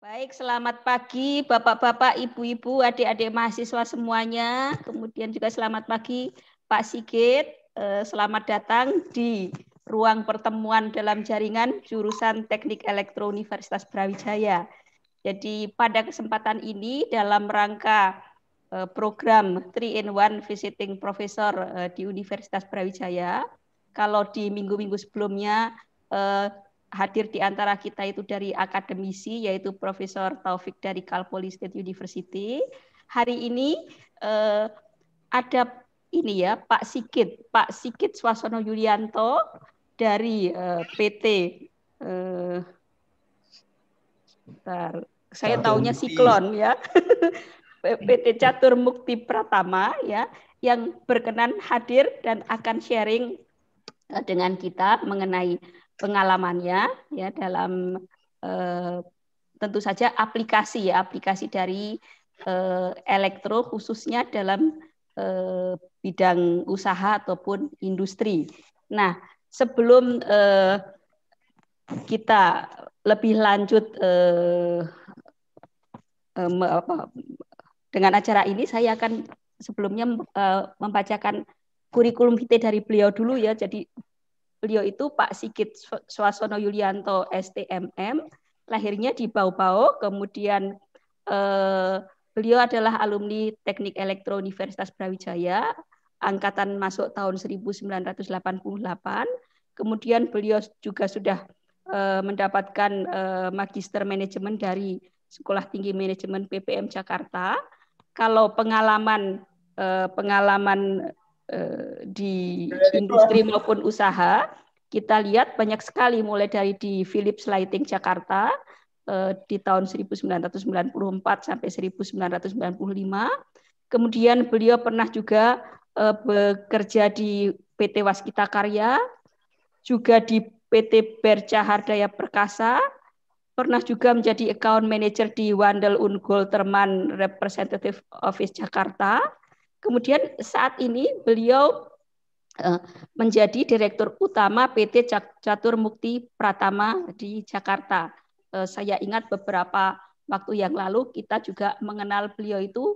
Baik, selamat pagi Bapak-bapak, Ibu-ibu, adik-adik mahasiswa semuanya. Kemudian juga selamat pagi Pak Sigit. Selamat datang di ruang pertemuan dalam jaringan jurusan Teknik Elektro Universitas Brawijaya. Jadi pada kesempatan ini dalam rangka program 3-in-1 Visiting Professor di Universitas Brawijaya, kalau di minggu-minggu sebelumnya hadir di antara kita itu dari akademisi, yaitu Profesor Taufik dari Cal Poly State University. Hari ini ada ini ya Pak Sigit Swasono Yulianto dari PT saya taunya Siklon ya. PT Catur Mukti Pratama ya, yang berkenan hadir dan akan sharing dengan kita mengenai pengalamannya ya dalam tentu saja aplikasi dari elektro khususnya dalam bidang usaha ataupun industri. Nah, sebelum kita lebih lanjut dengan acara ini, saya akan sebelumnya membacakan kurikulum vitae dari beliau dulu ya. Jadi beliau itu Pak Sigit Swasono Yulianto STMM, lahirnya di Bau-Bau, kemudian beliau adalah alumni Teknik Elektro Universitas Brawijaya, angkatan masuk tahun 1988. Kemudian beliau juga sudah mendapatkan Magister Manajemen dari Sekolah Tinggi Manajemen PPM Jakarta. Kalau pengalaman di industri maupun usaha, kita lihat banyak sekali, mulai dari di Philips Lighting Jakarta di tahun 1994 sampai 1995. Kemudian beliau pernah juga bekerja di PT Waskita Karya, juga di PT Berca Hardaya Perkasa, pernah juga menjadi account manager di Wandel Unggul Terman Representative Office Jakarta. Kemudian saat ini beliau menjadi Direktur Utama PT Catur Mukti Pratama di Jakarta. Saya ingat beberapa waktu yang lalu kita juga mengenal beliau itu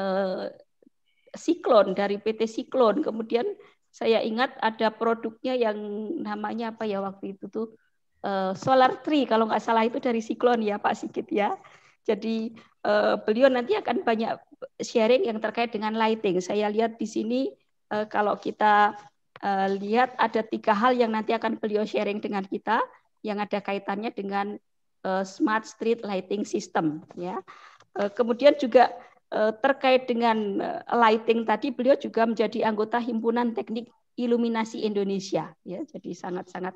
Siklon, dari PT Siklon. Kemudian saya ingat ada produknya yang namanya apa ya waktu itu tuh Solar Tree, kalau nggak salah itu dari Siklon ya Pak Sigit ya. Jadi beliau nanti akan banyak sharing yang terkait dengan lighting. Saya lihat di sini kalau kita lihat ada 3 hal yang nanti akan beliau sharing dengan kita yang ada kaitannya dengan smart street lighting system ya. Kemudian juga terkait dengan lighting tadi, beliau juga menjadi anggota Himpunan Teknik Iluminasi Indonesia ya. Jadi sangat-sangat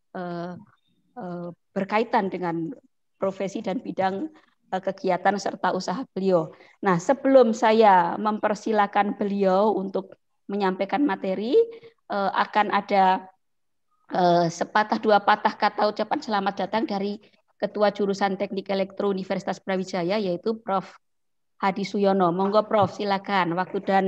berkaitan dengan profesi dan bidang kegiatan serta usaha beliau. Nah, sebelum saya mempersilakan beliau untuk menyampaikan materi, akan ada sepatah dua patah kata ucapan selamat datang dari Ketua Jurusan Teknik Elektro Universitas Brawijaya, yaitu Prof. Hadi Suyono. Monggo Prof, silakan. Waktu dan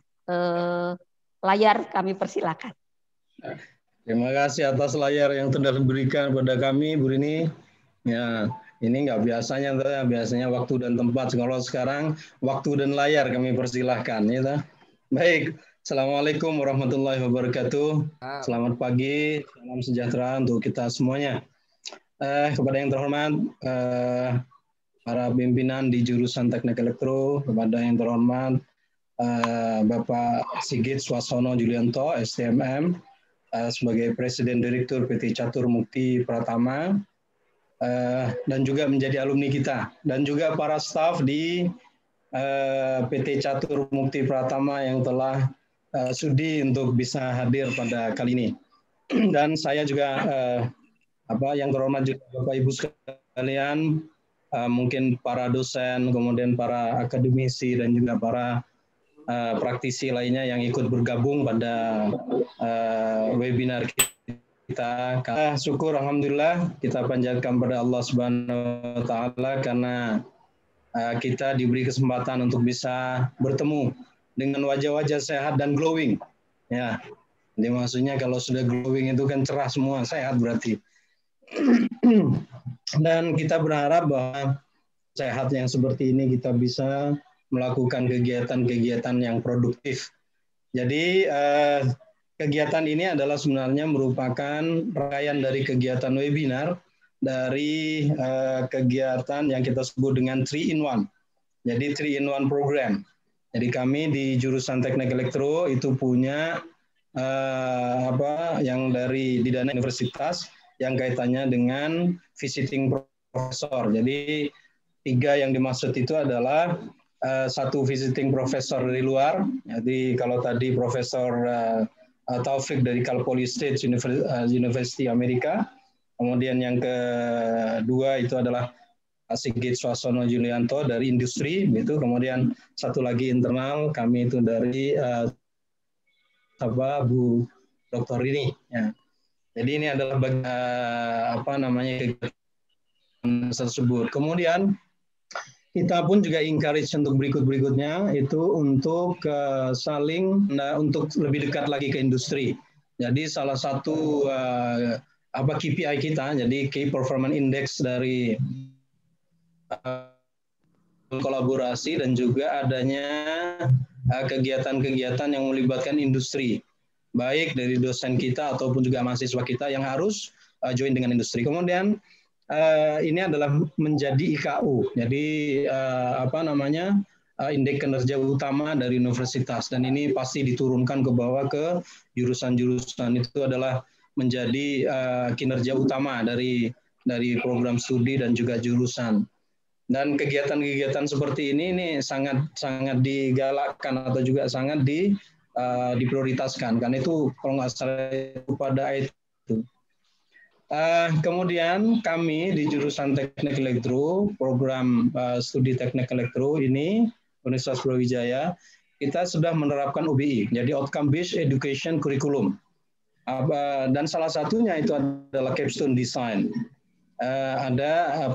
layar kami persilakan. Terima kasih atas layar yang telah diberikan kepada kami, Bu Rini. Ya, ini nggak biasanya waktu dan tempat. Kalau sekarang waktu dan layar kami persilahkan. Ya. Baik, Assalamualaikum warahmatullahi wabarakatuh. Selamat pagi, salam sejahtera untuk kita semuanya. Kepada yang terhormat para pimpinan di jurusan Teknik Elektro, kepada yang terhormat Bapak Sigit Swasono Yulianto STMM sebagai Presiden Direktur PT Catur Mukti Pratama, dan juga menjadi alumni kita, dan juga para staf di PT Catur Mukti Pratama yang telah sudi untuk bisa hadir pada kali ini. Dan saya juga yang terhormat juga Bapak Ibu sekalian, mungkin para dosen, kemudian para akademisi dan juga para praktisi lainnya yang ikut bergabung pada webinar kita. Syukur alhamdulillah kita panjatkan pada Allah Subhanahu wa taala karena kita diberi kesempatan untuk bisa bertemu dengan wajah-wajah sehat dan glowing. Ya. Jadi maksudnya kalau sudah glowing itu kan cerah semua, sehat berarti. Dan kita berharap bahwa sehat yang seperti ini kita bisa melakukan kegiatan-kegiatan yang produktif. Jadi kegiatan ini adalah sebenarnya merupakan rangkaian dari kegiatan webinar dari kegiatan yang kita sebut dengan 3-in-1. Jadi 3-in-1 program. Jadi kami di jurusan Teknik Elektro itu punya yang dari didanai universitas yang kaitannya dengan visiting profesor. Jadi 3 yang dimaksud itu adalah 1 visiting profesor dari luar. Jadi kalau tadi Profesor Taufik dari Cal Poly State University Amerika. Kemudian yang kedua itu adalah Sigit Swasono Julianto dari industri, gitu. Kemudian 1 lagi internal kami itu dari Bu Dr. Rini. Ya. Jadi ini adalah kegiatan tersebut. Kemudian kita pun juga encourage untuk berikutnya itu untuk saling untuk lebih dekat lagi ke industri. Jadi salah satu KPI kita, jadi Key Performance Index dari kolaborasi dan juga adanya kegiatan-kegiatan yang melibatkan industri, baik dari dosen kita ataupun juga mahasiswa kita yang harus join dengan industri. Kemudian ini adalah menjadi IKU, jadi indeks kinerja utama dari universitas, dan ini pasti diturunkan ke bawah ke jurusan-jurusan. Itu adalah menjadi kinerja utama dari program studi dan juga jurusan. Dan kegiatan-kegiatan seperti ini sangat digalakkan atau juga sangat diprioritaskan, karena itu kalau nggak salah pada itu. Kemudian kami di jurusan Teknik Elektro, program studi Teknik Elektro ini, Universitas Brawijaya, kita sudah menerapkan OBE, jadi Outcome Based Education Curriculum. Dan salah satunya itu adalah capstone design. Ada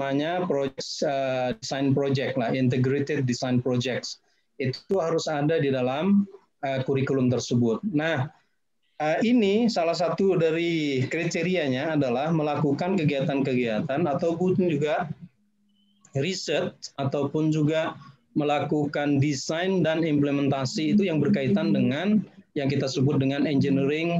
design project lah, integrated design projects. Itu harus ada di dalam kurikulum tersebut. Nah, ini salah satu dari kriterianya adalah melakukan kegiatan-kegiatan ataupun juga riset ataupun juga melakukan desain dan implementasi itu yang berkaitan dengan yang kita sebut dengan engineering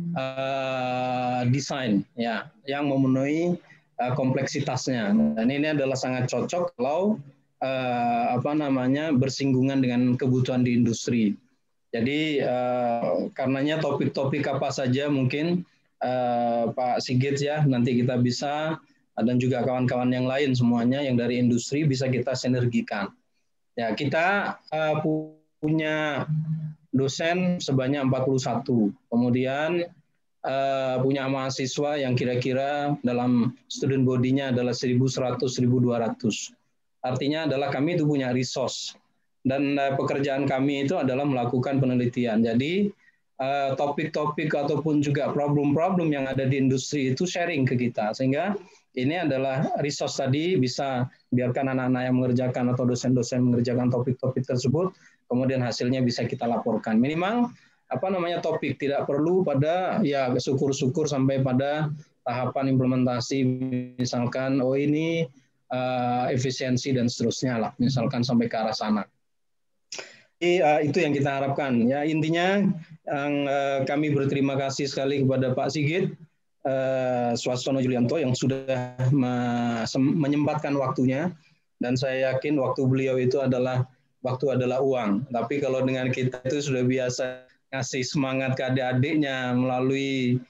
design, ya, yang memenuhi kompleksitasnya. Dan ini adalah sangat cocok kalau bersinggungan dengan kebutuhan di industri. Jadi karenanya topik-topik apa saja mungkin Pak Sigit ya, nanti kita bisa, dan juga kawan-kawan yang lain semuanya yang dari industri bisa kita sinergikan. Ya, kita punya dosen sebanyak 41, kemudian punya mahasiswa yang kira-kira dalam student body-nya adalah 1.100-1.200. Artinya adalah kami itu punya resource. Dan pekerjaan kami itu adalah melakukan penelitian. Jadi topik-topik ataupun juga problem-problem yang ada di industri itu sharing ke kita. Sehingga ini adalah resource tadi, bisa biarkan anak-anak yang mengerjakan atau dosen-dosen mengerjakan topik-topik tersebut, kemudian hasilnya bisa kita laporkan. Minimal topik, tidak perlu pada ya syukur-syukur sampai pada tahapan implementasi, misalkan ini efisiensi dan seterusnya lah, misalkan sampai ke arah sana. Itu yang kita harapkan. Ya, intinya yang kami berterima kasih sekali kepada Pak Sigit Swasono Julianto yang sudah menyempatkan waktunya, dan saya yakin waktu beliau itu adalah uang. Tapi kalau dengan kita itu sudah biasa ngasih semangat ke adik-adiknya melalui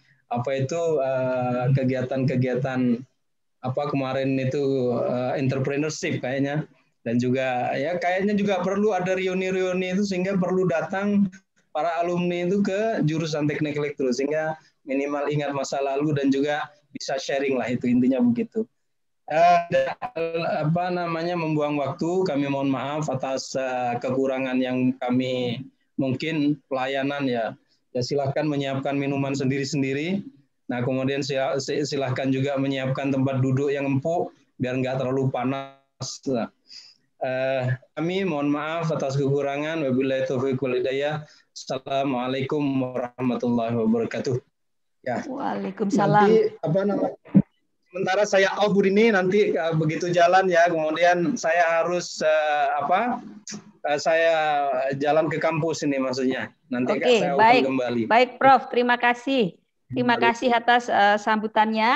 kegiatan-kegiatan kemarin itu entrepreneurship kayaknya. Dan juga ya kayaknya juga perlu ada reuni-reuni itu, sehingga perlu datang para alumni itu ke jurusan Teknik Elektro, sehingga minimal ingat masa lalu dan juga bisa sharing lah, itu intinya begitu. Membuang waktu, kami mohon maaf atas kekurangan yang kami mungkin pelayanan ya silahkan menyiapkan minuman sendiri-sendiri. Nah, kemudian silahkan juga menyiapkan tempat duduk yang empuk biar nggak terlalu panas. Kami mohon maaf atas kekurangan. Wabillahi taufiq wal hidayah. Assalamualaikum warahmatullahi wabarakatuh. Ya. Waalaikumsalam. Nanti sementara saya out Bu Rini, nanti begitu jalan ya, kemudian saya harus saya jalan ke kampus ini maksudnya. Nanti Oke, saya baik. open kembali. Baik, Prof. Terima kasih. Terima kasih atas sambutannya.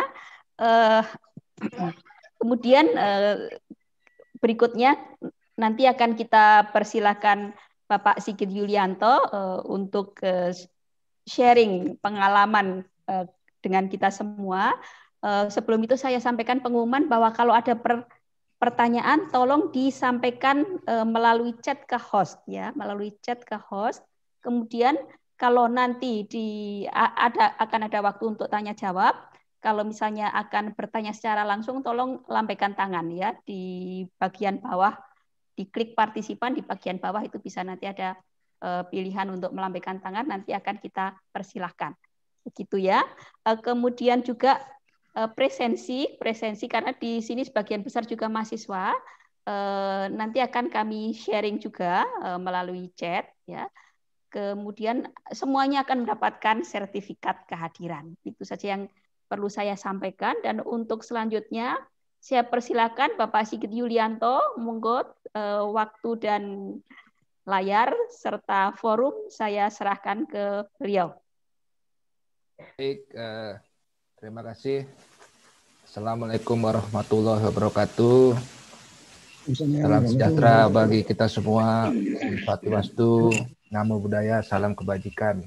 Kemudian berikutnya nanti akan kita persilahkan Bapak Sigit Yulianto untuk sharing pengalaman dengan kita semua. Sebelum itu saya sampaikan pengumuman bahwa kalau ada pertanyaan tolong disampaikan melalui chat ke host ya, melalui chat ke host. Kemudian kalau nanti akan ada waktu untuk tanya jawab. Kalau misalnya akan bertanya secara langsung, tolong lambaikan tangan ya di bagian bawah, diklik partisipan di bagian bawah itu bisa nanti ada pilihan untuk melambaikan tangan, nanti akan kita persilahkan. Begitu ya. Kemudian juga presensi karena di sini sebagian besar juga mahasiswa, nanti akan kami sharing juga melalui chat ya. Kemudian semuanya akan mendapatkan sertifikat kehadiran. Itu saja yang perlu saya sampaikan. Dan untuk selanjutnya saya persilakan Bapak Sigit Yulianto, monggo waktu dan layar serta forum saya serahkan ke beliau. Baik, terima kasih. Assalamualaikum warahmatullahi wabarakatuh. Salam sejahtera bagi kita semua. Swastiastu, Namo Buddhaya, salam kebajikan.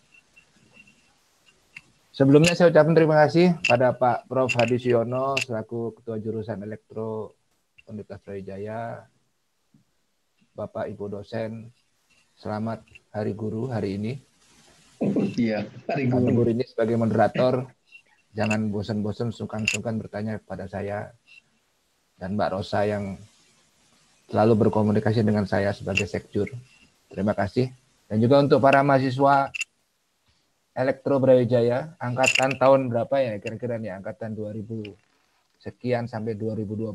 Sebelumnya saya ucapkan terima kasih pada Pak Prof. Hadi Siono selaku Ketua Jurusan Elektro Universitas Brawijaya, Bapak Ibu dosen, selamat Hari Guru hari ini. Iya, Hari Guru. Guru ini sebagai moderator, jangan bosan-bosan sungkan-sungkan bertanya kepada saya dan Mbak Rosa yang selalu berkomunikasi dengan saya sebagai sekjur. Terima kasih. Dan juga untuk para mahasiswa Elektro Brawijaya, angkatan tahun berapa ya kira-kira nih? Angkatan 2000 sekian sampai 2020.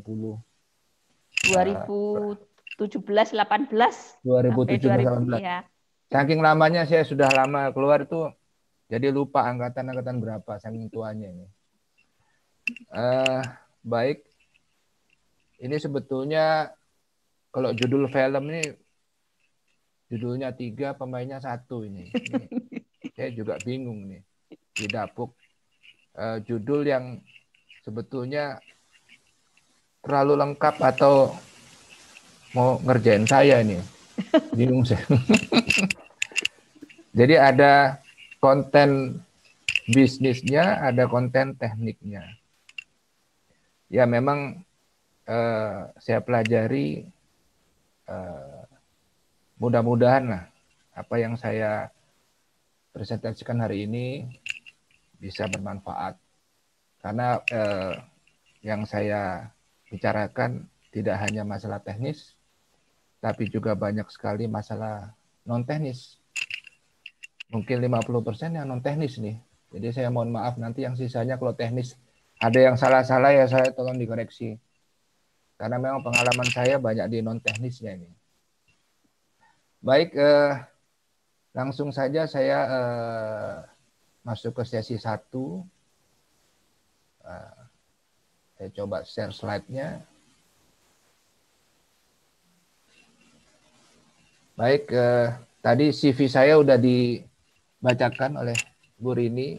2017, 18. 2017, 18. Ya. Saking lamanya saya sudah lama keluar itu, jadi lupa angkatan-angkatan berapa, saking tuanya ini. Baik, ini sebetulnya kalau judul film ini, judulnya 3, pemainnya 1 ini. Saya juga bingung nih, didapuk judul yang sebetulnya terlalu lengkap atau mau ngerjain saya ini, bingung saya. Jadi ada konten bisnisnya, ada konten tekniknya. Ya memang saya pelajari, mudah-mudahan lah apa yang saya presentasikan hari ini bisa bermanfaat. Karena yang saya bicarakan tidak hanya masalah teknis, tapi juga banyak sekali masalah non-teknis. Mungkin 50% yang non-teknis nih. Jadi saya mohon maaf nanti yang sisanya kalau teknis ada yang salah-salah ya saya tolong dikoreksi. Karena memang pengalaman saya banyak di non-teknisnya ini. Baik, langsung saja saya masuk ke sesi 1. Saya coba share slide-nya. Baik, tadi CV saya udah dibacakan oleh Bu Rini.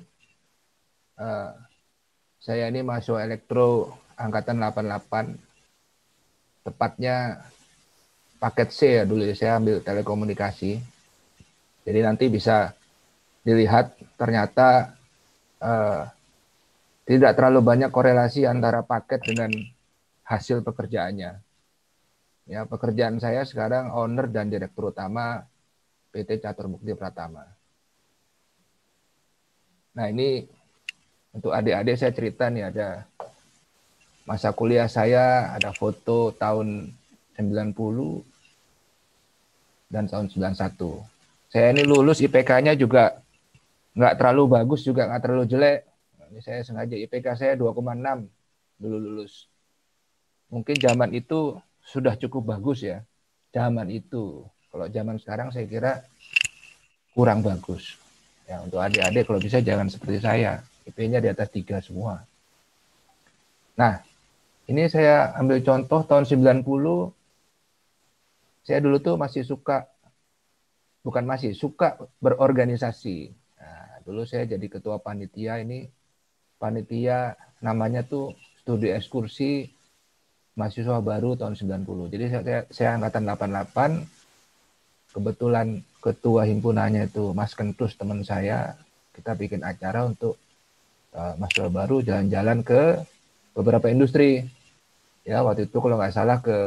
Saya ini mahasiswa elektro angkatan 88. Tepatnya paket C ya dulu, saya ambil telekomunikasi. Jadi nanti bisa dilihat ternyata tidak terlalu banyak korelasi antara paket dengan hasil pekerjaannya. Ya, pekerjaan saya sekarang owner dan direktur utama PT Catur Mukti Pratama. Nah ini untuk adik-adik saya cerita nih, ada masa kuliah saya, ada foto tahun 90 dan tahun 91. Saya ini lulus IPK-nya juga nggak terlalu bagus, juga nggak terlalu jelek. Ini saya sengaja IPK saya 2,6 dulu lulus. Mungkin zaman itu sudah cukup bagus ya. Zaman itu. Kalau zaman sekarang saya kira kurang bagus. Ya, untuk adik-adik kalau bisa jangan seperti saya. IP-nya di atas 3 semua. Nah, ini saya ambil contoh tahun 90, saya dulu tuh masih suka, bukan masih, suka berorganisasi. Nah, dulu saya jadi ketua panitia ini, panitia namanya tuh studi ekskursi mahasiswa baru tahun 90. Jadi saya angkatan 88, kebetulan ketua himpunannya itu Mas Kentus teman saya, kita bikin acara untuk mahasiswa baru jalan-jalan ke beberapa industri. Ya, waktu itu kalau nggak salah ke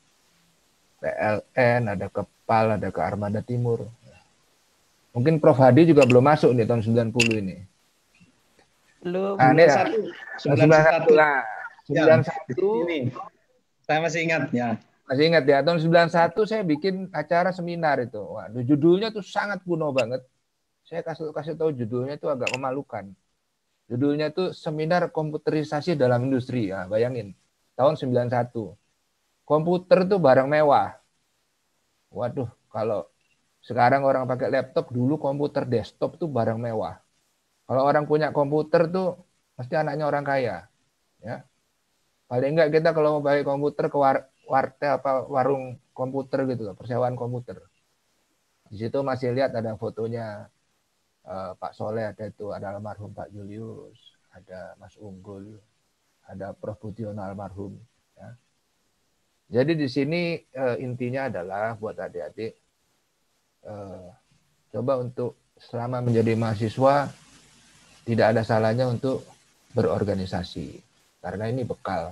PLN, ada ke PAL, ada ke Armada Timur. Mungkin Prof. Hadi juga belum masuk nih tahun 90 ini. Belum. Nah, ini ya. 91. 91. Nah, 91. Ini. Saya masih ingat ya. Masih ingat ya, tahun 91 saya bikin acara seminar itu. Waduh, judulnya tuh sangat kuno banget. Saya kasih tahu judulnya itu agak memalukan. Judulnya tuh Seminar Komputerisasi dalam Industri. Ya, bayangin, tahun 91. Komputer tuh barang mewah. Waduh, kalau sekarang orang pakai laptop, dulu komputer desktop tuh barang mewah. Kalau orang punya komputer tuh pasti anaknya orang kaya. Ya. Paling enggak kita kalau mau pakai komputer ke warung komputer gitu loh, persewaan komputer. Di situ masih lihat ada fotonya Pak Soleh, ada itu, ada almarhum Pak Julius, ada Mas Unggul, ada Prof. Budiono almarhum. Ya. Jadi di sini intinya adalah buat adik-adik, coba untuk selama menjadi mahasiswa tidak ada salahnya untuk berorganisasi, karena ini bekal.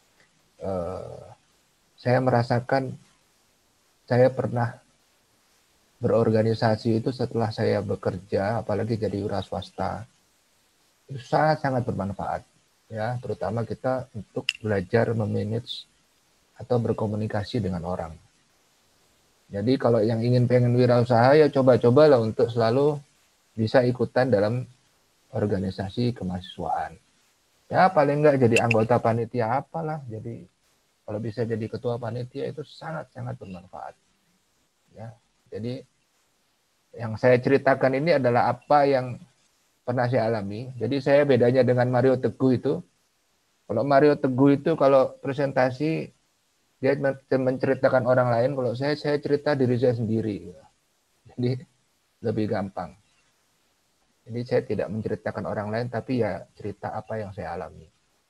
Saya merasakan saya pernah berorganisasi itu setelah saya bekerja, apalagi jadi wira swasta, itu sangat-sangat bermanfaat, ya, terutama kita untuk belajar memanage atau berkomunikasi dengan orang. Jadi kalau yang pengen wirausaha ya coba-cobalah untuk selalu bisa ikutan dalam organisasi kemahasiswaan. Ya paling enggak jadi anggota panitia apalah, jadi kalau bisa jadi ketua panitia itu sangat-sangat bermanfaat. Ya, jadi yang saya ceritakan ini adalah apa yang pernah saya alami. Jadi saya bedanya dengan Mario Teguh itu, kalau Mario Teguh itu kalau presentasi dia menceritakan orang lain, kalau saya cerita diri saya sendiri. Jadi lebih gampang. Jadi saya tidak menceritakan orang lain, tapi ya cerita apa yang saya alami.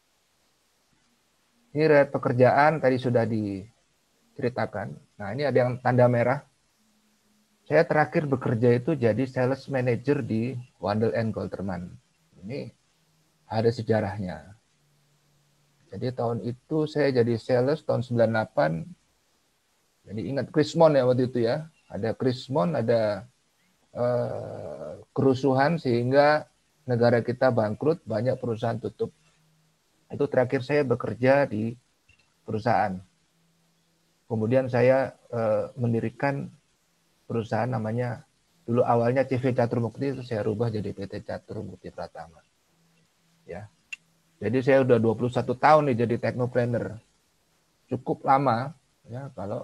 Ini riwayat pekerjaan tadi sudah diceritakan. Nah ini ada yang tanda merah. Saya terakhir bekerja itu jadi sales manager di Wandel & Golterman. Ini ada sejarahnya. Jadi tahun itu saya jadi sales tahun 98. Jadi ingat Krismon ya waktu itu ya. Ada Krismon, ada kerusuhan sehingga negara kita bangkrut, banyak perusahaan tutup. Itu terakhir saya bekerja di perusahaan. Kemudian saya mendirikan perusahaan namanya, dulu awalnya CV Catur Mukti, itu saya rubah jadi PT Catur Mukti Pratama. Ya. Jadi saya udah 21 tahun nih jadi technopreneur. Cukup lama ya kalau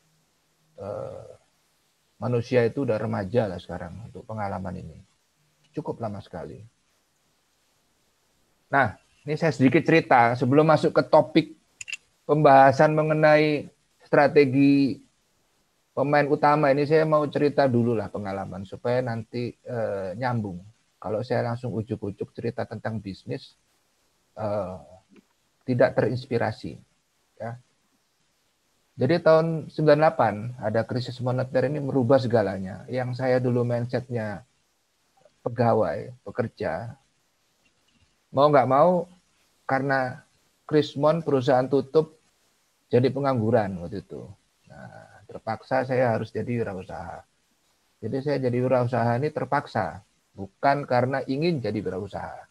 manusia itu udah remaja lah sekarang untuk pengalaman ini. Cukup lama sekali. Nah, ini saya sedikit cerita sebelum masuk ke topik pembahasan mengenai strategi pemain utama ini, saya mau cerita dulu lah pengalaman supaya nanti nyambung. Kalau saya langsung ujuk-ujuk cerita tentang bisnis, tidak terinspirasi. Ya. Jadi tahun 98 ada krisis moneter, ini merubah segalanya. Yang saya dulu mindsetnya pegawai, pekerja, mau nggak mau karena Krismon perusahaan tutup, jadi pengangguran waktu itu. Nah, terpaksa saya harus jadi wirausaha. Jadi saya jadi wirausaha ini terpaksa, bukan karena ingin jadi wirausaha.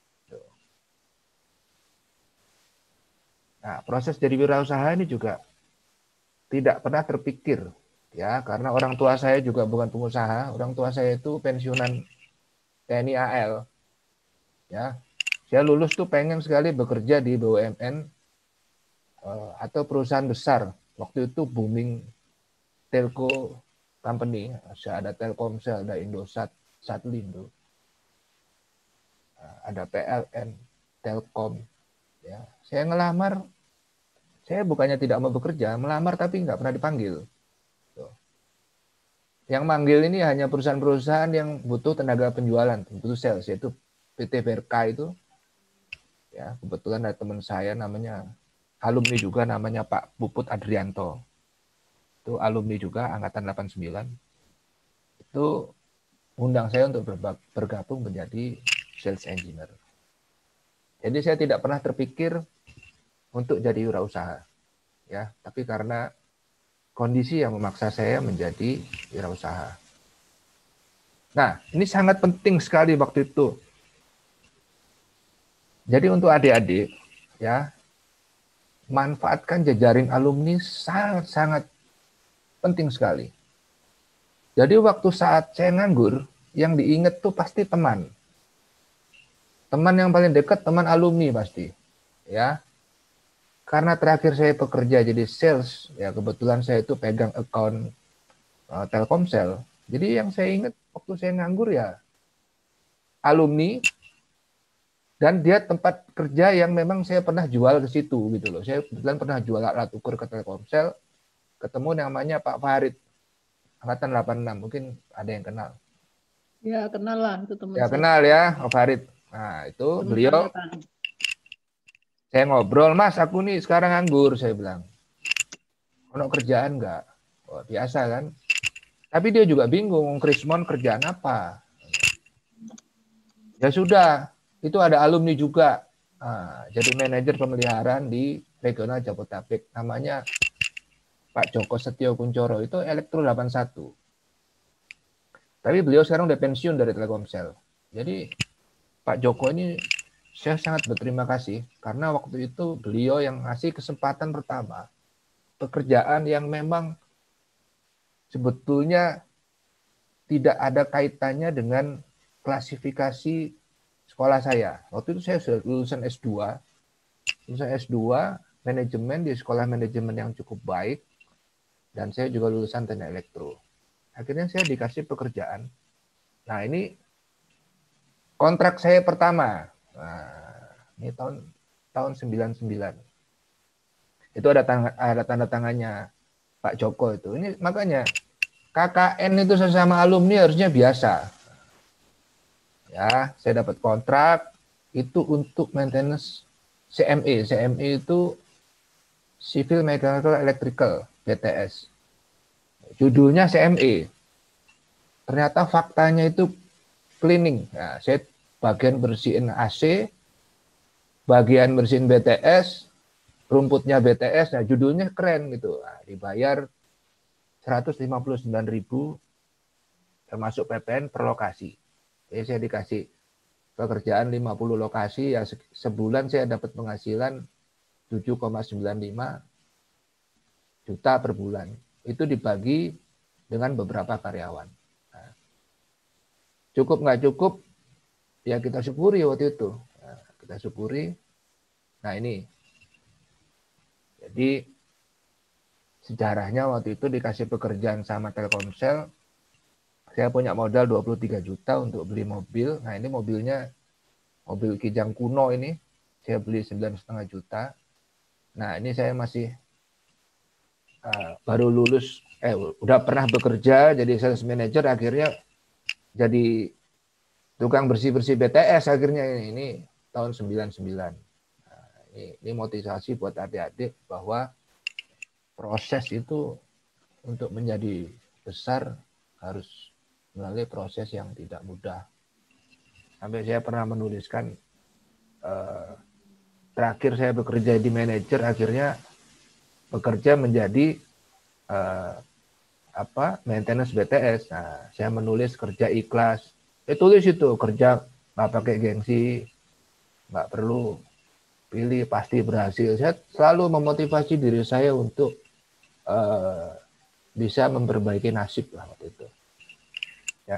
Nah, proses jadi wirausaha ini juga tidak pernah terpikir, ya, karena orang tua saya juga bukan pengusaha. Orang tua saya itu pensiunan TNI AL, ya. Saya lulus tuh pengen sekali bekerja di BUMN atau perusahaan besar. Waktu itu booming telco company, ada Telkomsel, ada Indosat, Satlindo, ada PLN, Telkom, Ya, saya ngelamar, saya bukannya tidak mau bekerja, melamar tapi nggak pernah dipanggil. Tuh. Yang manggil ini hanya perusahaan-perusahaan yang butuh tenaga penjualan, butuh sales, yaitu PT BRK itu. Ya, kebetulan ada teman saya namanya alumni juga, namanya Pak Puput Adrianto. Itu alumni juga angkatan 89. Itu undang saya untuk bergabung menjadi sales engineer. Jadi saya tidak pernah terpikir untuk jadi wirausaha, ya. Tapi karena kondisi yang memaksa saya menjadi wirausaha. Nah, ini sangat penting sekali waktu itu. Jadi untuk adik-adik, ya, manfaatkan jejaring alumni sangat-sangat penting sekali. Jadi waktu saat saya nganggur, yang diingat tuh pasti teman. Teman yang paling dekat, teman alumni pasti. Ya. Karena terakhir saya bekerja jadi sales, ya kebetulan saya itu pegang account Telkomsel. Jadi yang saya ingat waktu saya nganggur ya alumni, dan dia tempat kerja yang memang saya pernah jual ke situ gitu loh. Saya kebetulan pernah jual alat ukur ke Telkomsel, ketemu namanya Pak Farid, angkatan 86, mungkin ada yang kenal. Ya, kenal lah itu teman Ya, saya. kenal ya, Pak Farid. Nah, itu Teman beliau, angkatan. saya ngobrol, Mas, aku nih sekarang nganggur, saya bilang. Ono kerjaan nggak? Oh, biasa kan? Tapi dia juga bingung, Krismon kerjaan apa? Ya sudah, itu ada alumni juga. Nah, jadi manajer pemeliharaan di regional Jabodetabek. Namanya Pak Joko Setio Kuncoro, itu Elektro 81. Tapi beliau sekarang udah pensiun dari Telkomsel. Jadi Pak Joko ini saya sangat berterima kasih karena waktu itu beliau yang ngasih kesempatan pertama pekerjaan yang memang sebetulnya tidak ada kaitannya dengan klasifikasi sekolah saya. Waktu itu saya sudah lulusan S2 manajemen di sekolah manajemen yang cukup baik, dan saya juga lulusan teknik elektro. Akhirnya saya dikasih pekerjaan. Nah, ini kontrak saya pertama. Nah, ini tahun 99. Itu ada tanda tangannya Pak Joko itu. Ini makanya KKN itu sesama alumni harusnya biasa. Ya, saya dapat kontrak itu untuk maintenance CME. CME itu Civil Mechanical Electrical, BTS. Judulnya CME. Ternyata faktanya itu cleaning. Nah, saya bagian bersihin AC, bagian bersihin BTS, rumputnya BTS. Nah, judulnya keren gitu. Nah, dibayar 159.000 termasuk PPN per lokasi. Jadi saya dikasih pekerjaan 50 lokasi, ya sebulan saya dapat penghasilan 7,95 juta per bulan. Itu dibagi dengan beberapa karyawan. Nah, cukup nggak cukup, ya kita syukuri waktu itu. Nah, kita syukuri. Nah ini, jadi sejarahnya waktu itu dikasih pekerjaan sama Telkomsel. Saya punya modal 23 juta untuk beli mobil. Nah ini mobilnya mobil Kijang kuno ini. Saya beli 9,5 juta. Nah ini saya masih baru lulus, udah pernah bekerja jadi sales manager, akhirnya jadi tukang bersih-bersih BTS akhirnya ini tahun 99. Nah, ini motivasi buat adik-adik bahwa proses itu untuk menjadi besar harus melalui proses yang tidak mudah. Sampai saya pernah menuliskan terakhir saya bekerja di manajer, akhirnya bekerja menjadi maintenance BTS. Nah, saya menulis kerja ikhlas. Tulis itu kerja nggak pakai gengsi, nggak perlu pilih, pasti berhasil. Saya selalu memotivasi diri saya untuk bisa memperbaiki nasib lah waktu itu. Ya.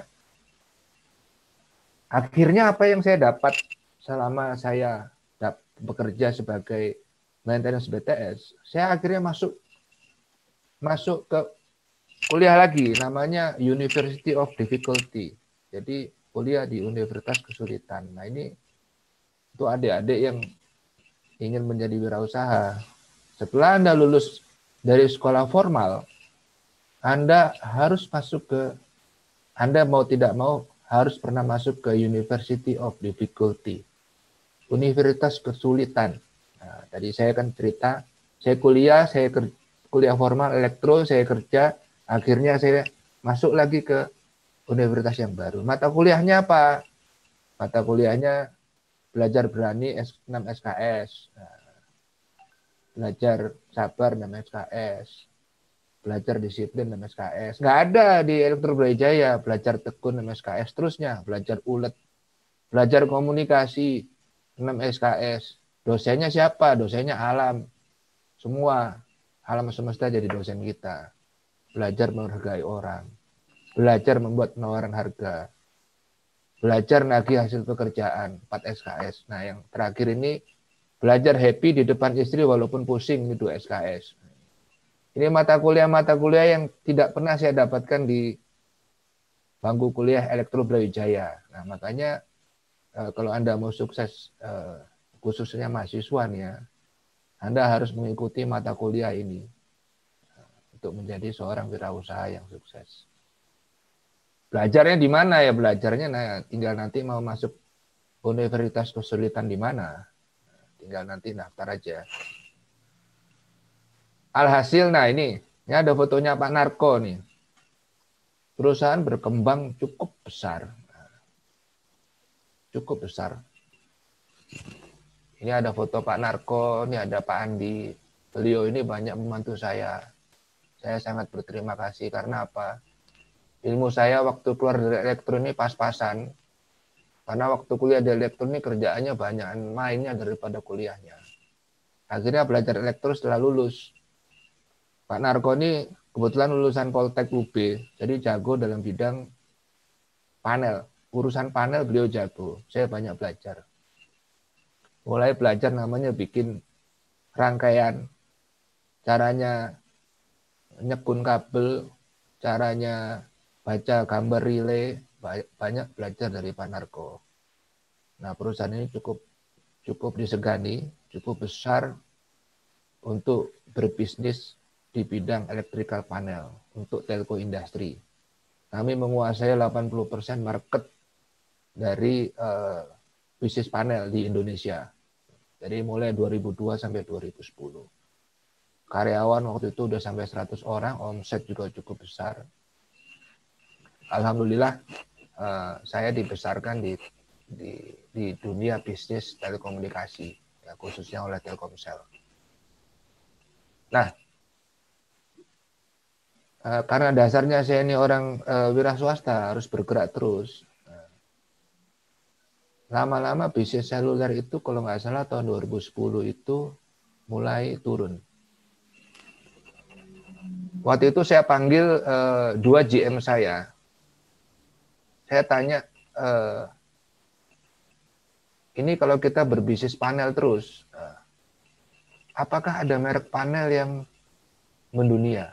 Akhirnya apa yang saya dapat selama saya bekerja sebagai maintenance BTS, saya akhirnya masuk ke kuliah lagi, namanya University of Difficulty. Jadi kuliah di Universitas Kesulitan. Nah ini itu adik-adik yang ingin menjadi wirausaha, setelah Anda lulus dari sekolah formal, Anda harus masuk ke, Anda mau tidak mau harus pernah masuk ke University of Difficulty, Universitas Kesulitan. Nah, tadi saya kan cerita, saya kuliah formal elektro, saya kerja, akhirnya saya masuk lagi ke universitas yang baru. Mata kuliahnya apa? Mata kuliahnya belajar berani 6 SKS, belajar sabar 6 SKS, belajar disiplin 6 SKS. Nggak ada di Elektro Brawijaya, belajar tekun 6 SKS, terusnya belajar ulet, belajar komunikasi 6 SKS. Dosennya siapa? Dosennya alam. Semua alam semesta jadi dosen kita. Belajar menghargai orang, belajar membuat penawaran harga, belajar nagih hasil pekerjaan 4 SKS. Nah, yang terakhir ini belajar happy di depan istri walaupun pusing, ini 2 SKS. Ini mata kuliah yang tidak pernah saya dapatkan di bangku kuliah Elektro Brawijaya. Nah, makanya kalau Anda mau sukses, khususnya mahasiswa nih ya, Anda harus mengikuti mata kuliah ini untuk menjadi seorang wirausaha yang sukses. Belajarnya di mana ya? Belajarnya tinggal nanti mau masuk universitas kesulitan di mana. Tinggal nanti daftar aja. Alhasil, nah ini ada fotonya Pak Narko nih. Perusahaan berkembang cukup besar. Cukup besar. Ini ada foto Pak Narko, ini ada Pak Andi. Beliau ini banyak membantu saya. Saya sangat berterima kasih karena apa? Ilmu saya waktu keluar dari elektro ini pas-pasan. Karena waktu kuliah di elektro ini kerjaannya banyak mainnya daripada kuliahnya. Akhirnya belajar elektro setelah lulus. Pak Narko ini kebetulan lulusan Poltek UB, jadi jago dalam bidang panel. Urusan panel beliau jago. Saya banyak belajar. Mulai belajar namanya bikin rangkaian, caranya nyekun kabel, caranya baca gambar relay, banyak belajar dari Pak Narko. Nah, perusahaan ini cukup disegani, cukup besar untuk berbisnis di bidang electrical panel untuk telco industri. Kami menguasai 80% market dari bisnis panel di Indonesia. Jadi mulai 2002 sampai 2010. Karyawan waktu itu udah sampai 100 orang, omset juga cukup besar. Alhamdulillah saya dibesarkan di dunia bisnis telekomunikasi, ya, khususnya oleh Telkomsel. Nah, karena dasarnya saya ini orang wira swasta, harus bergerak terus. Lama-lama bisnis seluler itu kalau nggak salah tahun 2010 itu mulai turun. Waktu itu saya panggil 2 GM saya. Saya tanya, ini kalau kita berbisnis panel terus, apakah ada merek panel yang mendunia?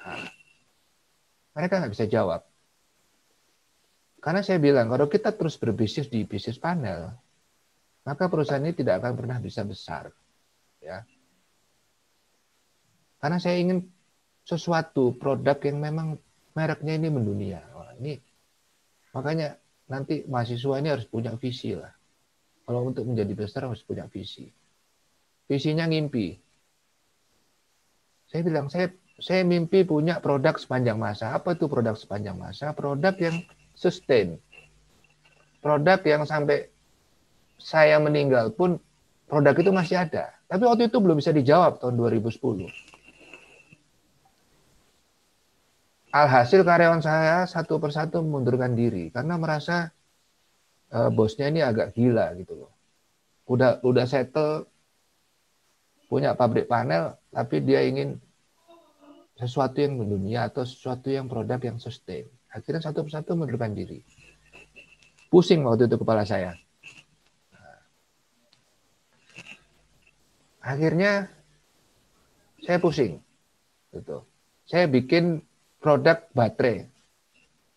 Mereka nggak bisa jawab. Karena saya bilang, kalau kita terus berbisnis di bisnis panel, maka perusahaan ini tidak akan pernah bisa besar. Ya. Karena saya ingin sesuatu produk yang memang mereknya ini mendunia. Wah, ini makanya nanti mahasiswa ini harus punya visi lah. Kalau untuk menjadi besar harus punya visi. Visinya ngimpi. Saya bilang, saya mimpi punya produk sepanjang masa. Apa itu produk sepanjang masa? Produk yang sustain. Produk yang sampai saya meninggal pun produk itu masih ada. Tapi waktu itu belum bisa dijawab tahun 2010. Alhasil karyawan saya satu persatu mengundurkan diri karena merasa bosnya ini agak gila gitu loh. Udah settle punya pabrik panel, tapi dia ingin sesuatu yang mendunia atau sesuatu yang produk yang sustain. Akhirnya satu persatu mengundurkan diri. Pusing waktu itu kepala saya. Akhirnya saya pusing. Gitu. Saya bikin produk baterai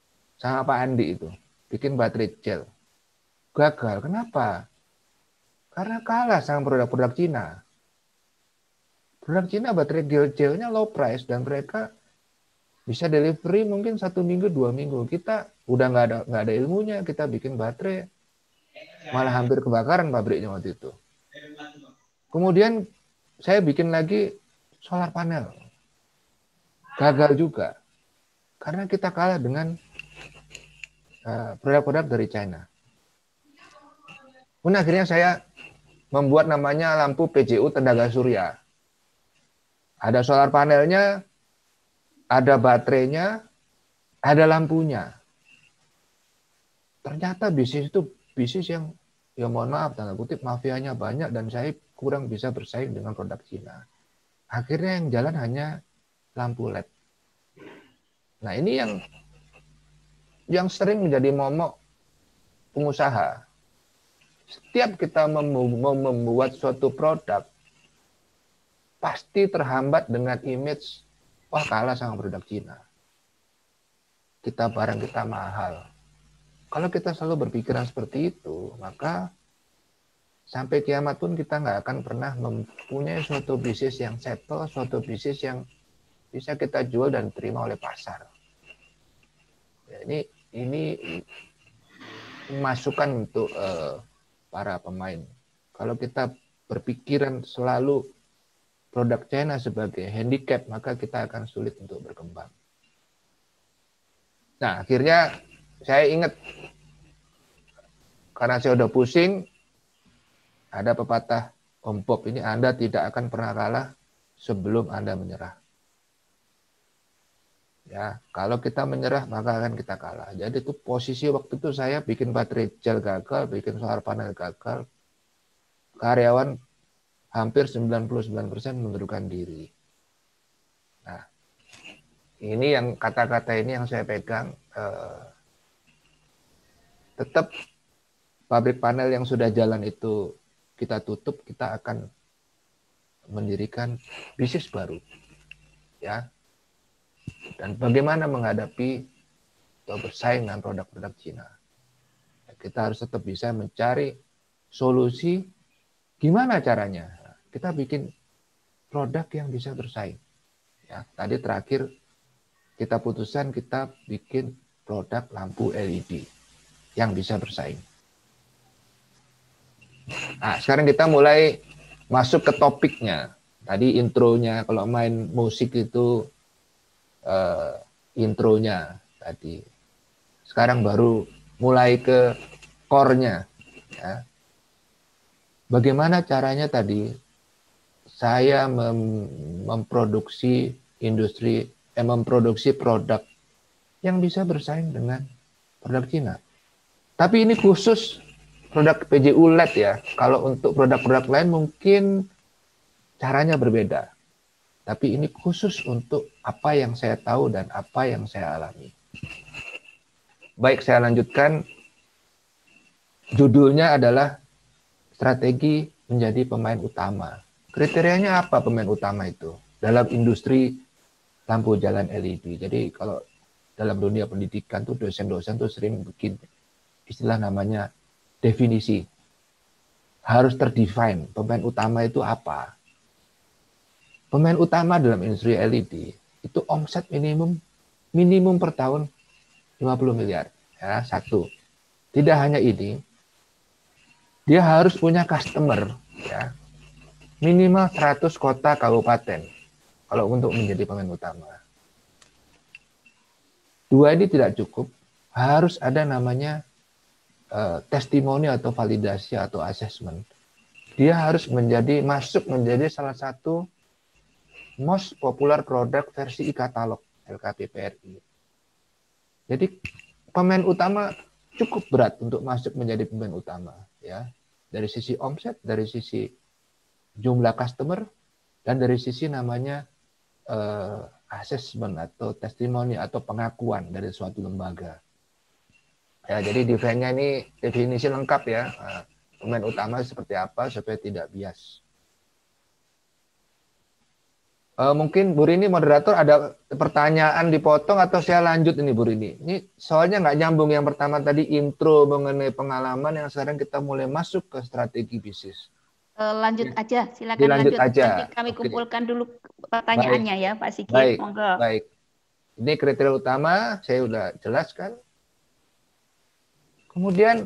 sama Pak Andi itu. Bikin baterai gel. Gagal. Kenapa? Karena kalah sama produk-produk Cina. Produk Cina baterai gel-gelnya low price dan mereka bisa delivery mungkin 1 minggu, 2 minggu. Kita udah nggak ada ilmunya, kita bikin baterai malah hampir kebakaran pabriknya waktu itu. Kemudian saya bikin lagi solar panel, gagal juga karena kita kalah dengan produk-produk dari China. Kemudian akhirnya saya membuat namanya lampu PJU tenaga surya. Ada solar panelnya, ada baterainya, ada lampunya. Ternyata bisnis itu bisnis yang, ya mohon maaf, tanda kutip, mafianya banyak dan saya kurang bisa bersaing dengan produk Cina. Akhirnya yang jalan hanya lampu LED. Nah ini yang sering menjadi momok pengusaha. Setiap kita membuat suatu produk, pasti terhambat dengan image, wah kalah sama produk Cina. Barang kita mahal. Kalau kita selalu berpikiran seperti itu, maka sampai kiamat pun kita nggak akan pernah mempunyai suatu bisnis yang settle, suatu bisnis yang bisa kita jual dan terima oleh pasar. Ya, ini masukan untuk para pemain. Kalau kita berpikiran selalu produk China sebagai handicap, maka kita akan sulit untuk berkembang. Nah, akhirnya saya ingat, karena saya udah pusing, ada pepatah Om Bob ini, Anda tidak akan pernah kalah sebelum Anda menyerah. Ya, kalau kita menyerah, maka akan kita kalah. Jadi itu posisi waktu itu saya bikin baterai gel gagal, bikin solar panel gagal, karyawan hampir 99% mengundurkan diri. Nah, ini yang kata-kata ini yang saya pegang. Tetap pabrik panel yang sudah jalan itu kita tutup, kita akan mendirikan bisnis baru. Ya. Dan bagaimana menghadapi atau bersaing dengan produk-produk Cina. Kita harus tetap bisa mencari solusi gimana caranya. Kita bikin produk yang bisa bersaing. Ya, tadi terakhir kita putuskan kita bikin produk lampu LED yang bisa bersaing. Nah, sekarang kita mulai masuk ke topiknya. Tadi intronya, kalau main musik itu intronya tadi. Sekarang baru mulai ke core-nya. Ya. Bagaimana caranya tadi saya memproduksi produk yang bisa bersaing dengan produk Cina. Tapi ini khusus produk PJU LED ya. Kalau untuk produk-produk lain mungkin caranya berbeda. Tapi ini khusus untuk apa yang saya tahu dan apa yang saya alami. Baik, saya lanjutkan. Judulnya adalah strategi menjadi pemain utama. Kriterianya apa pemain utama itu? Dalam industri lampu jalan LED. Jadi kalau dalam dunia pendidikan tuh dosen-dosen tuh sering bikin istilah namanya definisi. Harus terdefine pemain utama itu apa. Pemain utama dalam industri LED itu omset minimum per tahun 50 miliar. Ya, satu. Tidak hanya ini, dia harus punya customer ya. Minimal 100 kota kabupaten kalau untuk menjadi pemain utama. Dua ini tidak cukup, harus ada namanya testimoni atau validasi atau assessment. Dia harus masuk menjadi salah satu most popular product versi e-katalog LKPPRI. Jadi pemain utama cukup berat untuk masuk menjadi pemain utama ya. Dari sisi omset, dari sisi jumlah customer, dan dari sisi namanya assessment atau testimoni atau pengakuan dari suatu lembaga. Ya, jadi definisi lengkap ya. Pemain utama seperti apa supaya tidak bias. Mungkin Bu Rini moderator ada pertanyaan dipotong atau saya lanjut ini Bu Rini. Ini soalnya nggak nyambung yang pertama tadi intro mengenai pengalaman, yang sekarang kita mulai masuk ke strategi bisnis. Lanjut aja, silakan Dilanjut lanjut. aja. Nanti kami Oke. kumpulkan dulu pertanyaannya ya Pak Sigit. Baik, Monggo. baik. Ini kriteria utama saya udah jelaskan. Kemudian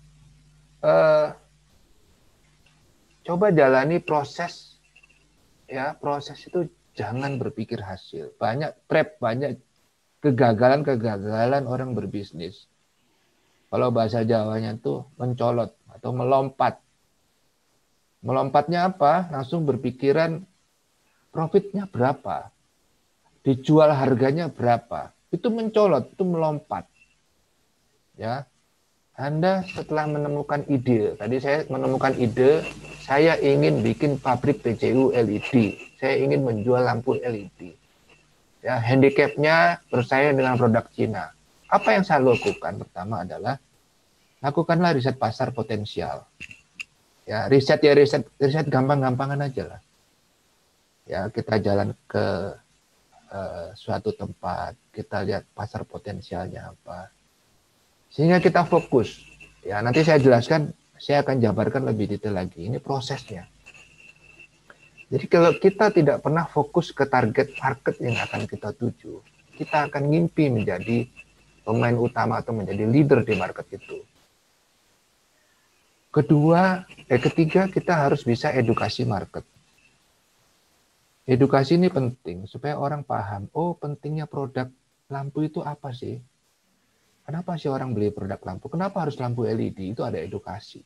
coba jalani proses. Ya, proses itu jangan berpikir hasil. Banyak trap, banyak kegagalan-kegagalan orang berbisnis. Kalau bahasa Jawanya tuh mencolot atau melompat. Melompatnya apa? Langsung berpikiran profitnya berapa? Dijual harganya berapa? Itu mencolot, itu melompat. Ya. Anda setelah menemukan ide, tadi saya menemukan ide, saya ingin bikin pabrik PCU LED. Saya ingin menjual lampu LED. Ya, handicapnya bersaing dengan produk Cina. Apa yang saya lakukan? Pertama adalah lakukanlah riset pasar potensial. Ya, riset gampang-gampangan aja lah. Ya, kita jalan ke suatu tempat, kita lihat pasar potensialnya apa. Sehingga kita fokus. Ya, nanti saya jelaskan, saya akan jabarkan lebih detail lagi. Ini prosesnya. Jadi kalau kita tidak pernah fokus ke target market yang akan kita tuju, kita akan ngimpi menjadi pemain utama atau menjadi leader di market itu. Ketiga, kita harus bisa edukasi market. Edukasi ini penting supaya orang paham, oh pentingnya produk lampu itu apa sih? Kenapa sih orang beli produk lampu? Kenapa harus lampu LED? Itu ada edukasi.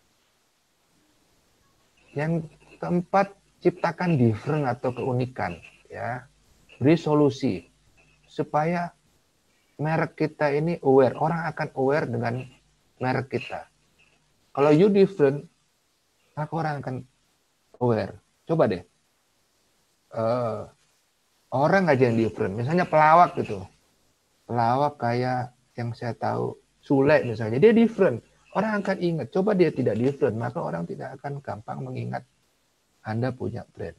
Yang keempat, ciptakan different atau keunikan. Ya, beri solusi supaya merek kita ini aware. Orang akan aware dengan merek kita. Kalau you different, maka orang akan aware. Coba deh, orang aja yang different. Misalnya pelawak gitu, pelawak kayak yang saya tahu, Sule misalnya, dia different. Orang akan ingat. Coba dia tidak different, maka orang tidak akan gampang mengingat Anda punya brand.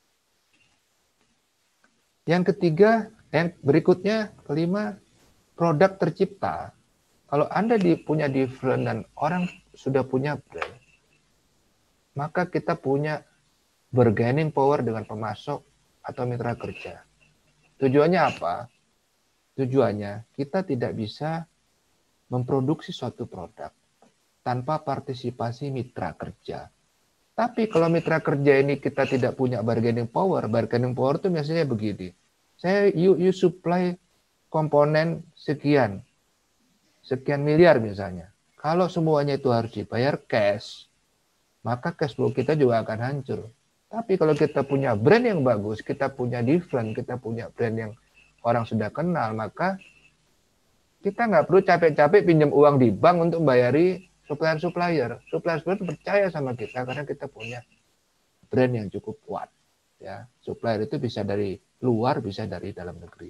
Yang ketiga, yang berikutnya, kelima, produk tercipta. Kalau Anda punya different dan orang sudah punya brand, maka kita punya bargaining power dengan pemasok atau mitra kerja. Tujuannya apa? Tujuannya kita tidak bisa memproduksi suatu produk tanpa partisipasi mitra kerja. Tapi kalau mitra kerja ini kita tidak punya bargaining power itu biasanya begini. You supply komponen sekian miliar misalnya. Kalau semuanya itu harus dibayar cash, maka cash flow kita juga akan hancur. Tapi kalau kita punya brand yang bagus, kita punya different, kita punya brand yang orang sudah kenal, maka kita nggak perlu capek-capek pinjam uang di bank untuk membayari supplier. Supplier percaya sama kita karena kita punya brand yang cukup kuat. Ya, supplier itu bisa dari luar, bisa dari dalam negeri.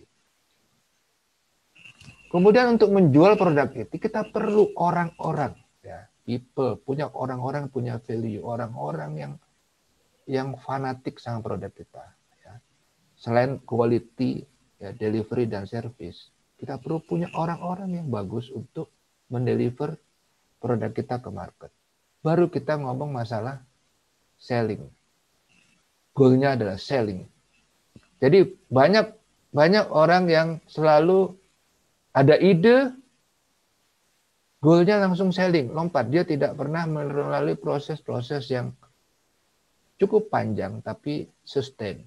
Kemudian untuk menjual produk itu kita perlu orang-orang, ya, people, punya orang-orang punya value, orang-orang yang fanatik sama produk kita. Ya. Selain quality, ya, delivery dan service, kita perlu punya orang-orang yang bagus untuk mendeliver produk kita ke market. Baru kita ngomong masalah selling. Goalnya adalah selling. Jadi banyak orang yang selalu ada ide, goalnya langsung selling, lompat. Dia tidak pernah melalui proses-proses yang cukup panjang tapi sustain.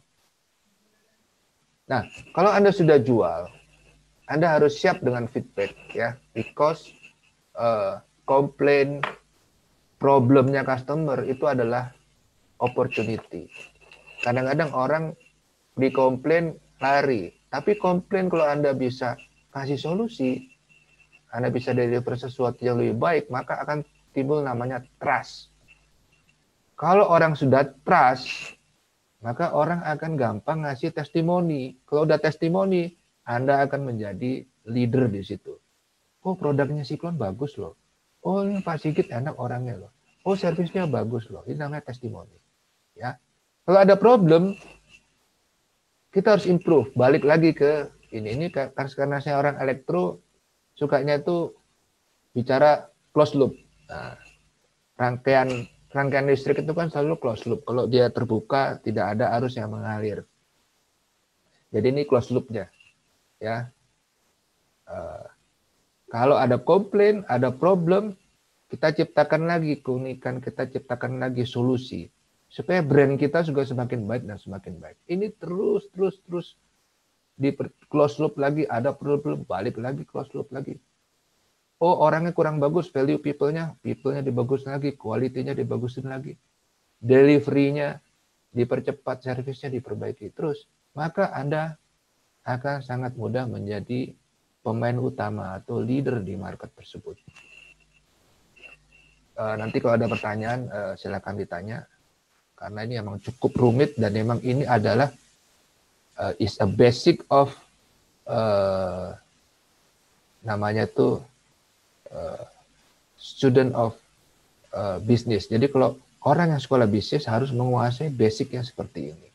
Nah, kalau Anda sudah jual, Anda harus siap dengan feedback, ya, because komplain, problemnya customer itu adalah opportunity. Kadang-kadang orang dikomplain lari, tapi komplain kalau Anda bisa kasih solusi, Anda bisa deliver sesuatu yang lebih baik, maka akan timbul namanya trust. Kalau orang sudah trust, maka orang akan gampang ngasih testimoni. Kalau udah testimoni, Anda akan menjadi leader di situ. Oh, produknya Siklon bagus loh. Oh, ini Pak Sigit enak orangnya loh. Oh, servisnya bagus loh. Ini namanya testimoni. Ya. Kalau ada problem, kita harus improve, balik lagi ke ini karena saya orang elektro, sukanya itu bicara closed loop. Nah, rangkaian listrik itu kan selalu closed loop. Kalau dia terbuka, tidak ada arus yang mengalir. Jadi ini closed loop-nya, ya. Kalau ada komplain, ada problem, kita ciptakan lagi keunikan, kita ciptakan lagi solusi supaya brand kita juga semakin baik dan semakin baik. Ini terus di close loop lagi, ada problem, balik lagi close loop lagi. Oh, orangnya kurang bagus, value people-nya dibagusin lagi, quality-nya dibagusin lagi, delivery-nya dipercepat, servisnya diperbaiki terus. Maka Anda akan sangat mudah menjadi pemain utama atau leader di market tersebut. Nanti kalau ada pertanyaan, silakan ditanya. Karena ini memang cukup rumit dan memang ini adalah is a basic of namanya itu student of business. Jadi kalau orang yang sekolah bisnis harus menguasai basic yang seperti ini.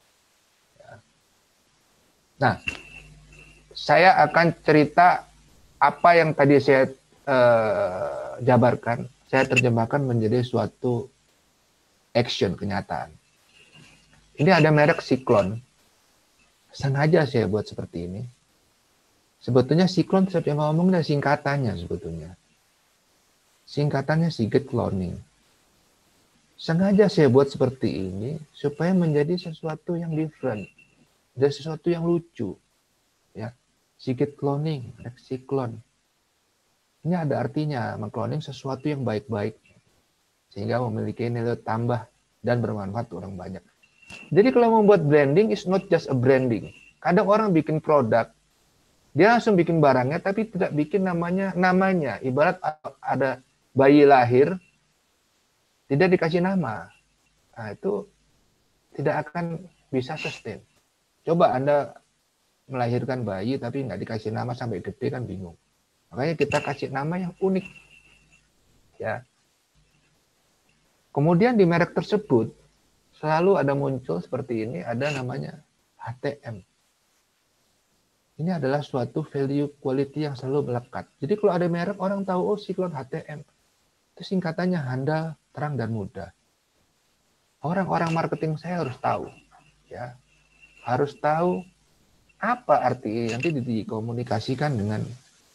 Nah, saya akan cerita apa yang tadi saya jabarkan, saya terjemahkan menjadi suatu action, kenyataan. Ini ada merek Siklon. Sengaja saya buat seperti ini. Sebetulnya Siklon, saya ngomong dari singkatannya sebetulnya. Singkatannya Sigit Cloning. Sengaja saya buat seperti ini supaya menjadi sesuatu yang different. Dan sesuatu yang lucu. Ya, Sigit Cloning, merek Siklon. Ini ada artinya, mengcloning sesuatu yang baik-baik. Sehingga memiliki nilai tambah dan bermanfaat orang banyak. Jadi kalau membuat branding is not just a branding. Kadang orang bikin produk, dia langsung bikin barangnya tapi tidak bikin namanya. Ibarat ada bayi lahir, tidak dikasih nama. Nah, itu tidak akan bisa sustain. Coba Anda melahirkan bayi tapi nggak dikasih nama sampai gede kan bingung. Makanya kita kasih nama yang unik. Ya. Kemudian di merek tersebut selalu ada muncul seperti ini, ada namanya HTM. Ini adalah suatu value quality yang selalu melekat. Jadi kalau ada merek orang tahu, oh Siklon HTM. Itu singkatannya handal, terang dan mudah. Orang-orang marketing saya harus tahu, ya. Harus tahu apa arti nanti dikomunikasikan dengan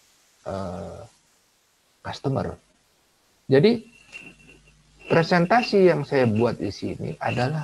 customer. Jadi presentasi yang saya buat di sini adalah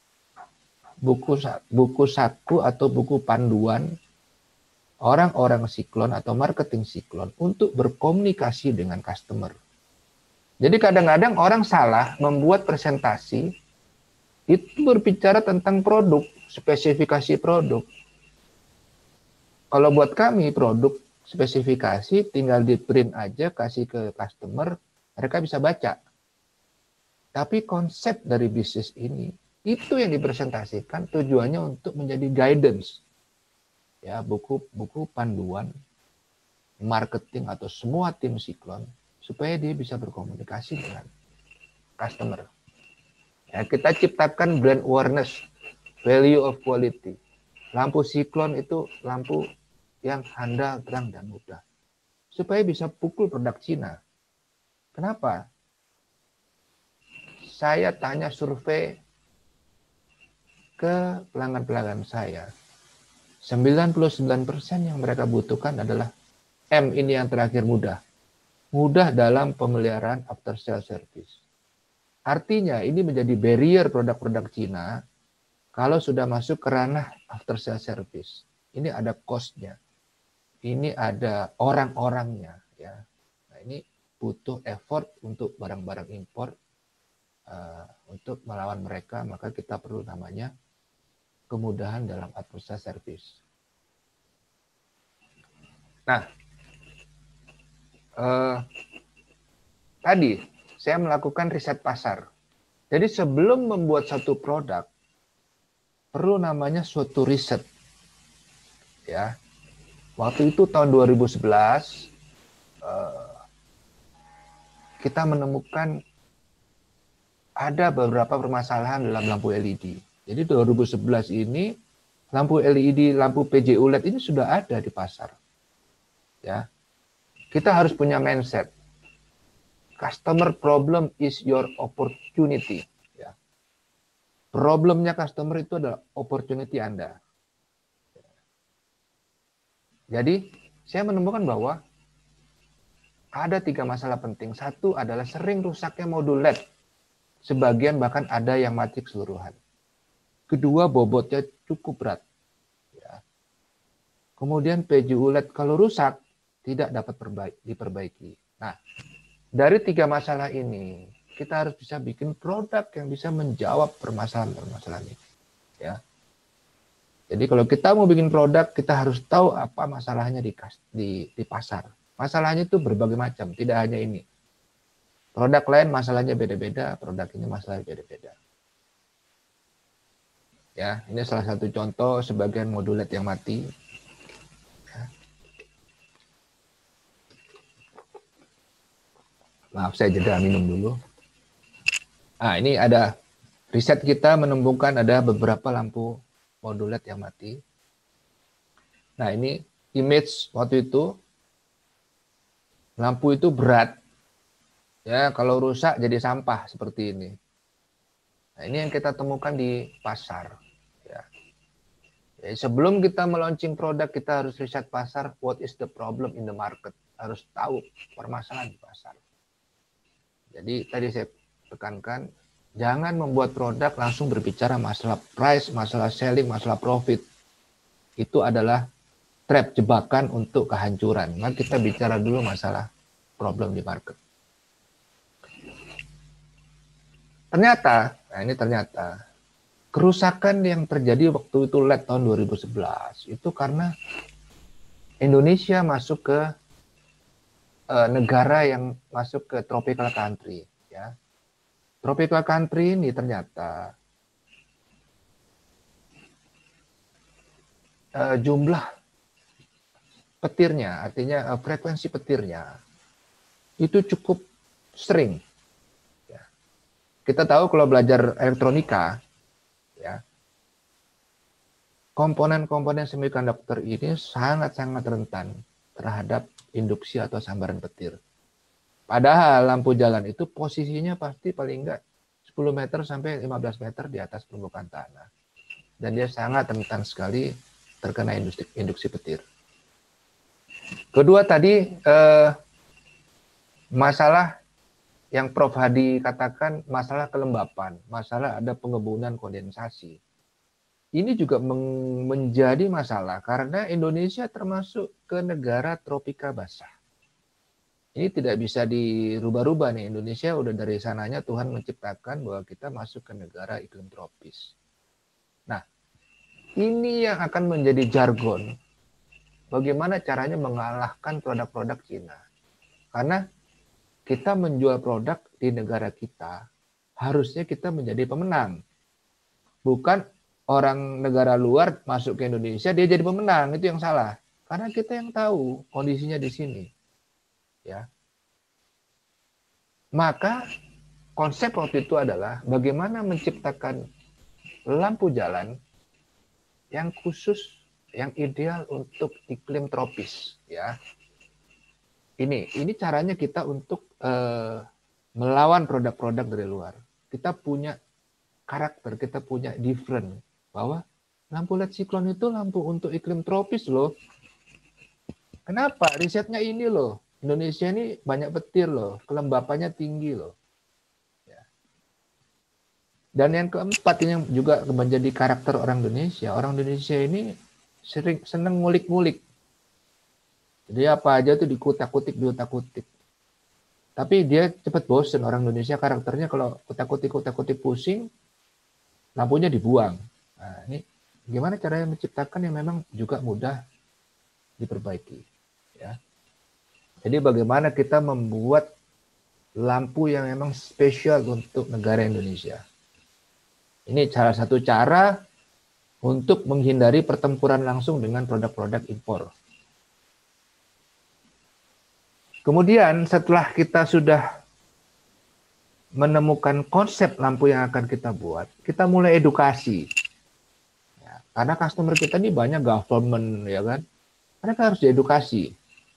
buku saku atau buku panduan orang-orang Siklon atau marketing Siklon untuk berkomunikasi dengan customer. Jadi kadang-kadang orang salah membuat presentasi itu berbicara tentang produk, spesifikasi produk. Kalau buat kami produk spesifikasi tinggal di print aja, kasih ke customer, mereka bisa baca. Tapi konsep dari bisnis ini, itu yang dipresentasikan tujuannya untuk menjadi guidance. Ya, buku panduan marketing atau semua tim Siklon supaya dia bisa berkomunikasi dengan customer. Ya, kita ciptakan brand awareness, value of quality. Lampu Siklon itu lampu yang handal, terang, dan mudah. Supaya bisa pukul produk Cina. Kenapa? Saya tanya survei ke pelanggan-pelanggan saya. 99% yang mereka butuhkan adalah M ini yang terakhir mudah. Mudah dalam pemeliharaan after sale service. Artinya ini menjadi barrier produk-produk Cina kalau sudah masuk ke ranah after sale service. Ini ada cost-nya. Ini ada orang-orangnya. Ya. Nah, ini butuh effort untuk barang-barang impor. Untuk melawan mereka, maka kita perlu namanya kemudahan dalam after sale service. Nah, tadi saya melakukan riset pasar. Jadi sebelum membuat satu produk, perlu namanya suatu riset. Ya, waktu itu tahun 2011 kita menemukan ada beberapa permasalahan dalam lampu LED. Jadi 2011 ini lampu LED, lampu PJU LED ini sudah ada di pasar. Ya. Kita harus punya mindset. Customer problem is your opportunity. Ya. Problemnya customer itu adalah opportunity Anda. Jadi, saya menemukan bahwa ada 3 masalah penting. Satu adalah sering rusaknya modul LED. Sebagian bahkan ada yang mati keseluruhan. Kedua, bobotnya cukup berat. Ya. Kemudian PJU LED kalau rusak, tidak dapat diperbaiki. Nah, dari 3 masalah ini, kita harus bisa bikin produk yang bisa menjawab permasalahan-permasalahan ini. Ya. Jadi kalau kita mau bikin produk, kita harus tahu apa masalahnya di pasar. Masalahnya itu berbagai macam, tidak hanya ini. Produk lain masalahnya beda-beda, produk ini masalahnya beda-beda. Ya, ini salah satu contoh sebagian modul LED yang mati. Maaf, saya jeda minum dulu. Nah, ini ada riset kita menemukan ada beberapa lampu modul LED yang mati. Nah, ini image waktu itu. Lampu itu berat. Ya, kalau rusak jadi sampah seperti ini. Nah, ini yang kita temukan di pasar. Ya. Jadi sebelum kita meluncing produk, kita harus riset pasar. What is the problem in the market? Harus tahu permasalahan di pasar. Jadi tadi saya tekankan, jangan membuat produk langsung berbicara masalah price, masalah selling, masalah profit. Itu adalah trap, jebakan untuk kehancuran. Maka kita bicara dulu masalah problem di market. Ternyata, nah ini ternyata, kerusakan yang terjadi waktu itu LED tahun 2011, itu karena Indonesia masuk ke negara yang masuk ke tropical country, ya. Tropical country ini ternyata jumlah petirnya, artinya frekuensi petirnya itu cukup sering. Ya. Kita tahu kalau belajar elektronika, ya, komponen-komponen semikonduktor ini sangat-sangat rentan terhadap induksi atau sambaran petir. Padahal lampu jalan itu posisinya pasti paling enggak 10 meter sampai 15 meter di atas permukaan tanah. Dan dia sangat rentan sekali terkena induksi petir. Kedua tadi, masalah yang Prof. Hadi katakan, masalah kelembapan, masalah ada pengebunan kondensasi. Ini juga menjadi masalah karena Indonesia termasuk ke negara tropika basah. Ini tidak bisa dirubah-rubah nih. Indonesia udah dari sananya Tuhan menciptakan bahwa kita masuk ke negara iklim tropis. Nah, ini yang akan menjadi jargon. Bagaimana caranya mengalahkan produk-produk Cina. Karena kita menjual produk di negara kita, harusnya kita menjadi pemenang. Bukan orang negara luar masuk ke Indonesia, dia jadi pemenang. Itu yang salah. Karena kita yang tahu kondisinya di sini. Ya. Maka konsep waktu itu adalah bagaimana menciptakan lampu jalan yang khusus, yang ideal untuk iklim tropis. Ya. Ini caranya kita untuk melawan produk-produk dari luar. Kita punya karakter, kita punya different. Bahwa lampu LED siklon itu lampu untuk iklim tropis loh. Kenapa? Risetnya ini loh. Indonesia ini banyak petir loh. Kelembapannya tinggi loh. Ya. Dan yang keempat ini yang juga menjadi karakter orang Indonesia. Orang Indonesia ini seneng ngulik-ngulik. Jadi apa aja tuh dikutak-kutik, diutak-kutik. Tapi dia cepat bosen orang Indonesia karakternya kalau kutak-kutik pusing, lampunya dibuang. Nah, ini gimana caranya menciptakan yang memang juga mudah diperbaiki. Ya. Jadi bagaimana kita membuat lampu yang memang spesial untuk negara Indonesia. Ini salah satu cara untuk menghindari pertempuran langsung dengan produk-produk impor. Kemudian setelah kita sudah menemukan konsep lampu yang akan kita buat, kita mulai edukasi. Ya. Karena customer kita ini banyak government, ya kan? Mereka harus diedukasi.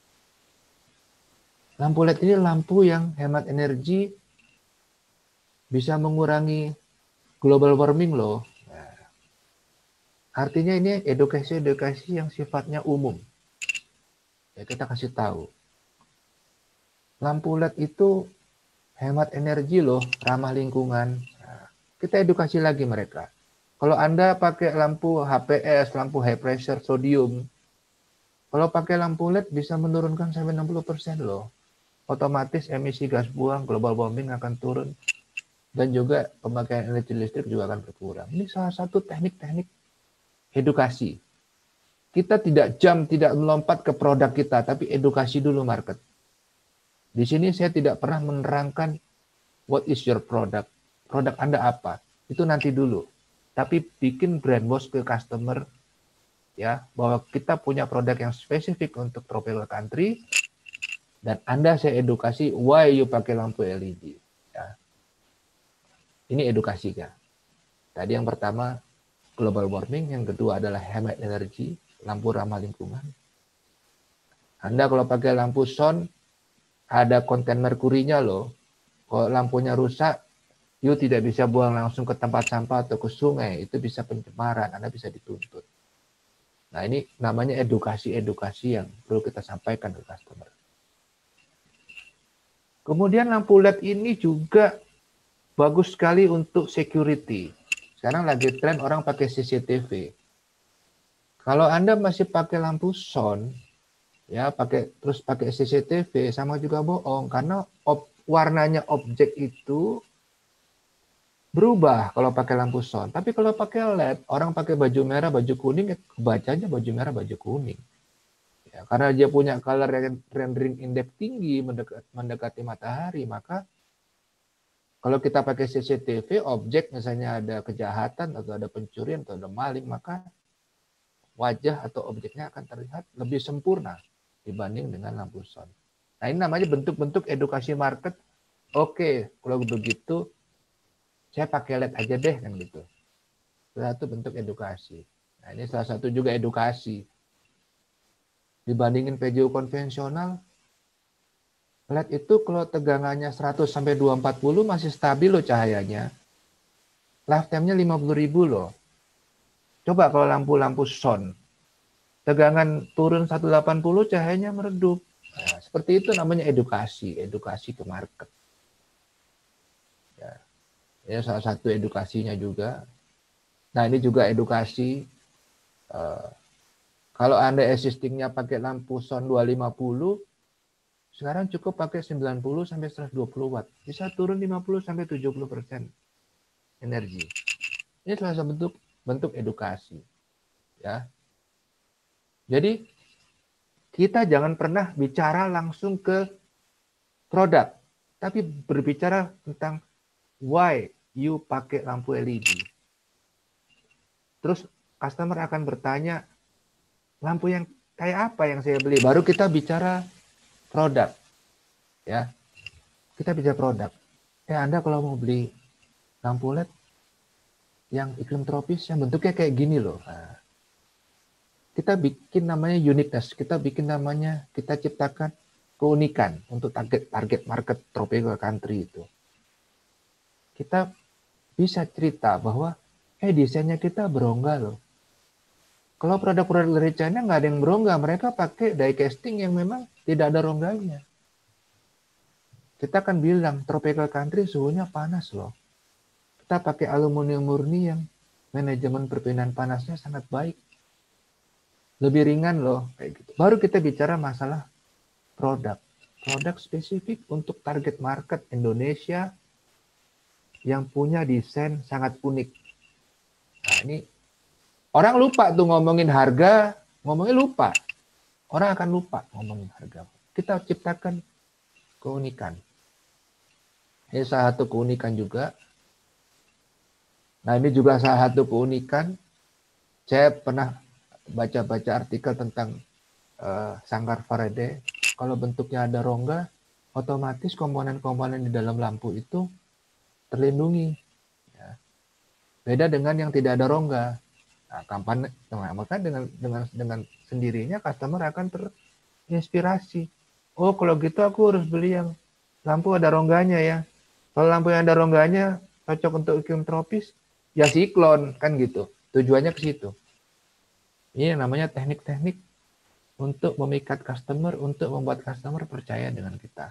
Lampu LED ini lampu yang hemat energi, bisa mengurangi global warming loh. Nah, artinya ini edukasi yang sifatnya umum. Ya, kita kasih tahu. Lampu LED itu hemat energi loh, ramah lingkungan. Nah, kita edukasi lagi mereka. Kalau Anda pakai lampu HPS, lampu high pressure sodium, kalau pakai lampu LED bisa menurunkan sampai 60% loh. Otomatis emisi gas buang, global warming akan turun, dan juga pemakaian energi listrik juga akan berkurang. Ini salah satu teknik-teknik edukasi. Kita tidak melompat ke produk kita, tapi edukasi dulu market. Di sini saya tidak pernah menerangkan what is your product. Produk Anda apa? Itu nanti dulu. Tapi bikin brainwash ke customer, ya, bahwa kita punya produk yang spesifik untuk tropical country, dan Anda saya edukasi why you pakai lampu LED. Ya. Ini edukasinya. Tadi yang pertama global warming, yang kedua adalah hemat energi, lampu ramah lingkungan. Anda kalau pakai lampu son, ada konten merkurinya loh. Kalau lampunya rusak, you tidak bisa buang langsung ke tempat sampah atau ke sungai. Itu bisa pencemaran, Anda bisa dituntut. Nah, ini namanya edukasi yang perlu kita sampaikan ke customer. Kemudian lampu LED ini juga bagus sekali untuk security. Sekarang lagi tren orang pakai CCTV. Kalau Anda masih pakai lampu son, ya terus pakai CCTV, sama juga bohong, karena warnanya objek itu berubah kalau pakai lampu son. Tapi kalau pakai LED, orang pakai baju merah, baju kuning, kebacanya baju merah, baju kuning. Ya, karena dia punya color rendering index tinggi, mendekati matahari, maka kalau kita pakai CCTV, objek misalnya ada kejahatan atau ada pencurian atau ada maling, maka wajah atau objeknya akan terlihat lebih sempurna dibanding dengan lampu son. Nah, ini namanya bentuk-bentuk edukasi market. Oke, kalau begitu saya pakai LED aja deh, kan gitu. Salah satu bentuk edukasi. Nah, ini salah satu juga edukasi. Dibandingin PJU konvensional, LED itu kalau tegangannya 100 sampai 240 masih stabil loh cahayanya. Lifetime-nya 50.000 loh. Coba kalau lampu-lampu son, tegangan turun 180 cahayanya meredup. Nah, seperti itu namanya edukasi ke market. Ya, salah satu edukasinya juga. Nah, ini juga edukasi. Kalau Anda existing-nya pakai lampu son 250, sekarang cukup pakai 90 sampai 120 watt. Bisa turun 50 sampai 70% energi. Ini salah satu bentuk edukasi. Ya. Jadi kita jangan pernah bicara langsung ke produk, tapi berbicara tentang why you pakai lampu LED. Terus customer akan bertanya, lampu yang kayak apa yang saya beli? Baru kita bicara produk. Ya. Kita bicara produk. Anda kalau mau beli lampu LED yang iklim tropis, yang bentuknya kayak gini loh. Nah, kita bikin namanya uniqueness. Kita ciptakan keunikan untuk target market tropical country itu. Kita bisa cerita bahwa desainnya kita berongga loh. Kalau produk-produk dari China nggak ada yang berongga, mereka pakai die casting yang memang tidak ada rongganya. Kita akan bilang tropical country suhunya panas loh. Kita pakai aluminium murni yang manajemen perpindahan panasnya sangat baik. Lebih ringan loh, kayak gitu. Baru kita bicara masalah produk. Produk spesifik untuk target market Indonesia yang punya desain sangat unik. Nah, ini orang lupa tuh ngomongin harga, ngomongin lupa. Orang akan lupa ngomongin harga. Kita ciptakan keunikan. Ini salah satu keunikan juga. Nah, ini juga salah satu keunikan. Saya pernah baca-baca artikel tentang sangkar Faraday. Kalau bentuknya ada rongga, otomatis komponen-komponen di dalam lampu itu terlindungi. Ya. Beda dengan yang tidak ada rongga. Nah, kapan, maka dengan sendirinya customer akan terinspirasi. Oh, kalau gitu aku harus beli yang lampu ada rongganya ya. Kalau lampu yang ada rongganya cocok untuk iklim tropis, ya siklon kan gitu. Tujuannya ke situ. Ini yang namanya teknik-teknik untuk memikat customer, untuk membuat customer percaya dengan kita.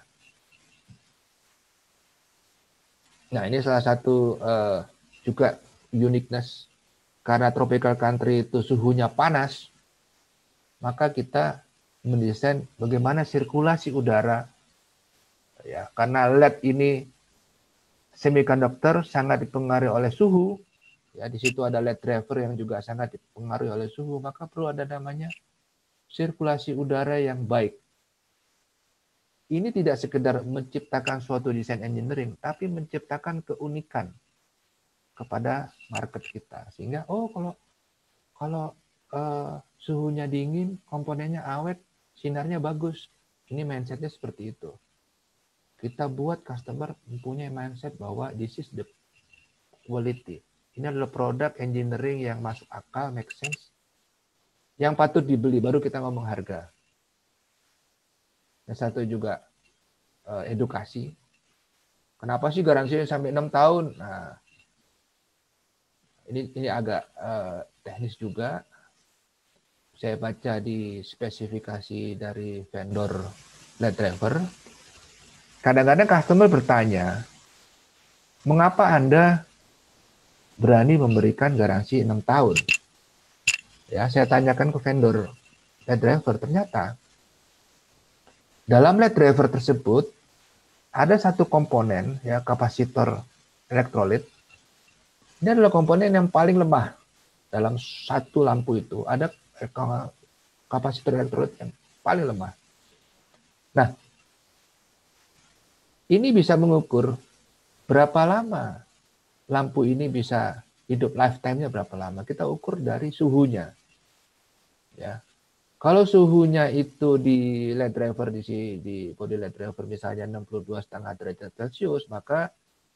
Nah, ini salah satu juga uniqueness. Karena tropical country itu suhunya panas, maka kita mendesain bagaimana sirkulasi udara. Ya, karena LED ini semiconductor sangat dipengaruhi oleh suhu. Ya, di situ ada LED driver yang juga sangat dipengaruhi oleh suhu, maka perlu ada namanya sirkulasi udara yang baik. Ini tidak sekedar menciptakan suatu desain engineering, tapi menciptakan keunikan kepada market kita. Sehingga kalau suhunya dingin, komponennya awet, sinarnya bagus. Ini mindsetnya seperti itu. Kita buat customer mempunyai mindset bahwa this is the quality. Ini adalah produk engineering yang masuk akal, make sense, yang patut dibeli, baru kita ngomong harga. Yang satu juga edukasi. Kenapa sih garansinya sampai 6 tahun? Nah, ini agak teknis juga. Saya baca di spesifikasi dari vendor LED driver. Kadang-kadang customer bertanya, mengapa Anda berani memberikan garansi 6 tahun? Ya, saya tanyakan ke vendor LED driver, ternyata dalam LED driver tersebut ada satu komponen, ya, kapasitor elektrolit. Ini adalah komponen yang paling lemah dalam satu lampu itu. Ada kapasitor elektrolit yang paling lemah. Nah, ini bisa mengukur berapa lama lampu ini bisa hidup, lifetime-nya berapa lama. Kita ukur dari suhunya. Ya. Kalau suhunya itu di LED driver di body LED driver misalnya 62,5 derajat Celcius, maka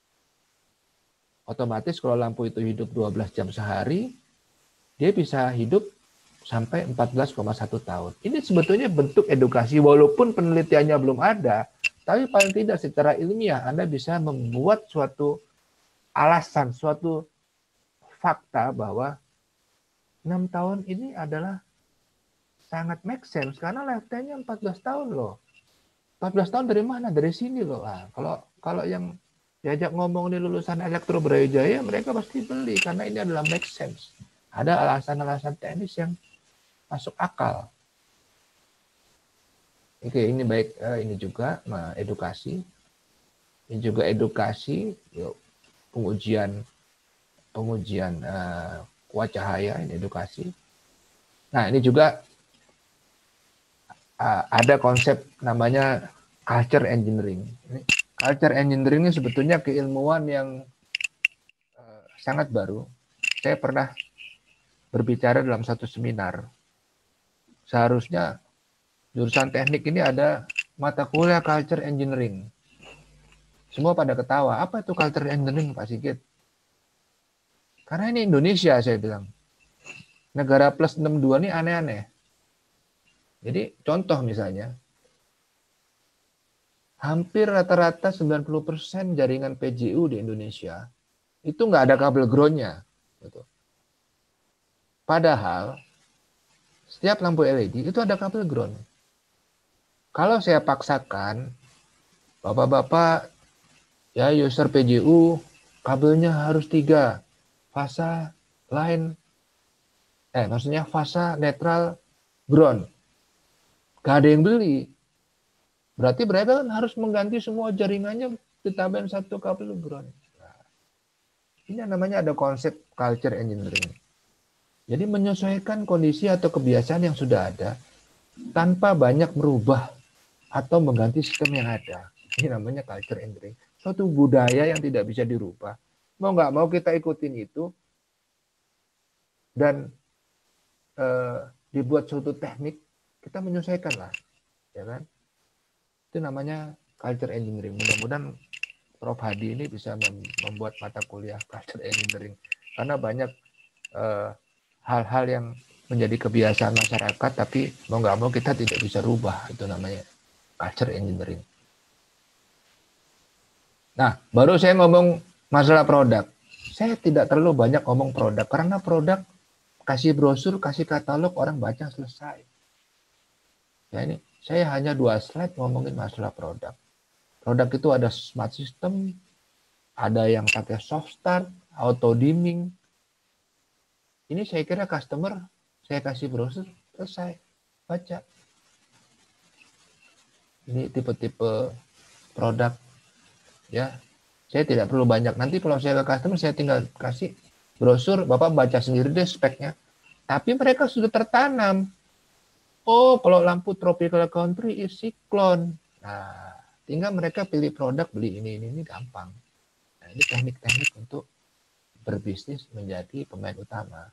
otomatis kalau lampu itu hidup 12 jam sehari, dia bisa hidup sampai 14,1 tahun. Ini sebetulnya bentuk edukasi, walaupun penelitiannya belum ada, tapi paling tidak secara ilmiah Anda bisa membuat suatu alasan, suatu fakta bahwa 6 tahun ini adalah sangat make sense, karena lifetime-nya 14 tahun loh. 14 tahun dari mana? Dari sini loh. Nah, kalau yang diajak ngomong di lulusan Elektro Brawijaya, mereka pasti beli, karena ini adalah make sense. Ada alasan-alasan teknis yang masuk akal. Oke, ini baik, ini juga edukasi. Ini juga edukasi, yuk, pengujian kuat cahaya, ini edukasi. Nah, ini juga ada konsep namanya culture engineering. Culture engineering ini sebetulnya keilmuan yang sangat baru. Saya pernah berbicara dalam satu seminar. Seharusnya jurusan teknik ini ada mata kuliah culture engineering. Semua pada ketawa. Apa itu culture engineering, Pak Sigit? Karena ini Indonesia, saya bilang. Negara plus 62 ini aneh-aneh. Jadi contoh misalnya, hampir rata-rata 90% jaringan PJU di Indonesia itu nggak ada kabel groundnya. Gitu. Padahal setiap lampu LED itu ada kabel ground. Kalau saya paksakan, bapak-bapak, ya user PJU, kabelnya harus 3, fasa line, maksudnya fasa netral ground. Gak ada yang beli. Berarti mereka kan harus mengganti semua jaringannya ditambahin satu kabel ground. Nah, ini namanya ada konsep culture engineering. Jadi menyesuaikan kondisi atau kebiasaan yang sudah ada tanpa banyak merubah atau mengganti sistem yang ada. Ini namanya culture engineering. Suatu budaya yang tidak bisa dirubah. Mau nggak mau kita ikutin itu dan dibuat suatu teknik, kita menyesuaikan lah, ya kan? Itu namanya culture engineering. Mudah-mudahan Prof. Hadi ini bisa membuat mata kuliah culture engineering, karena banyak hal-hal yang menjadi kebiasaan masyarakat, tapi mau nggak mau kita tidak bisa rubah. Itu namanya culture engineering. Nah, baru saya ngomong masalah produk. Saya tidak terlalu banyak ngomong produk, karena produk kasih brosur, kasih katalog, orang baca selesai. Ya, ini saya hanya 2 slide ngomongin masalah produk. Produk itu ada smart system, ada yang pakai soft start, auto dimming. Ini saya kira customer, saya kasih brosur, selesai, baca. Ini tipe-tipe produk, ya. Saya tidak perlu banyak. Nanti kalau saya ke customer, saya tinggal kasih brosur, Bapak baca sendiri deh speknya. Tapi mereka sudah tertanam. Oh, kalau lampu tropical country is cyclone. Nah, tinggal mereka pilih produk, beli ini gampang. Nah, ini teknik-teknik untuk berbisnis menjadi pemain utama.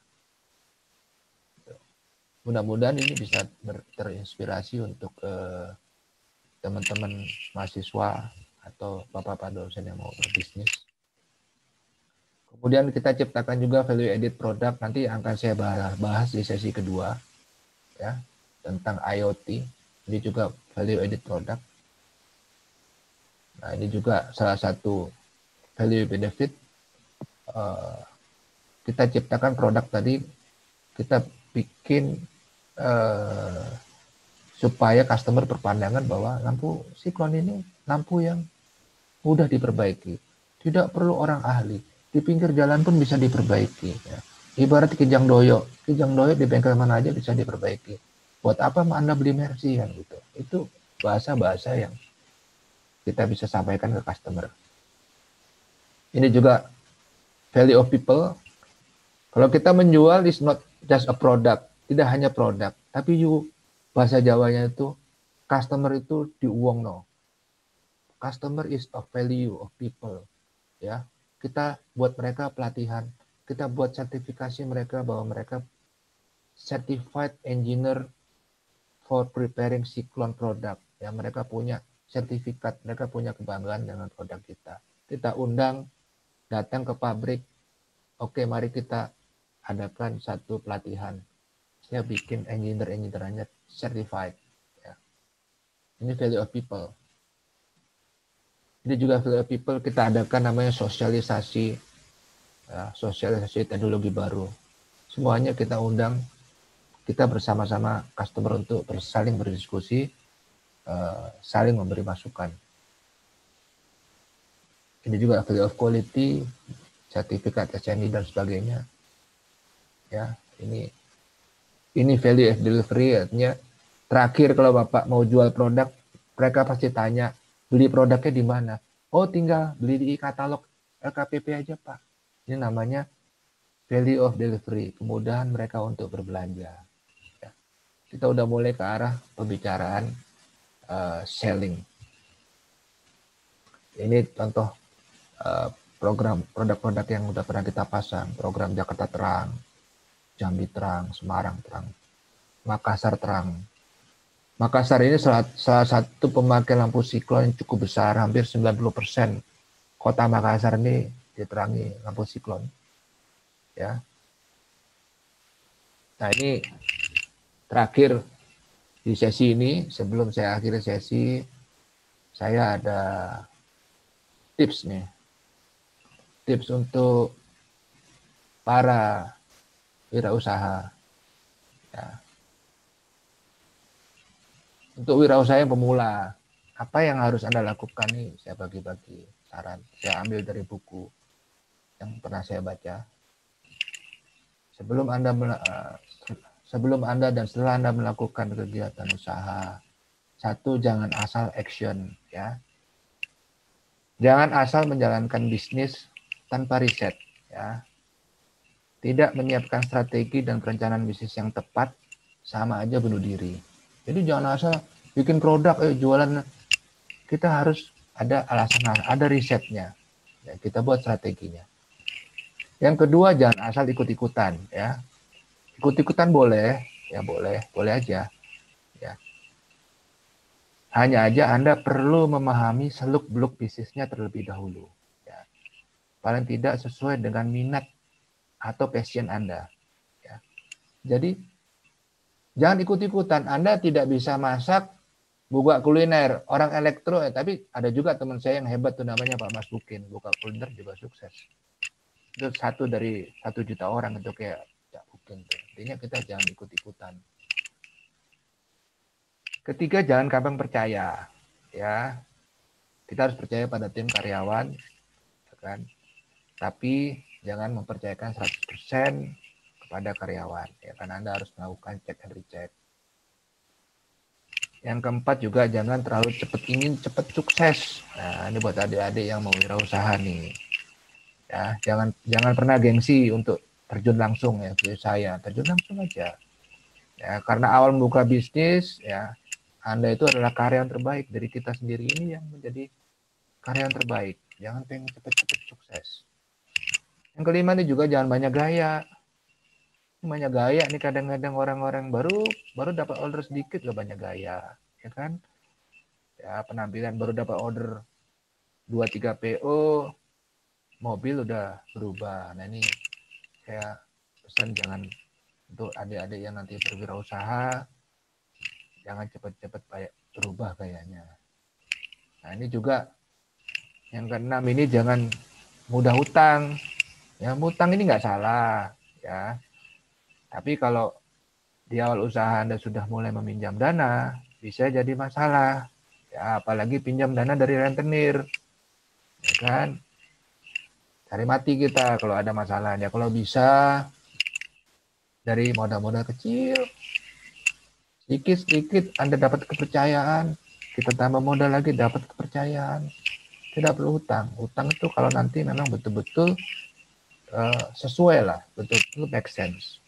Mudah-mudahan ini bisa terinspirasi untuk teman-teman mahasiswa atau bapak-bapak dosen yang mau berbisnis. Kemudian kita ciptakan juga value added product, nanti akan saya bahas di sesi kedua, ya, tentang IoT. Ini juga value added product. Nah, ini juga salah satu value benefit. Kita ciptakan produk tadi, kita bikin supaya customer berpandangan bahwa lampu siklon ini lampu yang mudah diperbaiki. Tidak perlu orang ahli. Di pinggir jalan pun bisa diperbaiki. Ya. Ibarat kijang doyok di bengkel mana aja bisa diperbaiki. Buat apa Anda beli Mercy kan gitu. Itu bahasa-bahasa yang kita bisa sampaikan ke customer. Ini juga value of people. Kalau kita menjual is not just a product, tidak hanya produk, tapi bahasa Jawanya itu customer itu diuwongno. Customer is a value of people. Ya, kita buat mereka pelatihan, kita buat sertifikasi mereka bahwa mereka certified engineer for preparing cyclone product. Ya, mereka punya sertifikat, mereka punya kebanggaan dengan produk kita. Kita undang datang ke pabrik. Oke, mari kita adakan satu pelatihan. Saya bikin engineer-engineernya certified. Ya. Ini value of people. Ini juga value of people, kita adakan namanya sosialisasi, ya, sosialisasi teknologi baru. Semuanya kita undang, kita bersama-sama customer untuk saling berdiskusi, saling memberi masukan. Ini juga value of quality, sertifikat SNI dan sebagainya. Ya, ini value of delivery, artinya terakhir kalau Bapak mau jual produk, mereka pasti tanya, beli produknya di mana? Oh, tinggal beli di katalog LKPP aja, Pak. Ini namanya value of delivery, kemudahan mereka untuk berbelanja. Ya. Kita udah mulai ke arah pembicaraan selling. Ini contoh program produk-produk yang udah pernah kita pasang, program Jakarta Terang, Jambi Terang, Semarang Terang, Makassar Terang. Makassar ini salah satu pemakai lampu siklon yang cukup besar, hampir 90% kota Makassar ini diterangi lampu siklon. Ya. Nah, ini terakhir di sesi ini, sebelum saya akhiri sesi, saya ada tips nih. Tips untuk para wirausaha. Ya. Untuk wirausaha yang pemula, apa yang harus Anda lakukan nih? Saya bagi-bagi saran. Saya ambil dari buku yang pernah saya baca. Sebelum Anda dan setelah Anda melakukan kegiatan usaha, satu, jangan asal action, ya. Jangan asal menjalankan bisnis tanpa riset, ya. Tidak menyiapkan strategi dan perencanaan bisnis yang tepat, sama aja bunuh diri. Jadi jangan asal bikin produk, jualan. Kita harus ada alasan, ada risetnya. Ya, kita buat strateginya. Yang kedua, jangan asal ikut-ikutan, ya. Ikut-ikutan boleh, ya boleh aja. Ya. Hanya aja Anda perlu memahami seluk-beluk bisnisnya terlebih dahulu. Ya. Paling tidak sesuai dengan minat atau passion Anda. Ya. Jadi jangan ikut-ikutan. Anda tidak bisa masak, buka kuliner, orang elektro, tapi ada juga teman saya yang hebat tuh namanya Pak Mas Bukin, buka kuliner juga sukses. Itu 1 dari 1 juta orang itu kayak Pak Bukin tuh. Intinya kita jangan ikut-ikutan. Ketiga, jangan gampang percaya, ya. Kita harus percaya pada tim karyawan, kan? Tapi jangan mempercayakan 100% kepada karyawan, ya kan. Anda harus melakukan check and recheck. Yang keempat juga jangan terlalu ingin cepat sukses. Nah, ini buat adik-adik yang mau wirausaha nih. Ya, jangan pernah gengsi untuk terjun langsung ya, seperti saya. Terjun langsung aja. Ya, karena awal membuka bisnis ya, Anda itu adalah karyawan terbaik dari kita sendiri ini yang menjadi karyawan terbaik. Jangan pengen cepat-cepat sukses. Yang kelima nih juga jangan banyak gaya. Banyak gaya nih kadang-kadang orang-orang baru dapat order sedikit udah banyak gaya, ya kan? Ya penampilan baru dapat order 2-3 PO, mobil udah berubah. Nah ini saya pesan jangan untuk adik-adik yang nanti berwirausaha, jangan cepat-cepat berubah kayaknya. Nah ini juga yang keenam ini jangan mudah hutang. Ya hutang ini nggak salah, ya. Tapi kalau di awal usaha Anda sudah mulai meminjam dana, bisa jadi masalah. Ya, apalagi pinjam dana dari rentenir. Ya kan? Cari mati kita kalau ada masalah. Ya, kalau bisa dari modal-modal kecil, sedikit-sedikit Anda dapat kepercayaan, kita tambah modal lagi dapat kepercayaan. Tidak perlu hutang. Hutang itu kalau nanti memang betul-betul sesuai lah, betul-betul make sense.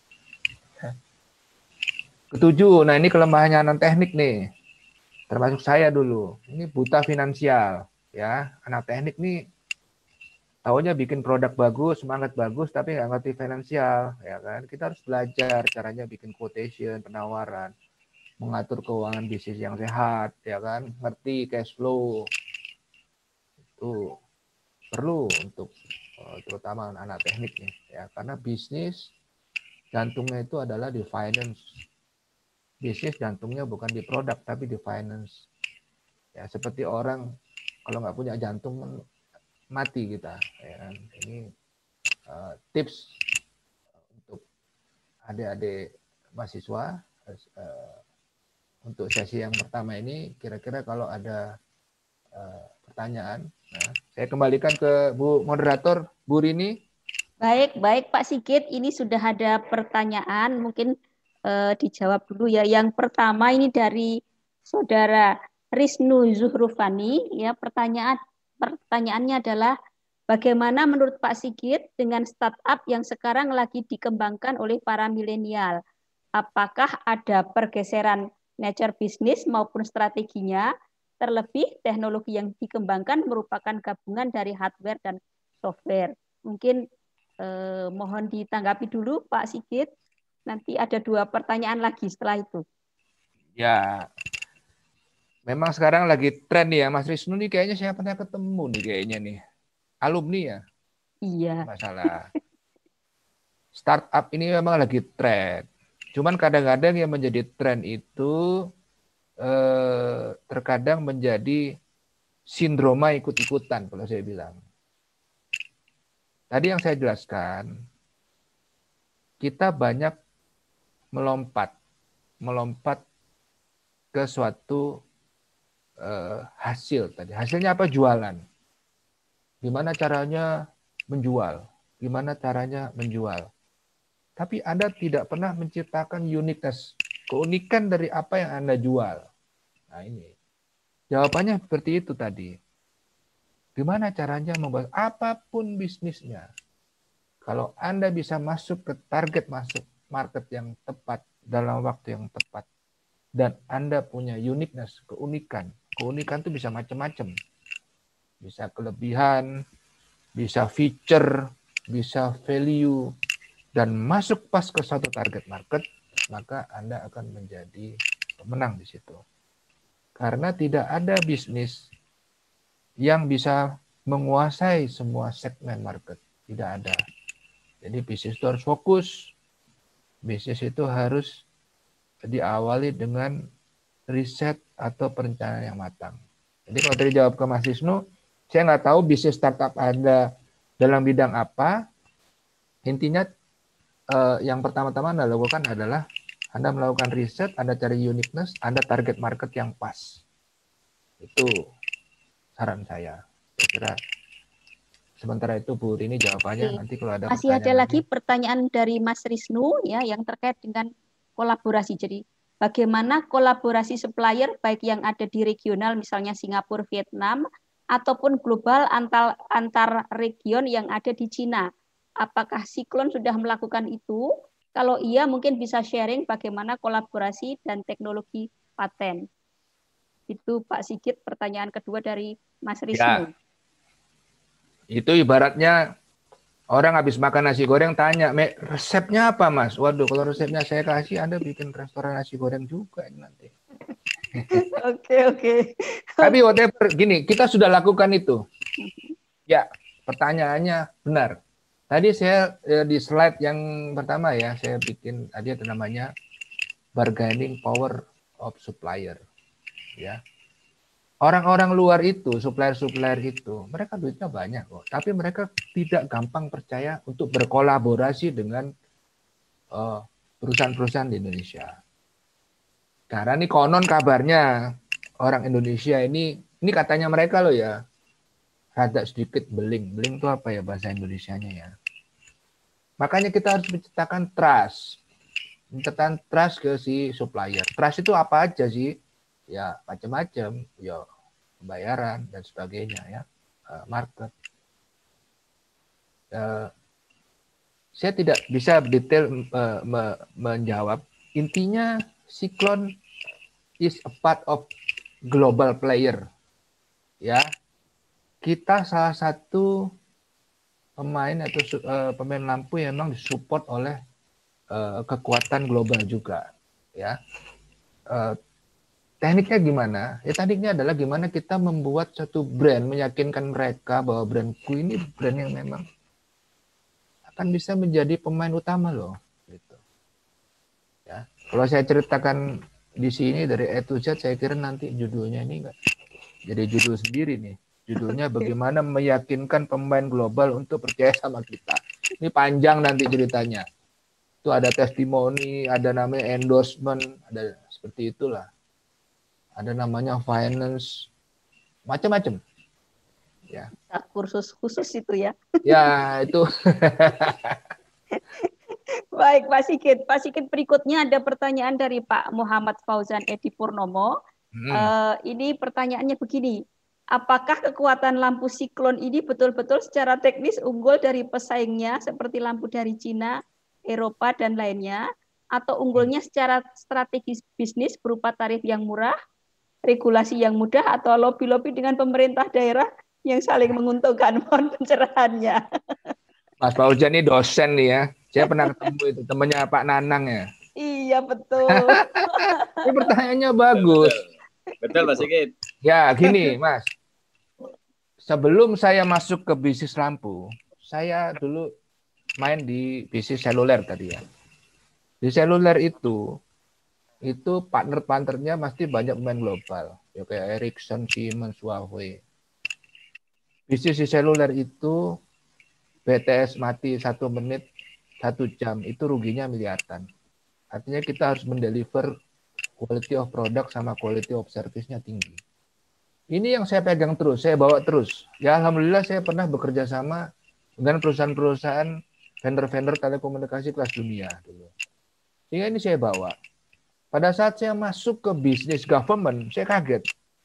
Ketujuh, nah ini kelemahannya anak teknik nih, termasuk saya dulu. Ini buta finansial, ya. Anak teknik nih, taunya bikin produk bagus, semangat bagus, tapi nggak ngerti finansial, ya kan. Kita harus belajar caranya bikin quotation, penawaran, mengatur keuangan bisnis yang sehat, ya kan. Ngerti cash flow, itu perlu untuk terutama anak teknik nih, ya. Karena bisnis jantungnya itu adalah di finance. Bisnis jantungnya bukan di produk tapi di finance. Ya seperti orang kalau nggak punya jantung mati kita. Ya, ini tips untuk adik-adik mahasiswa untuk sesi yang pertama ini. Kira-kira kalau ada pertanyaan, nah, saya kembalikan ke Bu Moderator, Bu Rini. Baik Pak Sigit, ini sudah ada pertanyaan, mungkin dijawab dulu ya. Yang pertama ini dari Saudara Riznu Zuhrufani, ya pertanyaannya adalah bagaimana menurut Pak Sigit dengan startup yang sekarang lagi dikembangkan oleh para milenial? Apakah ada pergeseran nature bisnis maupun strateginya? Terlebih teknologi yang dikembangkan merupakan gabungan dari hardware dan software. Mungkin mohon ditanggapi dulu Pak Sigit. Nanti ada 2 pertanyaan lagi setelah itu. Ya, memang sekarang lagi tren nih ya, Mas Riznu nih kayaknya saya pernah ketemu nih kayaknya nih. Alumni ya? Iya. Masalah. Startup ini memang lagi tren. Cuman kadang-kadang yang menjadi tren itu terkadang menjadi sindroma ikut-ikutan kalau saya bilang. Tadi yang saya jelaskan, kita banyak melompat ke suatu hasil tadi. Hasilnya apa? Jualan. Gimana caranya menjual? Gimana caranya menjual? Tapi Anda tidak pernah menciptakan uniqueness, keunikan dari apa yang Anda jual. Nah ini, jawabannya seperti itu tadi. Gimana caranya membuat apapun bisnisnya? Kalau Anda bisa masuk ke target market yang tepat dalam waktu yang tepat, dan Anda punya uniqueness, keunikan. Keunikan itu bisa macam-macam. Bisa kelebihan, bisa feature, bisa value, dan masuk pas ke satu target market, maka Anda akan menjadi pemenang di situ. Karena tidak ada bisnis yang bisa menguasai semua segmen market. Tidak ada. Jadi bisnis itu harus fokus bisnis itu harus diawali dengan riset atau perencanaan yang matang. Jadi kalau tadi jawab ke Mas Wisnu, saya nggak tahu bisnis startup Anda dalam bidang apa. Intinya yang pertama-tama Anda lakukan adalah Anda melakukan riset, Anda cari uniqueness, Anda target market yang pas. Itu saran saya. Saya kira sementara itu Bu Rini jawabannya. Oke. Nanti kalau ada Masih ada pertanyaan lagi pertanyaan dari Mas Risnu ya yang terkait dengan kolaborasi. Jadi bagaimana kolaborasi supplier baik yang ada di regional misalnya Singapura, Vietnam ataupun global antar region yang ada di Cina. Apakah Siklon sudah melakukan itu? Kalau iya mungkin bisa sharing bagaimana kolaborasi dan teknologi paten. Itu Pak Sigit pertanyaan kedua dari Mas Risnu. Ya, itu ibaratnya orang habis makan nasi goreng tanya, resepnya apa Mas? Waduh, kalau resepnya saya kasih, Anda bikin restoran nasi goreng juga nanti. Oke. Tapi whatever, gini, kita sudah lakukan itu. Ya, pertanyaannya benar. Tadi saya di slide yang pertama ya, saya bikin, tadi ada namanya bargaining power of supplier. Ya. Orang-orang luar itu, supplier-supplier itu, mereka duitnya banyak kok. Tapi mereka tidak gampang percaya untuk berkolaborasi dengan perusahaan-perusahaan di Indonesia. Karena ini konon kabarnya orang Indonesia ini katanya mereka loh ya, rada sedikit beling. Beling itu apa ya bahasa Indonesianya ya? Makanya kita harus menciptakan trust. Menciptakan trust ke si supplier. Trust itu apa aja sih? Ya macam-macam, ya pembayaran dan sebagainya ya, market. Saya tidak bisa detail menjawab. Intinya Siklon is a part of global player. Ya, kita salah satu pemain atau pemain lampu yang memang disupport oleh kekuatan global juga. Ya. Tekniknya gimana? Ya tekniknya adalah gimana kita membuat satu brand, meyakinkan mereka bahwa brandku ini brand yang memang akan bisa menjadi pemain utama loh. Gitu. Ya. Kalau saya ceritakan di sini dari A to Z, saya kira nanti judulnya ini enggak jadi judul sendiri nih. Judulnya bagaimana meyakinkan pemain global untuk percaya sama kita. Ini panjang nanti ceritanya. Itu ada testimoni, ada namanya endorsement, ada seperti itulah. Ada namanya finance, macam-macam. Ya. Kursus khusus itu ya. Ya, itu. Baik, Pak Sigit. Pak Sigit, berikutnya ada pertanyaan dari Pak Muhammad Fauzan Edi Purnomo. Ini pertanyaannya begini. Apakah kekuatan lampu siklon ini betul-betul secara teknis unggul dari pesaingnya seperti lampu dari Cina, Eropa, dan lainnya? Atau unggulnya secara strategis bisnis berupa tarif yang murah, regulasi yang mudah, atau lobby-lobby dengan pemerintah daerah yang saling menguntungkan? Mohon pencerahannya. Mas Fauzan ini dosen nih ya. Saya pernah ketemu itu temannya Pak Nanang ya. Iya betul. Ini pertanyaannya bagus. Betul Pak Sigit. Ya gini Mas. Sebelum saya masuk ke bisnis lampu, saya dulu main di bisnis seluler tadi ya. Di seluler itu partner-partnernya pasti banyak pemain global. Ya kayak Ericsson, Siemens, Huawei. Bisnis di seluler itu BTS mati 1 menit, 1 jam, itu ruginya miliaran. Artinya kita harus mendeliver quality of product sama quality of service-nya tinggi. Ini yang saya pegang terus, saya bawa terus. Ya alhamdulillah saya pernah bekerja sama dengan perusahaan-perusahaan vendor-vendor telekomunikasi kelas dunia dulu. Sehingga ini saya bawa. Pada saat saya masuk ke bisnis government, saya kaget.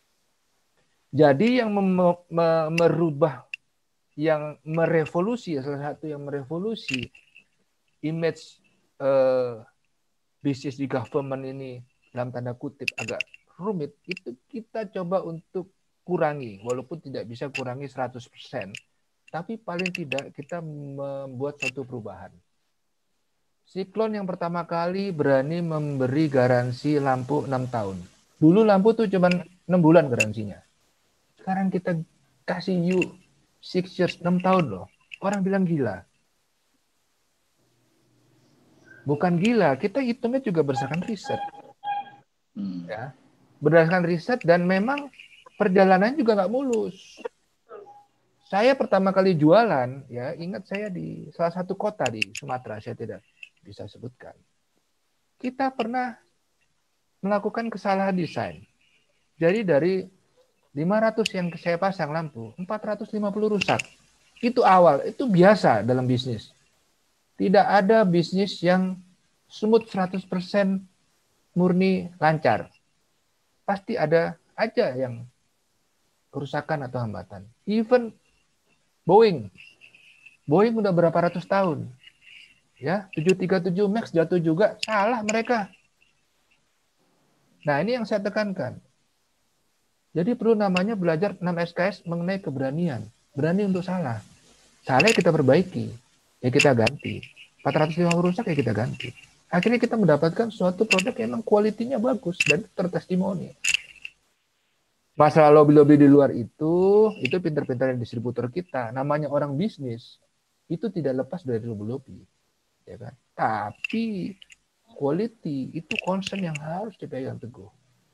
Jadi yang merubah, yang merevolusi, salah satu yang merevolusi image bisnis di government ini dalam tanda kutip agak rumit, itu kita coba untuk kurangi, walaupun tidak bisa kurangi 100%, tapi paling tidak kita membuat suatu perubahan. Siklon yang pertama kali berani memberi garansi lampu 6 tahun. Dulu lampu tuh cuma 6 bulan garansinya. Sekarang kita kasih you 6 years, 6 tahun loh. Orang bilang gila. Bukan gila, kita hitungnya juga berdasarkan riset. Ya. Berdasarkan riset dan memang perjalanan juga nggak mulus. Saya pertama kali jualan, ya ingat saya di salah satu kota di Sumatera, saya tidak bisa sebutkan. Kita pernah melakukan kesalahan desain. Jadi dari 500 yang saya pasang lampu, 450 rusak. Itu awal, itu biasa dalam bisnis. Tidak ada bisnis yang smooth 100% murni lancar. Pasti ada aja yang kerusakan atau hambatan. Even Boeing udah berapa ratus tahun. Ya, 737 Max jatuh juga, salah mereka. Nah, ini yang saya tekankan. Jadi perlu namanya belajar 6 SKS mengenai keberanian. Berani untuk salah. Salah kita perbaiki, ya kita ganti. 450 rusak ya kita ganti. Akhirnya kita mendapatkan suatu produk yang memang kualitinya bagus dan tertestimoni. Masalah lobby-lobby di luar itu pintar-pintar distributor kita. Namanya orang bisnis, itu tidak lepas dari lobby-lobby. Ya kan? Tapi quality itu concern yang harus dipegang teguh.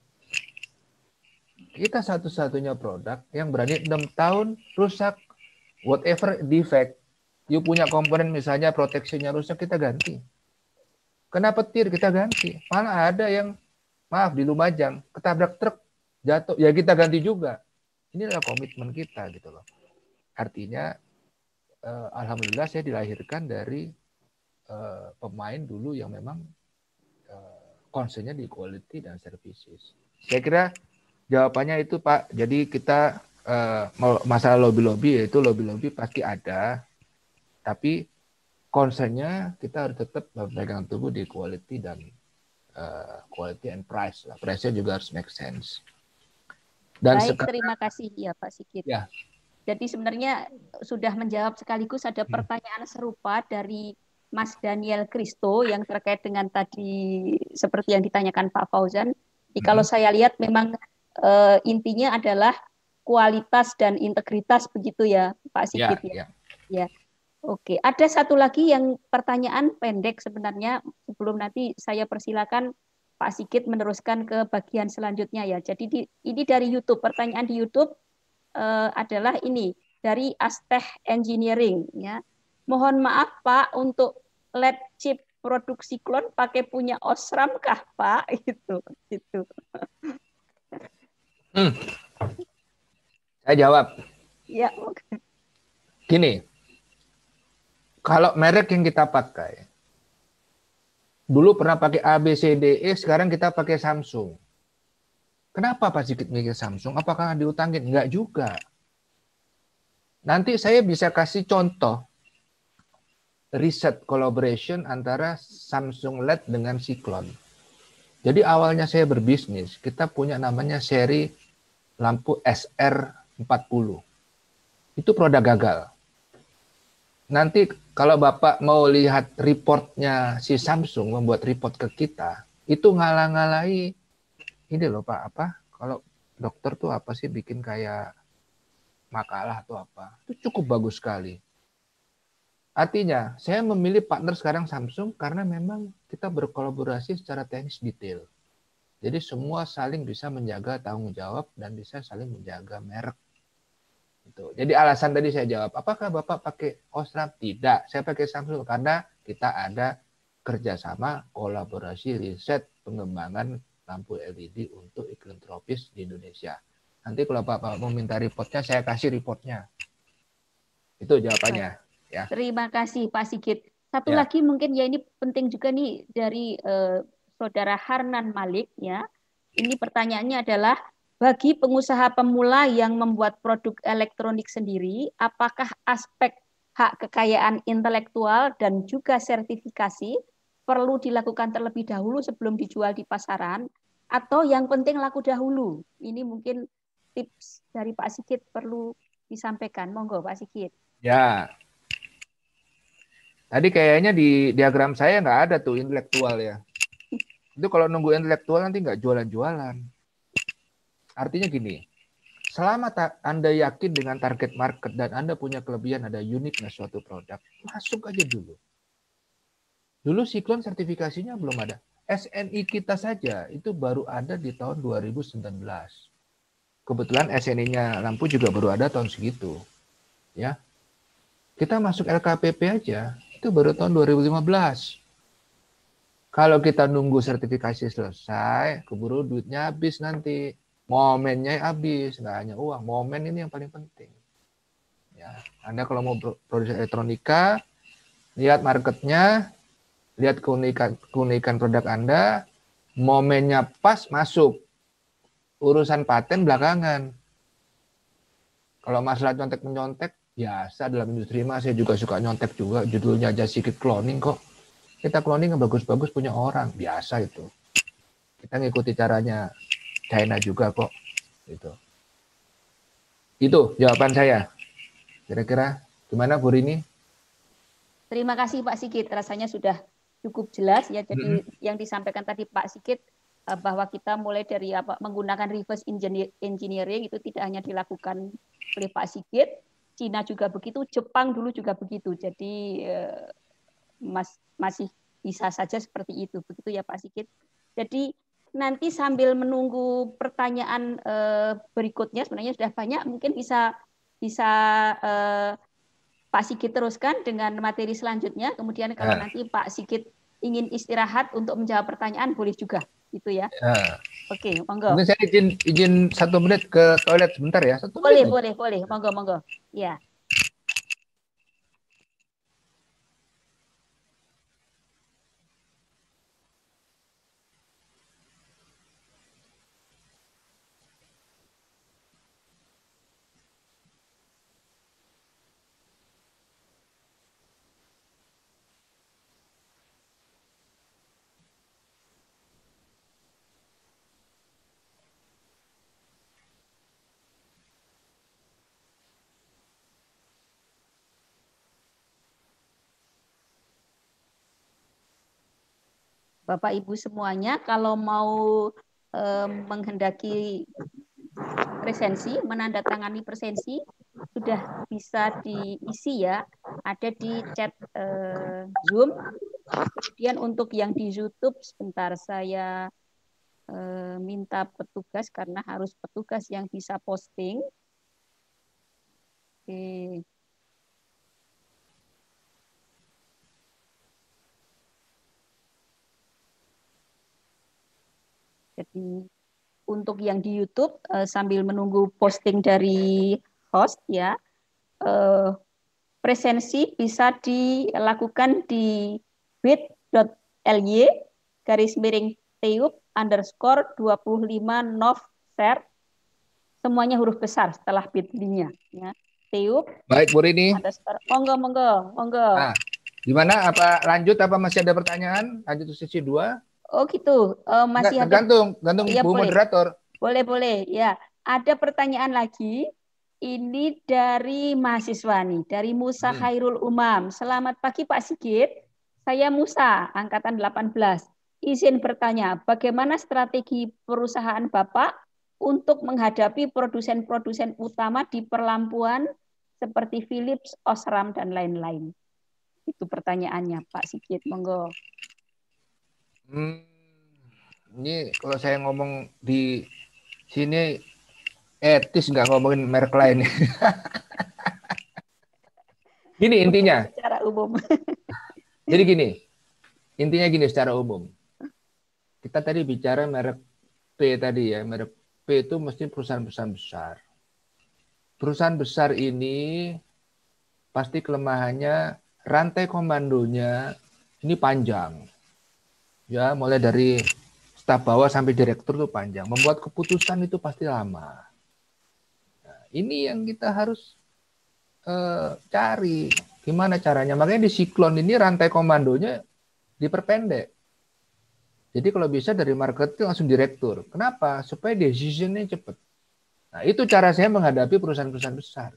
Kita satu-satunya produk yang berani 6 tahun rusak, whatever defect, you punya komponen misalnya proteksinya rusak, kita ganti. Kena petir, kita ganti. Malah ada yang, maaf, di Lumajang, ketabrak truk, jatuh, ya kita ganti juga. Ini adalah komitmen kita gitu loh. Artinya, alhamdulillah saya dilahirkan dari pemain dulu yang memang concernnya di quality dan services. Saya kira jawabannya itu Pak. Jadi kita masalah lobby-lobby, yaitu lobby-lobby pasti ada. Tapi concernnya kita harus tetap berpegang teguh di quality dan quality and price. Price-nya juga harus make sense. Dan baik, terima kasih ya Pak Sigit. Ya. Jadi sebenarnya sudah menjawab sekaligus ada pertanyaan serupa dari Mas Daniel Kristo yang terkait dengan tadi seperti yang ditanyakan Pak Fauzan. Jadi kalau saya lihat memang intinya adalah kualitas dan integritas begitu ya Pak Sigit ya. Ya. Oke, ada satu lagi yang pertanyaan pendek sebenarnya sebelum nanti saya persilakan Pak Sigit meneruskan ke bagian selanjutnya ya. Jadi ini dari YouTube, pertanyaan di YouTube adalah ini dari Asteh Engineering ya. Mohon maaf Pak, untuk LED chip produksi klon pakai punya Osram kah Pak? Itu. Saya jawab. Ya. Gini, kalau merek yang kita pakai, dulu pernah pakai A, B, C, D, E, sekarang kita pakai Samsung. Kenapa Pak Sigit mikir Samsung? Apakah diutangin? Enggak juga. Nanti saya bisa kasih contoh riset collaboration antara Samsung LED dengan Siklon. Jadi awalnya saya berbisnis, kita punya namanya seri lampu SR40. Itu produk gagal. Nanti kalau Bapak mau lihat reportnya si Samsung membuat report ke kita, itu ngalah-ngalahi ini loh Pak, apa? Kalau dokter tuh apa sih bikin kayak makalah atau apa? Itu cukup bagus sekali. Artinya, saya memilih partner sekarang Samsung karena memang kita berkolaborasi secara teknis detail. Jadi semua saling bisa menjaga tanggung jawab dan bisa saling menjaga merek. Gitu. Jadi alasan tadi saya jawab, apakah Bapak pakai Osram? Tidak, saya pakai Samsung karena kita ada kerjasama kolaborasi riset pengembangan lampu LED untuk iklim tropis di Indonesia. Nanti kalau Bapak mau minta reportnya, saya kasih reportnya. Itu jawabannya. Ya. Terima kasih Pak Sigit. Satu lagi mungkin ya ini penting juga nih dari Saudara Harnan Malik ya. Ini pertanyaannya adalah bagi pengusaha pemula yang membuat produk elektronik sendiri, apakah aspek hak kekayaan intelektual dan juga sertifikasi perlu dilakukan terlebih dahulu sebelum dijual di pasaran, atau yang penting laku dahulu? Ini mungkin tips dari Pak Sigit perlu disampaikan. Monggo Pak Sigit. Ya. Tadi kayaknya di diagram saya nggak ada tuh intelektual ya. Itu kalau nunggu intelektual nanti nggak jualan-jualan. Artinya gini, selama Anda yakin dengan target market dan Anda punya kelebihan, ada uniknya suatu produk, masuk aja dulu. Dulu siklon sertifikasinya belum ada. SNI kita saja itu baru ada di tahun 2019. Kebetulan SNI-nya Lampu juga baru ada tahun segitu. Ya. Kita masuk LKPP aja itu baru tahun 2015. Kalau kita nunggu sertifikasi selesai, keburu duitnya habis nanti. Momennya habis, nggak hanya uang. Momen ini yang paling penting. Ya, Anda kalau mau produksi elektronika, lihat marketnya, lihat keunikan produk Anda, momennya pas masuk. Urusan paten belakangan. Kalau masalah nyontek-menyontek, biasa dalam industri saya juga suka nyontek juga. Judulnya aja sedikit cloning kok. Kita cloning yang bagus-bagus punya orang, biasa itu. Kita ngikuti caranya China juga kok. Itu jawaban saya. Kira-kira gimana Bu Rini? Terima kasih Pak Sigit, rasanya sudah cukup jelas ya. Jadi yang disampaikan tadi Pak Sigit bahwa kita mulai dari menggunakan reverse engineering itu tidak hanya dilakukan oleh Pak Sigit, Cina juga begitu, Jepang dulu juga begitu. Jadi masih bisa saja seperti itu, begitu ya Pak Sigit. Jadi nanti sambil menunggu pertanyaan berikutnya, sebenarnya sudah banyak, mungkin bisa Pak Sigit teruskan dengan materi selanjutnya. Kemudian kalau nanti Pak Sigit ingin istirahat untuk menjawab pertanyaan, boleh juga, gitu ya. Oke, monggo. Mungkin saya izin 1 menit ke toilet sebentar ya. Boleh, monggo. Ya. Bapak Ibu semuanya, kalau mau menghendaki presensi, menandatangani presensi, sudah bisa diisi ya, ada di chat Zoom. Kemudian untuk yang di YouTube, sebentar saya minta petugas karena harus petugas yang bisa posting. Oke. Jadi untuk yang di YouTube sambil menunggu posting dari host ya, presensi bisa dilakukan di bit.ly/teup_25novshare. Semuanya huruf besar setelah bit.ly-nya ya. Teup. Baik Bu Rini. Monggo. Nah, gimana? Apa lanjut apa masih ada pertanyaan? Lanjut sesi 2? Oh gitu, masih tergantung ya, Bu moderator. Boleh. Ya, ada pertanyaan lagi. Ini dari mahasiswa nih, dari Musa Khairul Umam. Selamat pagi Pak Sigit. Saya Musa, angkatan 18. Izin bertanya, bagaimana strategi perusahaan Bapak untuk menghadapi produsen-produsen utama di perlampuan seperti Philips, Osram, dan lain-lain? Itu pertanyaannya Pak Sigit, monggo. Ini kalau saya ngomong di sini etis nggak ngomongin merek lain. Gini intinya. Secara umum. Jadi gini, intinya gini secara umum. Kita tadi bicara merek P tadi ya, merek P itu mesti perusahaan-perusahaan besar. Perusahaan besar ini pasti kelemahannya rantai komandonya ini panjang. Ya, mulai dari staf bawah sampai direktur itu panjang. Membuat keputusan itu pasti lama. Nah, ini yang kita harus cari. Gimana caranya? Makanya di siklon ini rantai komandonya diperpendek. Jadi kalau bisa dari marketing langsung direktur. Kenapa? Supaya decision-nya cepat. Nah, itu cara saya menghadapi perusahaan-perusahaan besar.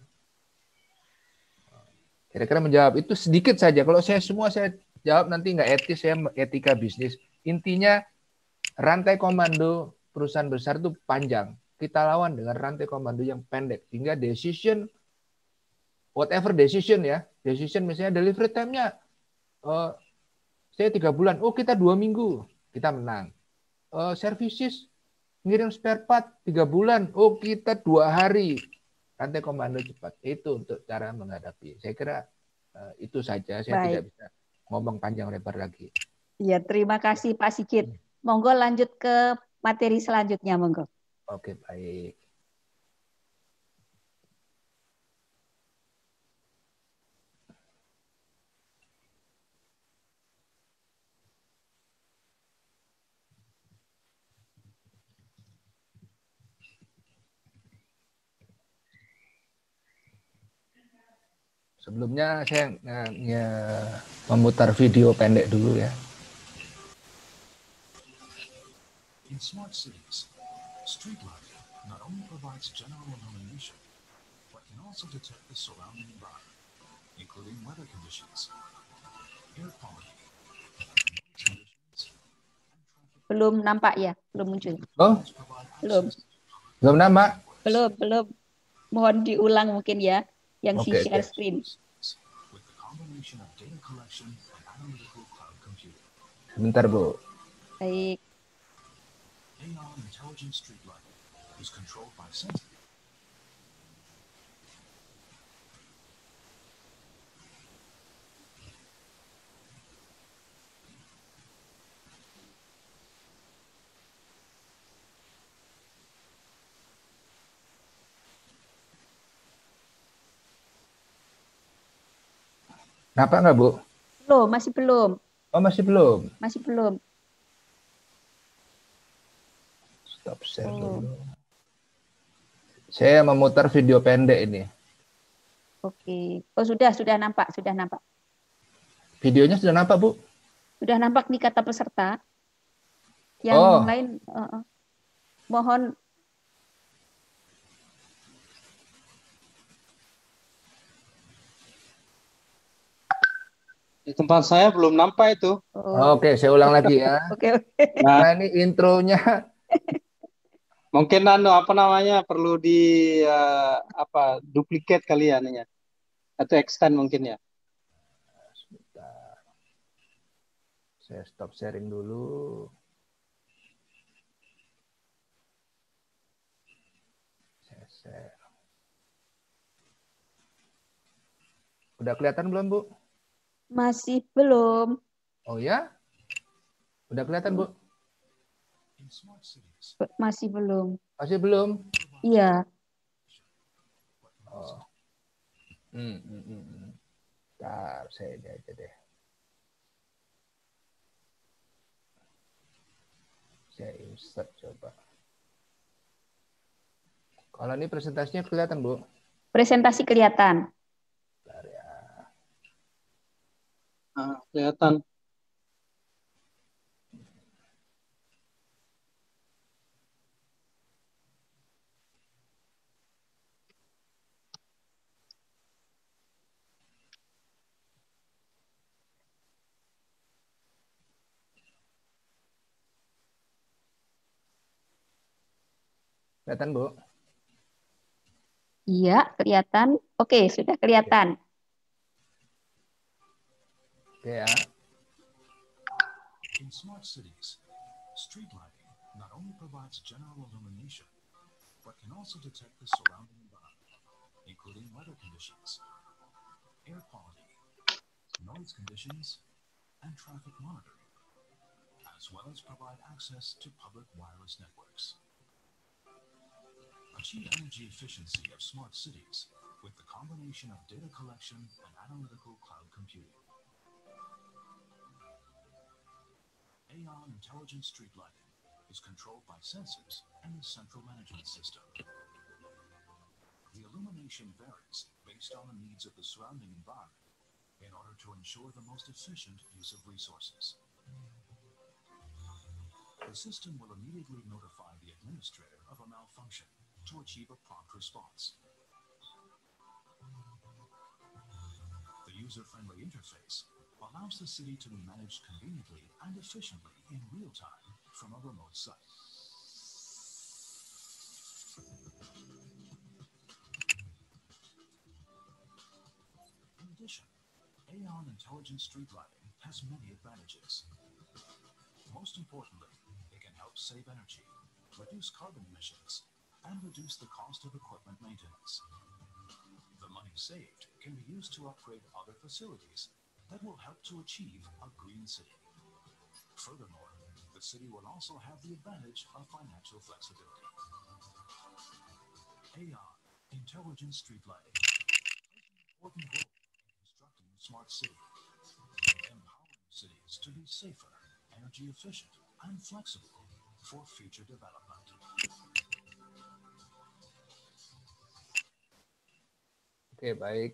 Kira-kira menjawab itu sedikit saja. Kalau saya jawab nanti nggak etis, saya etika bisnis. Intinya rantai komando perusahaan besar itu panjang. Kita lawan dengan rantai komando yang pendek. Sehingga decision, whatever decision ya, decision misalnya delivery time-nya Saya 3 bulan. Oh, kita 2 minggu. Kita menang. Services ngirim spare part 3 bulan. Oh, kita 2 hari. Rantai komando cepat. Itu untuk cara menghadapi. Saya kira itu saja. Saya tidak bisa ngomong panjang lebar lagi. Ya, terima kasih Pak Sigit. Monggo lanjut ke materi selanjutnya, monggo. Oke, baik. Sebelumnya saya memutar video pendek dulu ya. In smart cities, street lighting not only provides general illumination, but can also detect the surrounding environment, including weather conditions, air quality, conditions, Belum nampak ya? Belum muncul? Oh, belum nampak? Belum. Mohon diulang mungkin ya, yang si share screen. with the combination of data collection and analytical cloud computing. Sebentar, Bu. Baik. AR intelligent street lighting is controlled by sensors. Nampak nggak, Bu? Belum, masih belum. Oh, masih belum? Masih belum. Stop share dulu. Saya memutar video pendek ini. Oke. Oh, sudah nampak. Videonya sudah nampak, Bu? Sudah nampak nih kata peserta. Yang lain mohon di tempat saya belum nampak itu. Oke, saya ulang lagi ya. Oke. Nah, ini intronya. Mungkin perlu di duplikat kali ya ininya. Atau extend mungkin ya. Sebentar. Saya stop sharing dulu. Saya share. Udah kelihatan belum, Bu? Masih belum. Oh ya? Udah kelihatan, Bu? Masih belum. Masih belum? Iya. Oh. Bentar, saya ini aja deh. Saya insert coba. Kalau ini presentasinya kelihatan, Bu? Presentasi kelihatan. Bentar ya. Kelihatan. Kelihatan, Bu? Iya, kelihatan. Oke, sudah kelihatan. Oke ya. In smart cities, street lighting not only provides general illumination, but can also detect the surrounding environment, including weather conditions, air quality, noise conditions, and traffic monitoring, as well as provide access to public wireless networks. Achieve energy efficiency of smart cities with the combination of data collection and analytical cloud computing. AR intelligent street lighting is controlled by sensors and the central management system. The illumination varies based on the needs of the surrounding environment in order to ensure the most efficient use of resources. The system will immediately notify the administrator of a malfunction to achieve a prompt response. The user-friendly interface allows the city to be managed conveniently and efficiently in real time from a remote site. In addition, Aeon Intelligent Street Lighting has many advantages. Most importantly, it can help save energy, reduce carbon emissions, and reduce the cost of equipment maintenance. The money saved can be used to upgrade other facilities that will help to achieve a green city. Furthermore, the city will also have the advantage of financial flexibility. AI, intelligent street lighting, plays an important role in constructing a smart city, empowering cities to be safer, energy efficient, and flexible for future development. Oke, baik.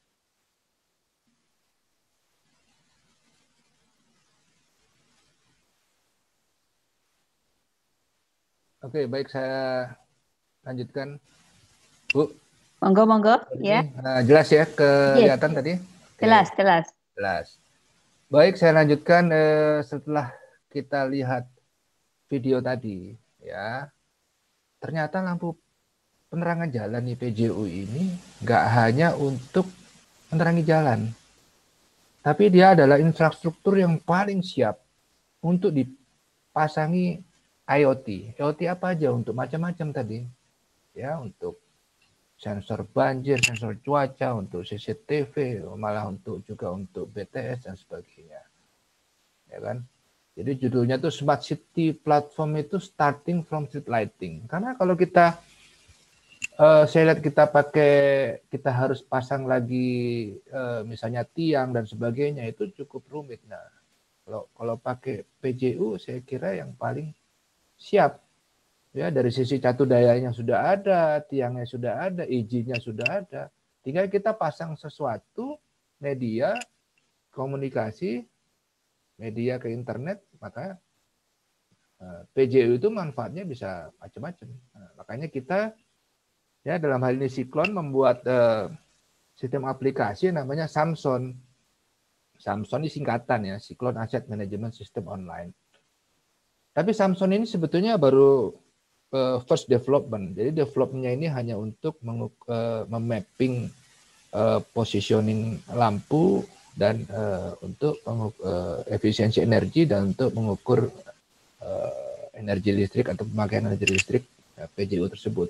Oke, baik, saya lanjutkan. Bu, Monggo, ya. jelas ya kelihatan tadi? Oke, Jelas. Baik, saya lanjutkan setelah kita lihat video tadi, ya. Ternyata lampu penerangan jalan di PJU ini nggak hanya untuk menerangi jalan, tapi dia adalah infrastruktur yang paling siap untuk dipasangi IoT. IoT apa aja? Untuk macam-macam tadi, ya, untuk sensor banjir, sensor cuaca, untuk CCTV, malah juga untuk BTS dan sebagainya, ya kan? Jadi judulnya tuh Smart City Platform itu starting from street lighting. Karena kalau kita saya lihat kita harus pasang lagi misalnya tiang dan sebagainya, itu cukup rumit. Nah, kalau pakai PJU saya kira yang paling siap. Ya, dari sisi catu dayanya sudah ada, tiangnya sudah ada, izinnya sudah ada. Tinggal kita pasang sesuatu, media komunikasi, media ke internet, maka PJU itu manfaatnya bisa macam-macam. Nah, makanya kita, ya, dalam hal ini Siklon membuat sistem aplikasi yang namanya Samson. Samson ini singkatan, ya, Siklon Asset Management System Online. Tapi Samson ini sebetulnya baru first development. Jadi developmentnya ini hanya untuk memapping positioning lampu dan untuk efisiensi energi dan untuk mengukur energi listrik atau pemakaian energi listrik PJU tersebut.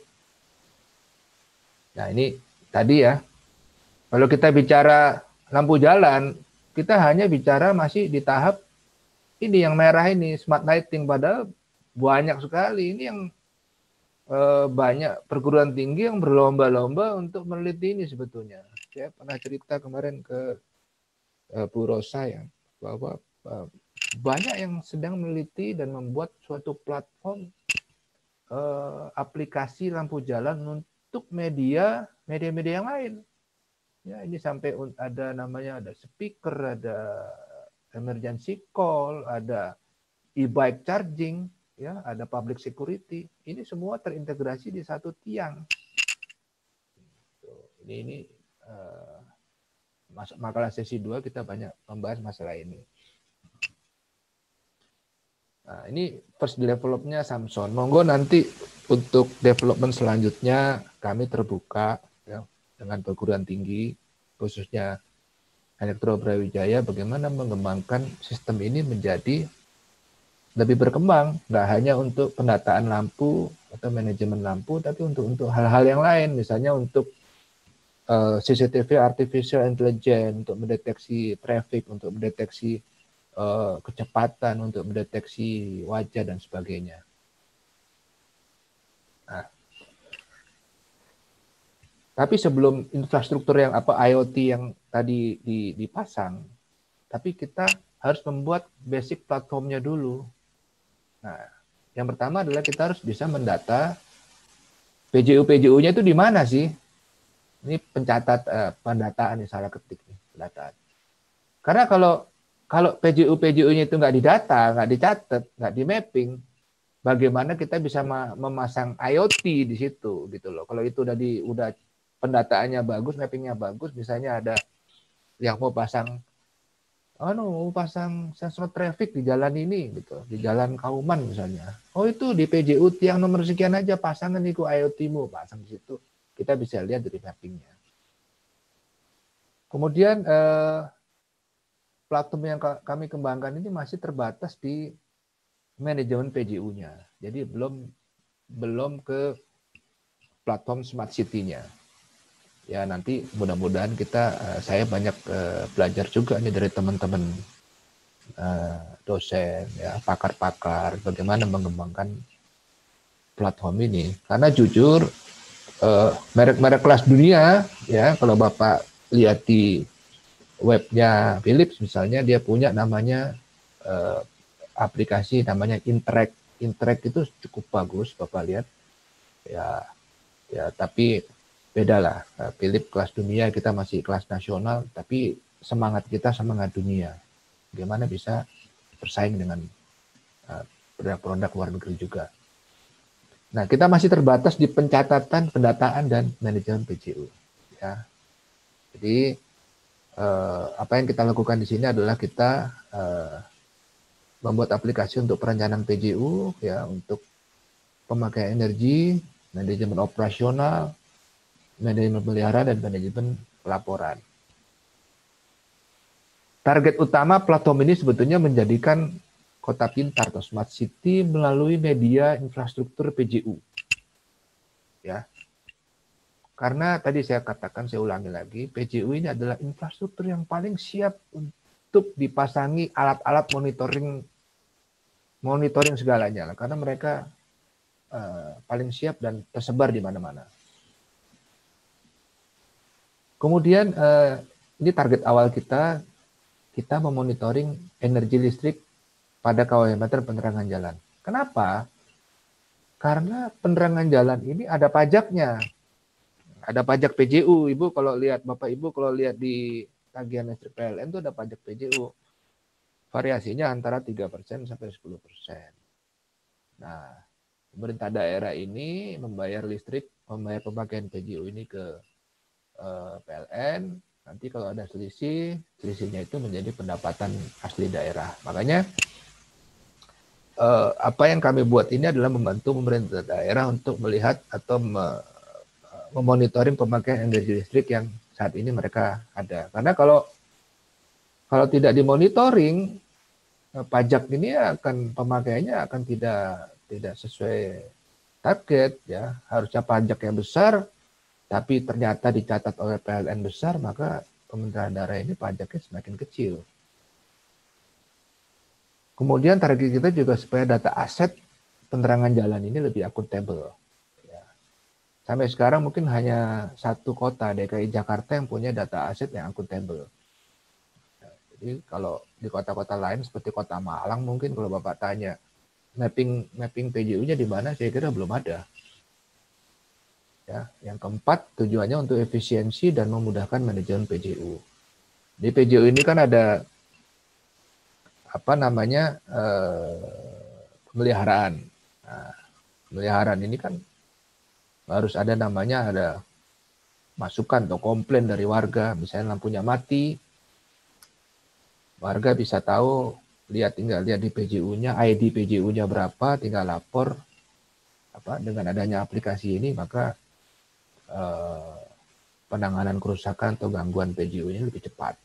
Nah, ini tadi, ya, kalau kita bicara lampu jalan, kita hanya bicara masih di tahap ini yang merah ini, smart lighting, padahal banyak sekali. Ini yang banyak perguruan tinggi yang berlomba-lomba untuk meneliti ini sebetulnya. Saya pernah cerita kemarin ke Bu Rosa, ya, bahwa banyak yang sedang meneliti dan membuat suatu platform aplikasi lampu jalan untuk media yang lain. Ya, ini sampai ada namanya, ada speaker, ada emergency call, ada e-bike charging, ya, ada public security. Ini semua terintegrasi di satu tiang. Ini makalah sesi 2 kita banyak membahas masalah ini. Nah, ini first developnya Samson. Monggo nanti untuk development selanjutnya kami terbuka, ya, dengan perguruan tinggi, khususnya Elektro Brawijaya, bagaimana mengembangkan sistem ini menjadi lebih berkembang, nggak hanya untuk pendataan lampu atau manajemen lampu, tapi untuk hal-hal yang lain, misalnya untuk CCTV artificial intelligence, untuk mendeteksi traffic, untuk mendeteksi kecepatan, untuk mendeteksi wajah dan sebagainya. Nah, tapi sebelum infrastruktur yang IoT yang tadi dipasang, tapi kita harus membuat basic platformnya dulu. Nah, yang pertama adalah kita harus bisa mendata PJU-nya itu di mana sih? Ini pendataan nih, salah ketik nih, pendataan. Karena kalau PJU-nya itu nggak didata, nggak dicatat, nggak di mapping, bagaimana kita bisa memasang IoT di situ, gitu loh. Kalau itu udah pendataannya bagus, mappingnya bagus, misalnya ada yang mau pasang sensor traffic di jalan ini, gitu, di jalan Kauman misalnya. Oh, itu di PJU tiang nomor sekian aja pasangan itu IoT-mu, pasang di situ. Kita bisa lihat dari mappingnya. Kemudian platform yang kami kembangkan ini masih terbatas di manajemen PJU-nya. Jadi belum ke platform Smart City-nya. Ya nanti mudah-mudahan saya banyak belajar juga nih dari teman-teman dosen, ya pakar-pakar, bagaimana mengembangkan platform ini. Karena jujur merek-merek kelas dunia, ya kalau Bapak lihat di webnya Philips misalnya, dia punya namanya aplikasi namanya Interact. Interact itu cukup bagus, Bapak lihat. Ya tapi beda lah. Philips kelas dunia, kita masih kelas nasional, tapi semangat kita semangat dunia. Bagaimana bisa bersaing dengan produk-produk luar negeri juga. Nah, kita masih terbatas di pencatatan, pendataan, dan manajemen PJU. Ya. Jadi apa yang kita lakukan di sini adalah kita membuat aplikasi untuk perencanaan PJU, ya, untuk pemakaian energi, manajemen operasional, manajemen peliharaan, dan manajemen pelaporan. Target utama platform ini sebetulnya menjadikan kota pintar atau smart city melalui media infrastruktur PJU. Ya. Karena tadi saya katakan, saya ulangi lagi, PJU ini adalah infrastruktur yang paling siap untuk dipasangi alat-alat monitoring segalanya, karena mereka paling siap dan tersebar di mana-mana. Kemudian ini target awal kita memonitoring energi listrik pada kawahimatan penerangan jalan. Kenapa? Karena penerangan jalan ini ada pajaknya. Ada pajak PJU, Ibu kalau lihat, Bapak Ibu kalau lihat di tagihan listrik PLN itu ada pajak PJU. Variasinya antara 3% sampai 10%. Nah, pemerintah daerah ini membayar pemakaian PJU ini ke PLN. Nanti kalau ada selisihnya itu menjadi pendapatan asli daerah. Makanya apa yang kami buat ini adalah membantu pemerintah daerah untuk melihat atau memonitoring pemakaian energi listrik yang saat ini mereka ada. Karena kalau tidak dimonitoring, pajak ini pemakaiannya akan tidak sesuai target, ya. Harusnya pajak yang besar, tapi ternyata dicatat oleh PLN besar, maka pemerintah daerah ini pajaknya semakin kecil. Kemudian target kita juga supaya data aset penerangan jalan ini lebih akuntabel. Sampai sekarang mungkin hanya satu kota, DKI Jakarta, yang punya data aset yang akuntabel. Jadi kalau di kota-kota lain seperti Kota Malang, mungkin kalau Bapak tanya mapping PJU-nya di mana, saya kira belum ada. Ya, yang keempat, tujuannya untuk efisiensi dan memudahkan manajemen PJU. Di PJU ini kan ada pemeliharaan. Nah, pemeliharaan ini kan harus ada masukan atau komplain dari warga, misalnya lampunya mati, warga bisa tahu, tinggal lihat di PJU-nya, ID PJU-nya berapa, tinggal lapor. Dengan adanya aplikasi ini, maka penanganan kerusakan atau gangguan PJU-nya lebih cepat.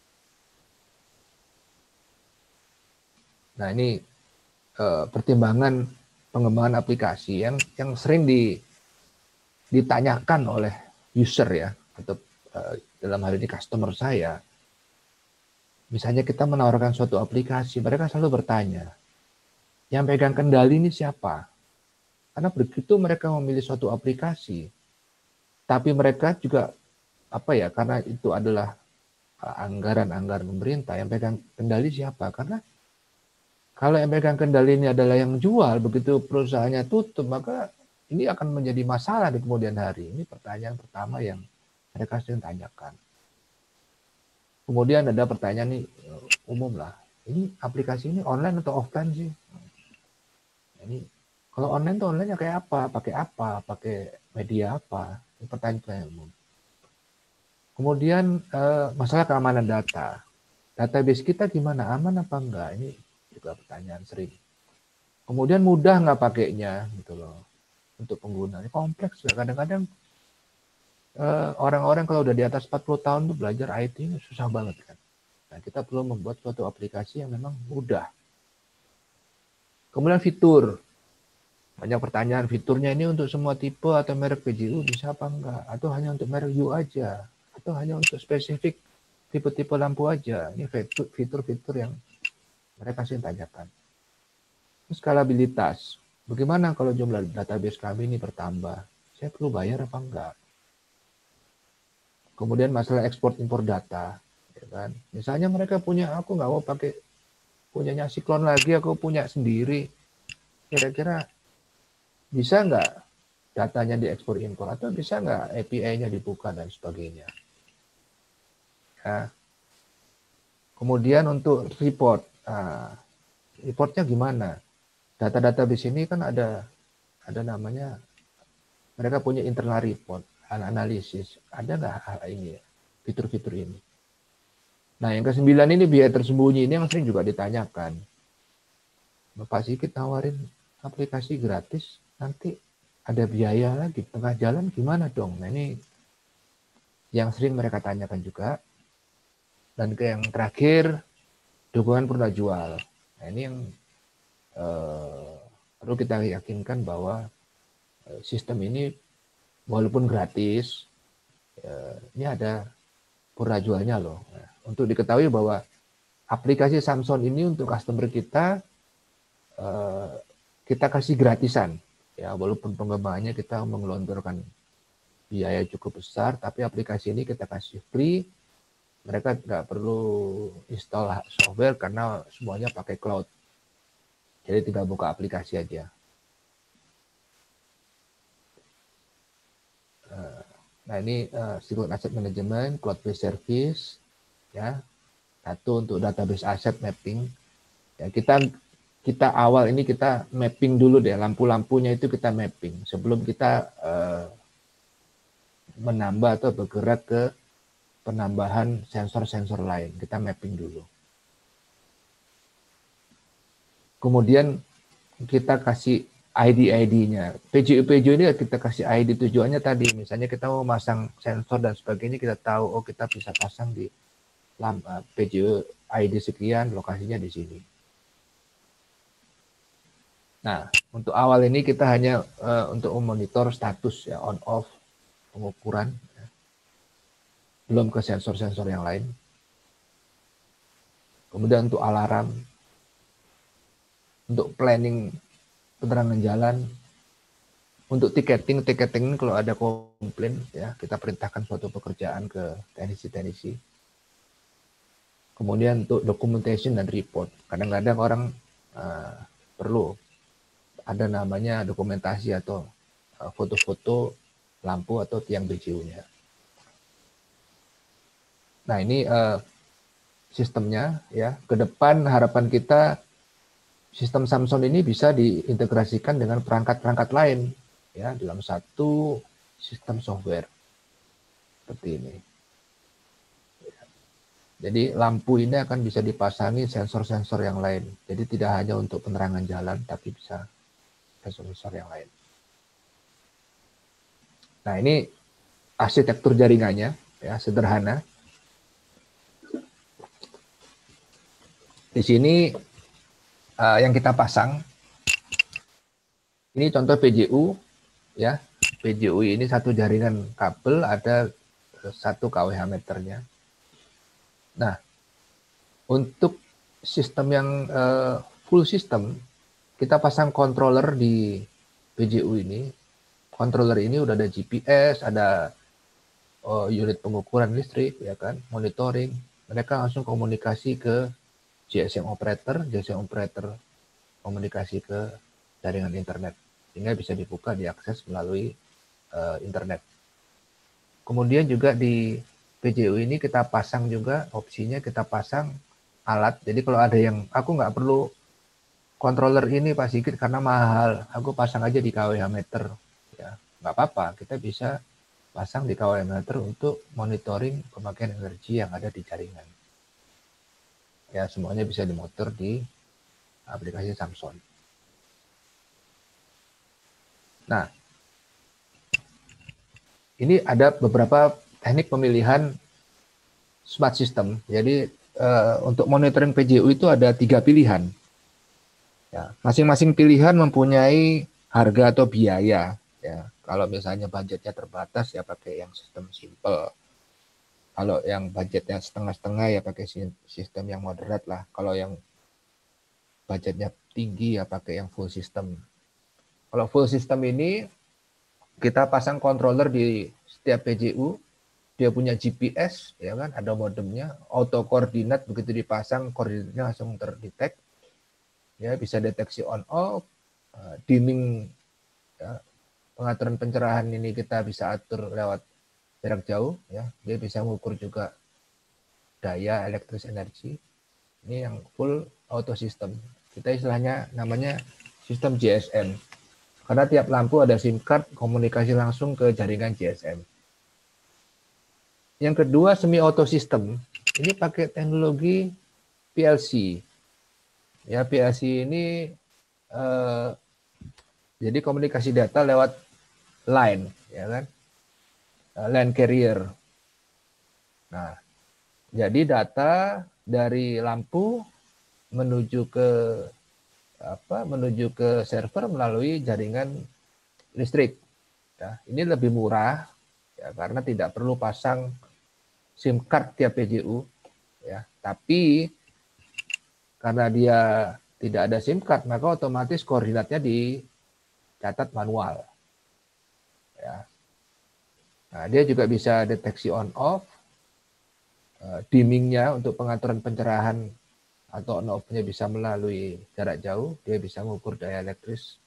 Nah, ini pertimbangan pengembangan aplikasi yang sering ditanyakan oleh user, ya, atau dalam hal ini customer saya. Misalnya kita menawarkan suatu aplikasi, mereka selalu bertanya, yang pegang kendali ini siapa? Karena begitu mereka memilih suatu aplikasi, tapi mereka juga karena itu adalah anggaran pemerintah, yang pegang kendali siapa? Karena kalau yang pegang kendali ini adalah yang jual, begitu perusahaannya tutup, maka ini akan menjadi masalah di kemudian hari. Ini pertanyaan pertama yang mereka sering tanyakan. Kemudian ada pertanyaan nih umum lah. Ini aplikasi ini online atau offline sih? Ini kalau online tuh online-nya kayak apa? Pakai media apa? Ini pertanyaan umum. Kemudian masalah keamanan data. Database kita gimana? Aman apa enggak? Ini juga pertanyaan sering. Kemudian mudah nggak pakainya gitu loh. Untuk pengguna ini kompleks ya. Kadang-kadang orang-orang kalau udah di atas 40 tahun tuh belajar IT ini susah banget kan. Nah, kita perlu membuat suatu aplikasi yang memang mudah. Kemudian fitur. Banyak pertanyaan, fiturnya ini untuk semua tipe atau merek PJU bisa apa enggak? Atau hanya untuk merek U aja? Atau hanya untuk spesifik tipe-tipe lampu aja? Ini fitur-fitur yang mereka sih tanyakan. Skalabilitas. Bagaimana kalau jumlah database kami ini bertambah? Saya perlu bayar apa enggak? Kemudian masalah ekspor impor data. Ya kan? Misalnya mereka punya, aku nggak mau pakai punyanya Siklon lagi, aku punya sendiri. Kira-kira bisa nggak datanya diekspor impor atau bisa nggak API-nya dibuka dan sebagainya. Ya. Kemudian untuk report, reportnya gimana? Data-data di sini kan ada namanya, mereka punya internal report, analisis. Ada nggak hal ini, fitur-fitur ini? Nah yang ke-9 ini biaya tersembunyi, ini yang sering juga ditanyakan. Bapak Sigit tawarin aplikasi gratis, nanti ada biaya lagi, tengah jalan gimana dong? Nah ini yang sering mereka tanyakan juga. Dan yang terakhir, dukungan purna jual. Nah ini yang perlu kita yakinkan bahwa sistem ini walaupun gratis, ini ada purna jualnya loh. Nah, untuk diketahui bahwa aplikasi Samson ini untuk customer kita, kita kasih gratisan. Ya, walaupun pengembangannya kita menggelontorkan biaya cukup besar, tapi aplikasi ini kita kasih free. Mereka nggak perlu install software karena semuanya pakai cloud. Jadi tinggal buka aplikasi aja. Nah ini Siklon Asset Management, Cloud-based Service, ya. Satu untuk database aset mapping. Ya, kita awal ini kita mapping dulu deh, lampu-lampunya itu kita mapping sebelum kita menambah atau bergerak ke penambahan sensor-sensor lain. Kita mapping dulu. Kemudian kita kasih ID-ID-nya. PJU ini kita kasih ID, tujuannya tadi. Misalnya kita mau masang sensor dan sebagainya, kita tahu, oh kita bisa pasang di PJU ID sekian, lokasinya di sini. Nah, untuk awal ini kita hanya untuk memonitor status ya, on off, pengukuran, ya. Belum ke sensor-sensor yang lain. Kemudian untuk alarm, untuk planning penerangan jalan, untuk tiketing kalau ada komplain ya kita perintahkan suatu pekerjaan ke teknisi. Kemudian untuk documentation dan report, kadang-kadang orang perlu ada namanya dokumentasi atau foto-foto lampu atau tiang BJU-nya. Nah ini sistemnya ya. Ke depan harapan kita sistem Samson ini bisa diintegrasikan dengan perangkat-perangkat lain ya dalam satu sistem software seperti ini. Jadi lampu ini akan bisa dipasangi sensor-sensor yang lain. Jadi tidak hanya untuk penerangan jalan, tapi bisa sensor-sensor yang lain. Nah ini arsitektur jaringannya ya sederhana. Di sini yang kita pasang ini contoh PJU ya. PJU ini satu jaringan kabel, ada 1 kWh meternya. Nah, untuk sistem yang full system, kita pasang controller di PJU ini. Controller ini udah ada GPS, ada unit pengukuran listrik, ya kan, monitoring. Mereka langsung komunikasi ke GSM operator komunikasi ke jaringan internet, sehingga bisa dibuka, diakses melalui internet. Kemudian juga di PJU ini kita pasang juga opsinya, kita pasang alat. Jadi kalau ada yang aku nggak perlu controller ini Pak Sigit karena mahal, aku pasang aja di kWh meter, ya nggak apa-apa. Kita bisa pasang di kWh meter untuk monitoring pemakaian energi yang ada di jaringan. Ya semuanya bisa dimonitor di aplikasi Samson. Nah, ini ada beberapa teknik pemilihan smart system. Jadi untuk monitoring PJU itu ada 3 pilihan. Ya, masing-masing pilihan mempunyai harga atau biaya. Ya, kalau misalnya budgetnya terbatas ya pakai yang sistem simple. Kalau yang budgetnya setengah-setengah ya pakai sistem yang moderat lah. Kalau yang budgetnya tinggi ya pakai yang full system. Kalau full system ini kita pasang controller di setiap PJU, dia punya GPS, ya kan, ada modemnya, auto koordinat, begitu dipasang koordinatnya langsung terdetek, ya bisa deteksi on off, dimming, ya, pengaturan pencerahan ini kita bisa atur lewat jarak jauh, ya, dia bisa mengukur juga daya elektris energi. Ini yang full auto system. Kita istilahnya namanya sistem GSM. Karena tiap lampu ada SIM card, komunikasi langsung ke jaringan GSM. Yang kedua, semi auto system. Ini pakai teknologi PLC. Ya, PLC ini jadi komunikasi data lewat line, ya kan? Line carrier. Nah, jadi data dari lampu menuju ke server melalui jaringan listrik. Ya, ini lebih murah ya, karena tidak perlu pasang SIM card tiap PJU, ya. Tapi karena dia tidak ada SIM card, maka otomatis koordinatnya dicatat manual. Ya. Nah, dia juga bisa deteksi on off, dimmingnya untuk pengaturan pencerahan atau on off-nya bisa melalui jarak jauh, dia bisa mengukur daya elektris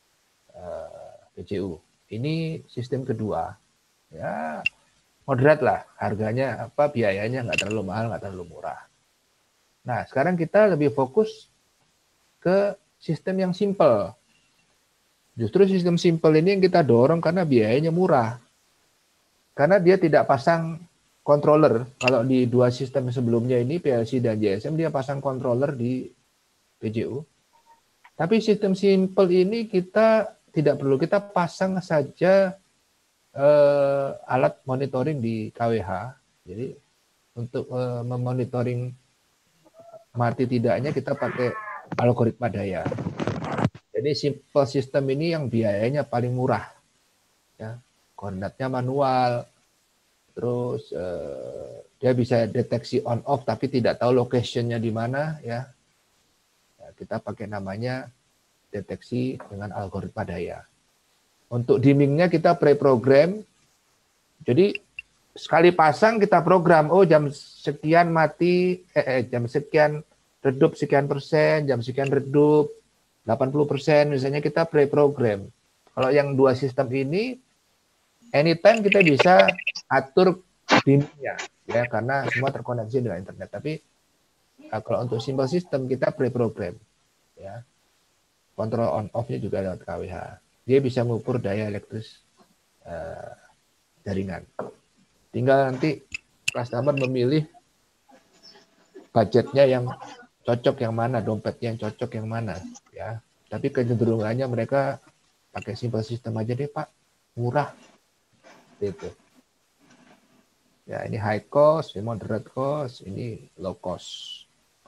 PJU. Ini sistem kedua. Ya, moderat lah harganya, biayanya nggak terlalu mahal, nggak terlalu murah. Nah, sekarang kita lebih fokus ke sistem yang simple. Justru sistem simple ini yang kita dorong karena biayanya murah. Karena dia tidak pasang controller. Kalau di dua sistem sebelumnya ini, PLC dan GSM, dia pasang controller di PJU. Tapi sistem simple ini kita tidak perlu, kita pasang saja alat monitoring di KWH. Jadi untuk memonitoring mati tidaknya kita pakai algoritma daya. Jadi simple system ini yang biayanya paling murah. Ya, koordinatnya manual. Terus dia bisa deteksi on off tapi tidak tahu location-nya di mana, ya. Kita pakai namanya deteksi dengan algoritma daya. Untuk dimmingnya kita pre-program. Jadi sekali pasang kita program, oh jam sekian mati, jam sekian redup sekian persen, jam sekian redup 80%, misalnya kita pre-program. Kalau yang dua sistem ini, anytime kita bisa atur dimmingnya, ya, karena semua terkoneksi dengan internet. Tapi kalau untuk simple system kita pre-program, ya, kontrol on off-nya juga lewat KWH. Dia bisa mengukur daya elektris jaringan. Tinggal nanti customer memilih budgetnya yang cocok yang mana, dompetnya yang cocok yang mana, ya. Tapi kecenderungannya mereka pakai simple system aja deh, Pak, murah, gitu. Ya, ini high cost, ini moderate cost, ini low cost.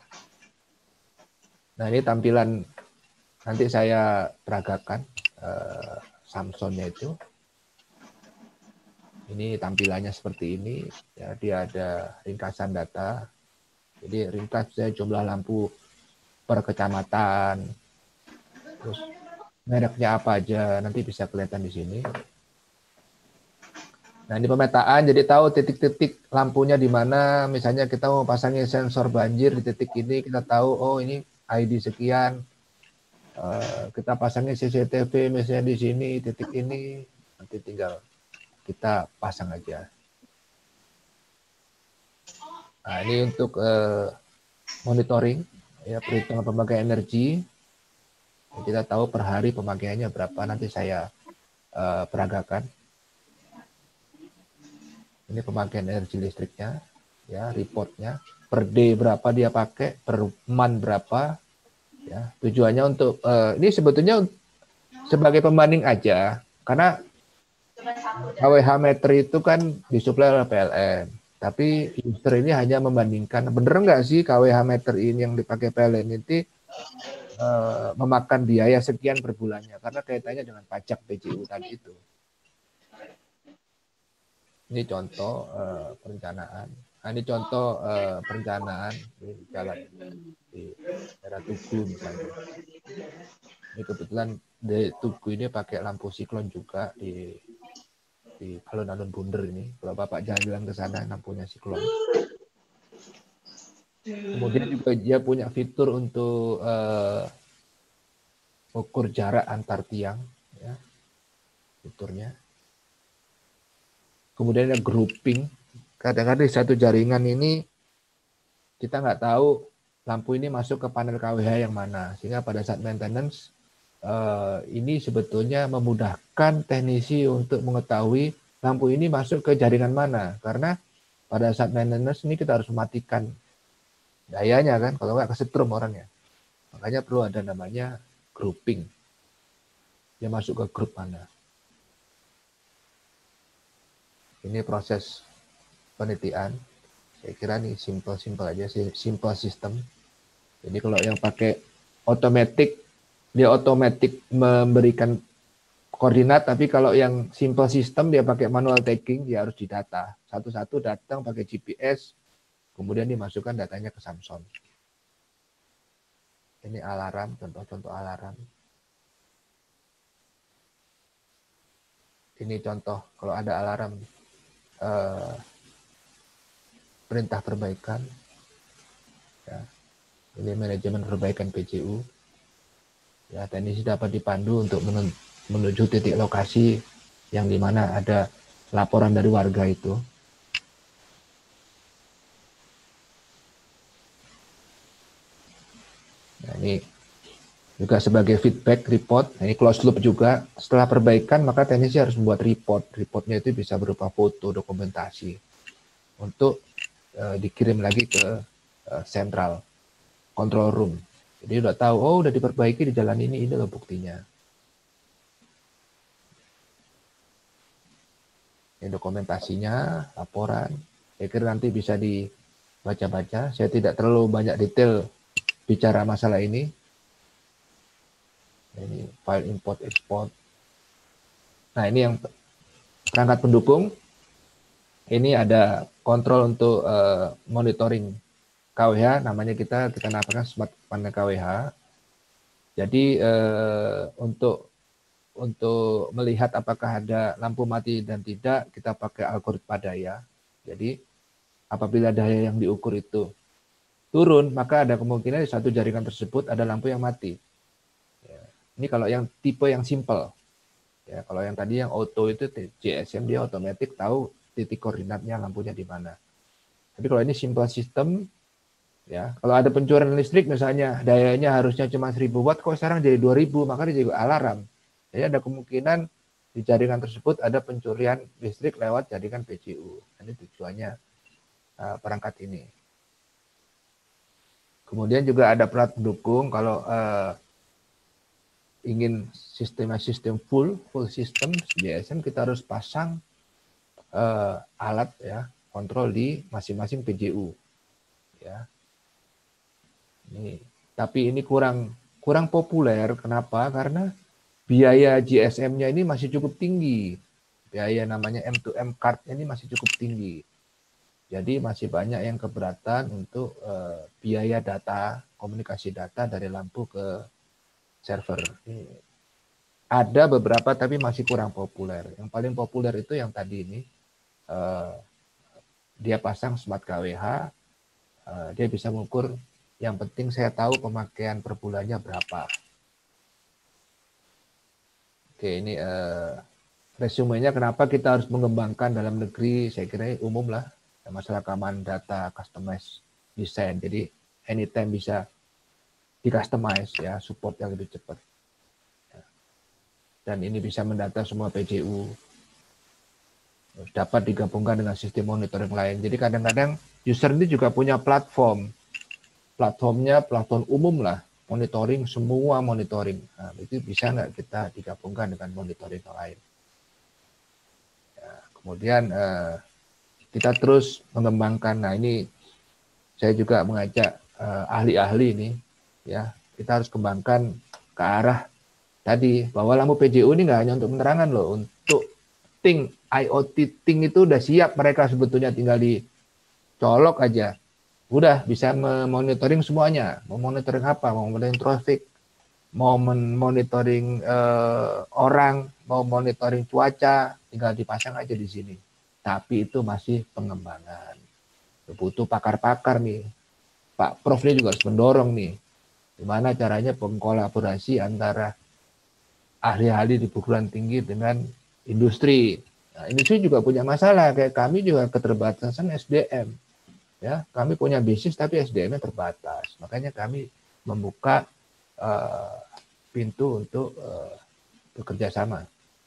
Nah, ini tampilan nanti saya peragakan Samsonnya itu. Ini tampilannya seperti ini, ya, dia ada ringkasan data. Jadi ringkasnya jumlah lampu per kecamatan, terus mereknya apa aja, nanti bisa kelihatan di sini. Nah, ini pemetaan, jadi tahu titik-titik lampunya di mana. Misalnya kita mau pasangin sensor banjir di titik ini, kita tahu, oh ini ID sekian. Kita pasangin CCTV misalnya di sini, titik ini, nanti tinggal kita pasang aja. Nah, ini untuk monitoring, ya, perhitungan pemakaian energi. Kita tahu per hari pemakaiannya berapa, nanti saya peragakan. Ini pemakaian energi listriknya, ya, reportnya. Per day berapa dia pakai, per month berapa. Ya, tujuannya untuk ini sebetulnya sebagai pembanding aja, karena KWH meter itu kan disuplai oleh PLN. Tapi user ini hanya membandingkan, bener nggak sih KWH meter ini yang dipakai PLN itu memakan biaya sekian per bulannya, karena kaitannya dengan pajak PJU tadi itu. Ini contoh perencanaan. Nah, ini contoh perencanaan di jalan di daerah Tugu misalnya. Ini kebetulan di Tugu ini pakai lampu siklon juga di alun-alun Bunder ini. Kalau Bapak jalan ke sana lampunya siklon. Kemudian juga dia punya fitur untuk ukur jarak antar tiang, ya, fiturnya. Kemudian ada grouping. Kadang-kadang di satu jaringan ini kita nggak tahu lampu ini masuk ke panel KWH yang mana, sehingga pada saat maintenance ini sebetulnya memudahkan teknisi untuk mengetahui lampu ini masuk ke jaringan mana, karena pada saat maintenance ini kita harus mematikan dayanya kan, kalau nggak kesetrum orangnya. Makanya perlu ada namanya grouping. Dia masuk ke grup mana. Ini proses penelitian. Saya kira ini simple aja, simple system. Jadi kalau yang pakai otomatis, dia otomatis memberikan koordinat, tapi kalau yang simple system dia pakai manual tagging, dia harus didata. Satu-satu datang pakai GPS, kemudian dimasukkan datanya ke Samsung. Ini alarm, contoh-contoh alarm. Ini contoh kalau ada alarm perintah perbaikan. Ya. Ini manajemen perbaikan PJU. Ya, teknisi dapat dipandu untuk menuju titik lokasi yang dimana ada laporan dari warga itu. Nah, ini juga sebagai feedback report. Nah, ini closed loop juga. Setelah perbaikan, maka teknisi harus membuat report. Reportnya itu bisa berupa foto, dokumentasi untuk dikirim lagi ke central control room. Jadi udah tahu, oh udah diperbaiki di jalan ini loh buktinya. Ini dokumentasinya, laporan. Saya kira nanti bisa dibaca-baca. Saya tidak terlalu banyak detail bicara masalah ini. Ini file import export. Nah, ini yang perangkat pendukung. Ini ada kontrol untuk monitoring KWH, namanya kita namakan smart panel KWH. Jadi untuk melihat apakah ada lampu mati dan tidak, kita pakai algoritma daya. Jadi apabila daya yang diukur itu turun, maka ada kemungkinan di satu jaringan tersebut ada lampu yang mati. Ini kalau yang tipe yang simple. Ya, kalau yang tadi yang auto itu GSM dia otomatis tahu titik koordinatnya lampunya di mana. Tapi kalau ini simple system, ya, kalau ada pencurian listrik misalnya dayanya harusnya cuma 1000 watt, kok sekarang jadi 2000, maka dia juga alarm. Jadi ada kemungkinan di jaringan tersebut ada pencurian listrik lewat jaringan PJU. Ini tujuannya perangkat ini. Kemudian juga ada perat pendukung kalau ingin sistem full system GSM, kita harus pasang alat ya kontrol di masing-masing PJU ya. Ini tapi ini kurang populer. Kenapa? Karena biaya GSM-nya ini masih cukup tinggi. Biaya namanya M2M card ini masih cukup tinggi. Jadi masih banyak yang keberatan untuk biaya data, komunikasi data dari lampu ke server. Ada beberapa tapi masih kurang populer. Yang paling populer itu yang tadi ini, dia pasang smart KWH, dia bisa mengukur, yang penting saya tahu pemakaian per bulannya berapa. Oke, ini resumenya kenapa kita harus mengembangkan dalam negeri, saya kira umum lah, masalah keamanan data, customize design, jadi anytime bisa di-customize ya, support yang lebih cepat. Dan ini bisa mendata semua PJU. Dapat digabungkan dengan sistem monitoring lain. Jadi kadang-kadang user ini juga punya platform. Platformnya platform umum lah. Monitoring, semua monitoring. Nah, itu bisa nggak kita digabungkan dengan monitoring lain. Ya, kemudian kita terus mengembangkan. Nah, ini saya juga mengajak ahli-ahli ini, ya, kita harus kembangkan ke arah tadi bahwa lampu PJU ini nggak hanya untuk penerangan loh, untuk Ting, IoT Ting itu udah siap mereka sebetulnya, tinggal dicolok aja. Udah bisa memonitoring semuanya. Mau monitoring apa? Mau monitoring traffic, mau monitoring orang, mau monitoring cuaca, tinggal dipasang aja di sini. Tapi itu masih pengembangan. Butuh pakar-pakar nih. Pak Prof ini juga harus mendorong nih. Gimana caranya pengkolaborasi antara ahli-ahli di perguruan tinggi dengan industri. Nah, industri juga punya masalah, kayak kami juga keterbatasan SDM. Ya, kami punya bisnis tapi SDM-nya terbatas. Makanya kami membuka pintu untuk bekerja sama.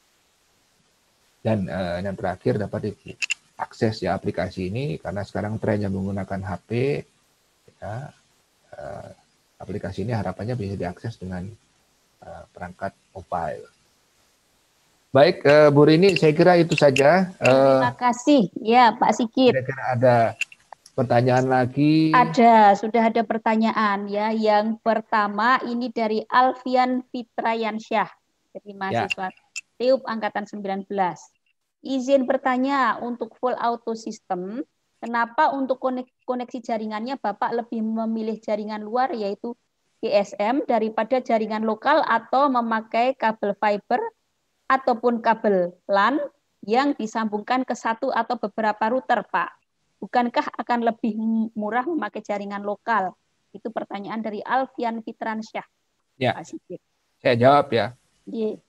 Dan yang terakhir dapat diakses ya aplikasi ini, karena sekarang trennya menggunakan HP. Ya, aplikasi ini harapannya bisa diakses dengan perangkat mobile. Baik, Bu Rini, saya kira itu saja. Terima kasih, ya Pak Sigit. Kira-kira ada pertanyaan lagi? Ada, sudah ada pertanyaan ya. Yang pertama ini dari Alfian Fitrayansyah, dari mahasiswa TEUP angkatan 19. Izin bertanya, untuk full auto system, kenapa untuk koneksi jaringannya Bapak lebih memilih jaringan luar yaitu GSM daripada jaringan lokal atau memakai kabel fiber ataupun kabel LAN yang disambungkan ke satu atau beberapa router, Pak? Bukankah akan lebih murah memakai jaringan lokal? Itu pertanyaan dari Alfian Fitransyah. Ya, saya jawab ya. Yeah.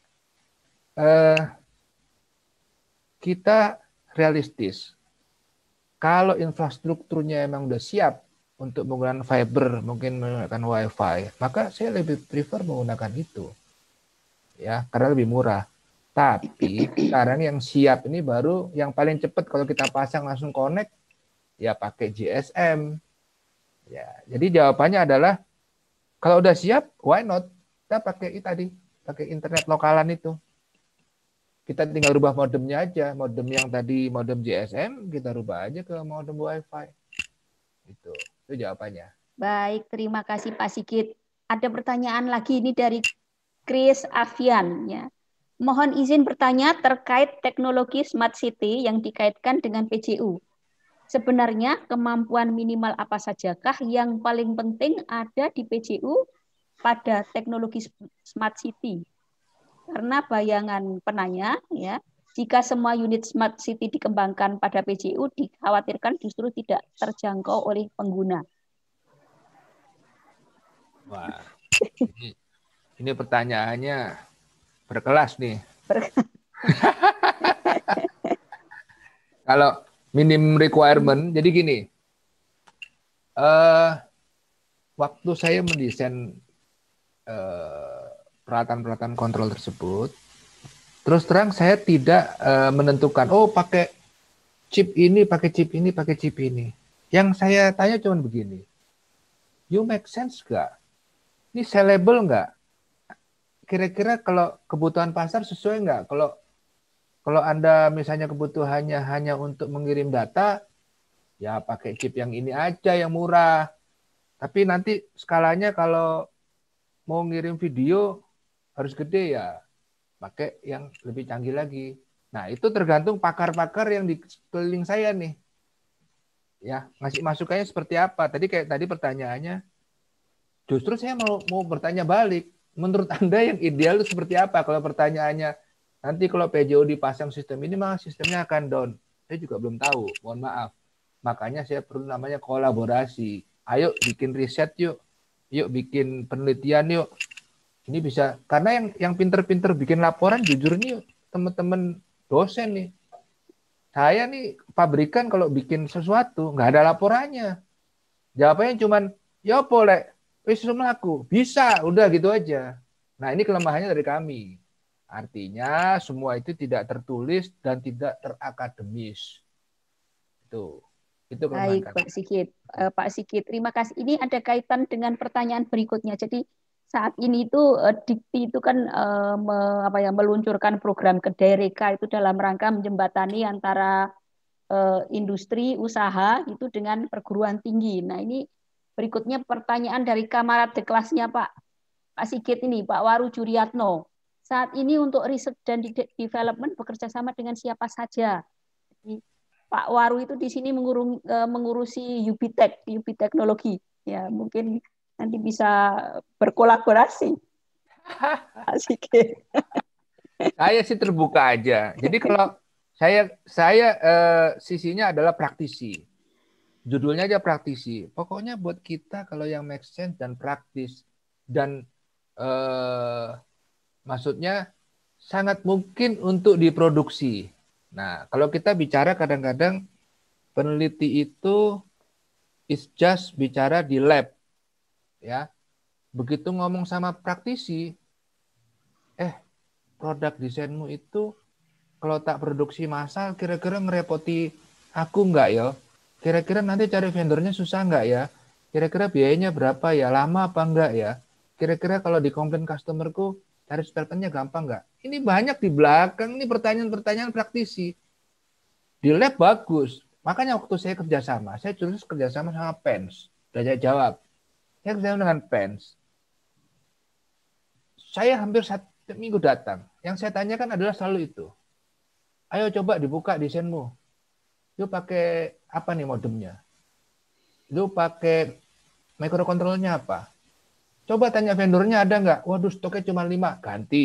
Kita realistis. Kalau infrastrukturnya emang udah siap untuk menggunakan fiber, mungkin menggunakan WiFi, maka saya lebih prefer menggunakan itu. Ya, karena lebih murah. Tapi sekarang yang siap ini baru yang paling cepat kalau kita pasang langsung connect, ya pakai GSM. Ya, jadi jawabannya adalah kalau udah siap, why not? Kita pakai pakai internet lokalan itu. Kita tinggal rubah modemnya aja, modem yang tadi modem GSM kita rubah aja ke modem WiFi. Itu jawabannya. Baik, terima kasih Pak Sigit. Ada pertanyaan lagi ini dari Chris Avian ya. Mohon izin bertanya terkait teknologi Smart City yang dikaitkan dengan PJU. Sebenarnya kemampuan minimal apa sajakah yang paling penting ada di PJU pada teknologi Smart City? Karena bayangan penanya ya, jika semua unit Smart City dikembangkan pada PJU dikhawatirkan justru tidak terjangkau oleh pengguna. Wah, ini pertanyaannya berkelas nih. Kalau minimum requirement, jadi gini, waktu saya mendesain peralatan-peralatan kontrol tersebut, terus terang saya tidak menentukan, oh pakai chip ini, pakai chip ini, pakai chip ini. Yang saya tanya cuma begini, you make sense nggak? Ini sellable nggak? Kira-kira kalau kebutuhan pasar sesuai nggak? Kalau Anda misalnya kebutuhannya hanya untuk mengirim data, ya pakai chip yang ini aja yang murah. Tapi nanti skalanya kalau mau ngirim video harus gede ya, pakai yang lebih canggih lagi. Nah, itu tergantung pakar-pakar yang di sekeliling saya nih. Ya, ngasih masukannya seperti apa. Tadi pertanyaannya, justru saya mau bertanya balik. Menurut Anda yang ideal itu seperti apa? Kalau pertanyaannya, nanti kalau PJU dipasang sistem ini, maka sistemnya akan down. Saya juga belum tahu, mohon maaf. Makanya saya perlu namanya kolaborasi. Ayo bikin riset yuk. Yuk bikin penelitian yuk. Ini bisa, karena yang pinter-pinter bikin laporan jujur nih teman-teman dosen nih. Saya nih pabrikan kalau bikin sesuatu nggak ada laporannya. Jawabannya cuman ya boleh, wis melaku, bisa, udah gitu aja. Nah, ini kelemahannya dari kami. Artinya semua itu tidak tertulis dan tidak terakademis. Itu kelemahan. Baik, Pak Sigit. Pak Sigit, terima kasih. Ini ada kaitan dengan pertanyaan berikutnya. Jadi saat ini itu Dikti itu kan meluncurkan program Kedai Reka itu dalam rangka menjembatani antara industri, usaha itu dengan perguruan tinggi. Nah, ini berikutnya pertanyaan dari kamarade kelasnya Pak Sigit ini, Pak Waru Juriatno. Saat ini untuk riset dan development bekerja sama dengan siapa saja? Jadi, Pak Waru itu di sini mengurusi UBTech, UB Teknologi. Ya, mungkin nanti bisa berkolaborasi. Pak Sigit. Saya sih terbuka aja. Jadi kalau saya sisinya adalah praktisi. Judulnya aja praktisi. Pokoknya buat kita kalau yang make sense dan praktis dan maksudnya sangat mungkin untuk diproduksi. Nah, kalau kita bicara kadang-kadang peneliti itu is just bicara di lab, ya. Begitu ngomong sama praktisi, produk desainmu itu kalau tak produksi massal kira-kira ngerepoti aku nggak ya? Kira-kira nanti cari vendornya susah nggak ya? Kira-kira biayanya berapa ya? Lama apa enggak ya? Kira-kira kalau di komplain customerku cari spare partnya gampang nggak? Ini banyak di belakang, ini pertanyaan-pertanyaan praktisi. Di lab bagus. Makanya waktu saya kerjasama, saya terus kerjasama sama Pens. Udah saya jawab. Saya kerjasama dengan Pens. Saya hampir 1 minggu datang. Yang saya tanyakan adalah selalu itu. Ayo coba dibuka desainmu. Lu pakai apa nih modemnya? Lu pakai microcontrollernya apa? Coba tanya vendornya ada nggak? Waduh, stoknya cuma 5.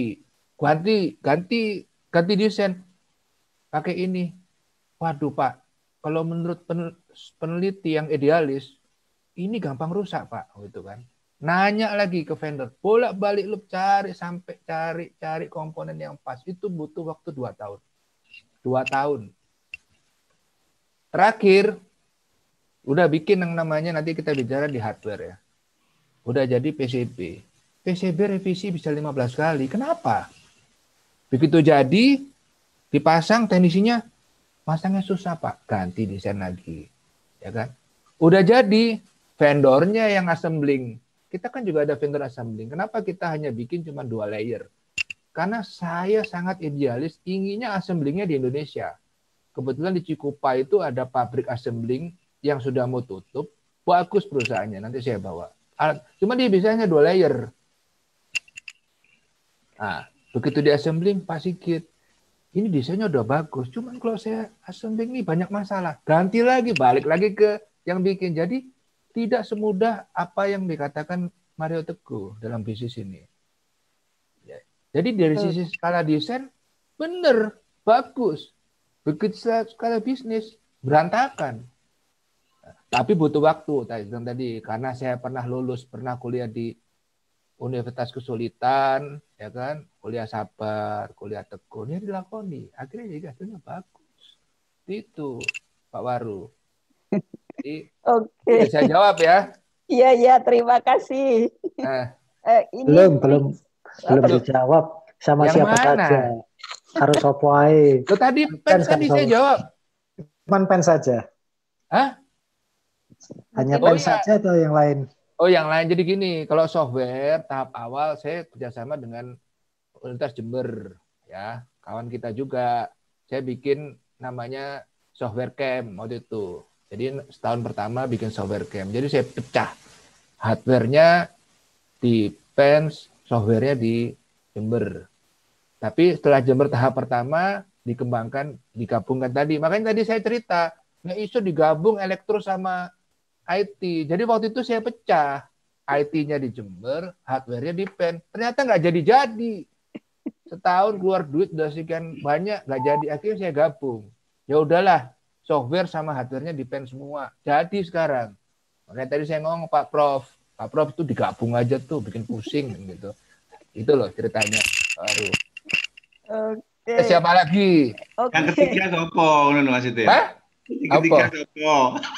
Ganti desain. Pakai ini. Waduh, Pak. Kalau menurut peneliti yang idealis, ini gampang rusak, Pak. Gitu kan. Nanya lagi ke vendor. Bolak-balik lu cari komponen yang pas. Itu butuh waktu 2 tahun. 2 tahun. Terakhir, udah bikin yang namanya, nanti kita bicara di hardware ya. Udah jadi PCB. PCB revisi bisa 15 kali. Kenapa? Begitu jadi, dipasang teknisinya, masangnya susah Pak. Ganti desain lagi. Ya kan? Udah jadi, vendornya yang assembling. Kita kan juga ada vendor assembling. Kenapa kita hanya bikin cuma 2 layer? Karena saya sangat idealis, inginnya assemblingnya di Indonesia. Kebetulan di Cikupa itu ada pabrik assembling yang sudah mau tutup. Bagus perusahaannya, nanti saya bawa. Cuma dia biasanya 2 layer. Nah, begitu di assembling, Pak Sigit, ini desainnya udah bagus. Cuman kalau saya assembling ini banyak masalah. Ganti lagi, balik lagi ke yang bikin. Jadi, tidak semudah apa yang dikatakan Mario Teguh dalam bisnis ini. Jadi dari sisi skala desain, bener, bagus. Begitu skala bisnis, berantakan. Tapi butuh waktu tadi karena saya pernah kuliah di Universitas Kesulitan, ya kan, kuliah sabar, kuliah tekun, ya dilakoni. Akhirnya jadi hasilnya bagus. Itu Pak Waru. Jadi, Oke. saya jawab ya. Iya, terima kasih. Belum dijawab sama yang siapa mana? saja. Harus opo ae. Lo tadi Pens tadi saya jawab. Cuman Pens saja. Hah? Hanya Pens saja atau yang lain? Oh, yang lain. Jadi gini, kalau software tahap awal saya kerjasama dengan Universitas Jember, ya, kawan kita juga. Saya bikin namanya software camp waktu itu. Jadi setahun pertama bikin software camp. Jadi saya pecah hardware-nya di Pens, software-nya di Jember. Tapi setelah Jember tahap pertama digabungkan tadi. Makanya tadi saya cerita, nggak isu digabung elektro sama IT. Jadi waktu itu saya pecah. IT-nya di Jember, hardware-nya di Pen. Ternyata nggak jadi-jadi. Setahun keluar duit udah sekian banyak, nggak jadi. Akhirnya saya gabung. Ya udahlah, software sama hardware-nya di Pen semua. Jadi sekarang. Makanya tadi saya ngomong Pak Prof itu digabung aja tuh, bikin pusing gitu. Itu loh ceritanya baru. Oke. Siapa lagi? Yang ketiga sopo ngono Mas itu ya. Yang ketiga sopo.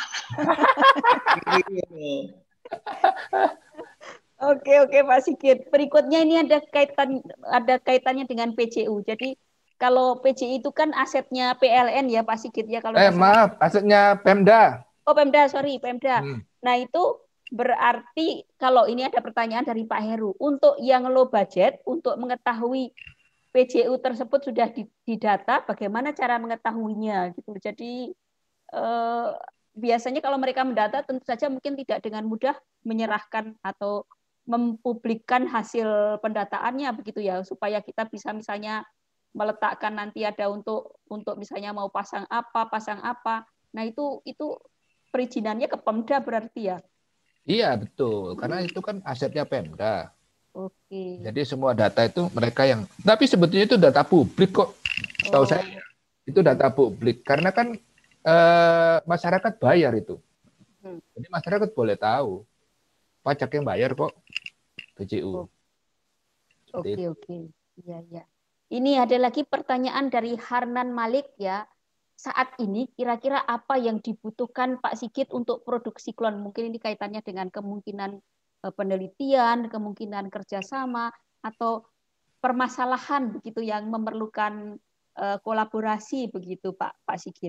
Oke Pak Sigit. Berikutnya ini ada kaitannya dengan PJU. Jadi kalau PJI itu kan asetnya PLN ya Pak Sigit ya kalau maaf, asetnya Pemda. Oh Pemda, sorry Pemda. Nah itu berarti kalau ini ada pertanyaan dari Pak Heru, untuk yang low budget untuk mengetahui PJU tersebut sudah didata, bagaimana cara mengetahuinya gitu. Jadi eh, biasanya kalau mereka mendata tentu saja mungkin tidak dengan mudah menyerahkan atau mempublikkan hasil pendataannya begitu ya, supaya kita bisa misalnya meletakkan nanti ada untuk misalnya mau pasang apa. Nah, itu perizinannya ke Pemda berarti ya. Iya, betul. Karena itu kan asetnya Pemda. Oke. Jadi semua data itu mereka yang, tapi sebetulnya itu data publik kok. Setahu saya itu data publik karena kan masyarakat bayar itu. Jadi masyarakat boleh tahu. Pajak yang bayar kok PJU. Oke. Iya. Ini ada lagi pertanyaan dari Harnan Malik ya. Saat ini kira-kira apa yang dibutuhkan Pak Sigit untuk produksi klon? Mungkin ini kaitannya dengan kemungkinan penelitian, kemungkinan kerjasama, atau permasalahan begitu yang memerlukan kolaborasi begitu Pak Sigit.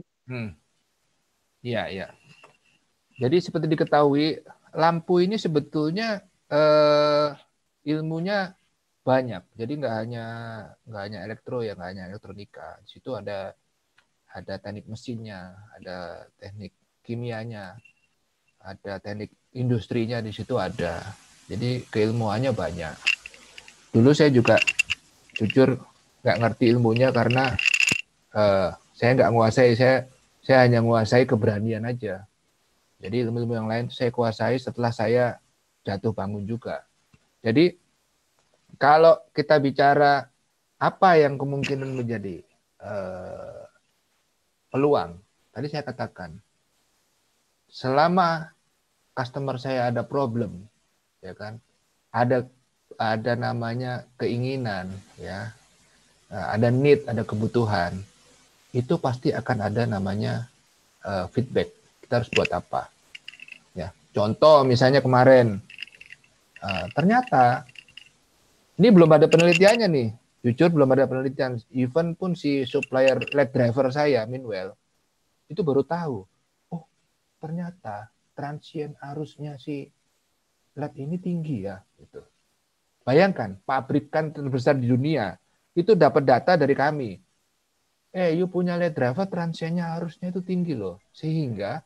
Iya. Jadi seperti diketahui, lampu ini sebetulnya ilmunya banyak. Jadi nggak hanya elektro ya, nggak hanya elektronika. Di situ ada teknik mesinnya, ada teknik kimianya, ada teknik industrinya di situ ada. Jadi keilmuannya banyak. Dulu saya juga jujur nggak ngerti ilmunya karena saya nggak menguasai, saya hanya menguasai keberanian aja. Jadi ilmu-ilmu yang lain saya kuasai setelah saya jatuh bangun juga. Jadi kalau kita bicara apa yang kemungkinan menjadi peluang, tadi saya katakan, selama customer saya ada problem, ya kan, ada namanya keinginan, ya, ada need, ada kebutuhan, itu pasti akan ada namanya feedback. Kita harus buat apa? Ya, contoh misalnya kemarin, ternyata ini belum ada penelitiannya nih. Jujur belum ada penelitian. Even pun si supplier LED driver saya, Minwell, itu baru tahu. Oh, ternyata transient arusnya si LED ini tinggi ya. Gitu. Bayangkan, pabrikan terbesar di dunia itu dapat data dari kami. You punya LED driver, transientnya arusnya itu tinggi loh. Sehingga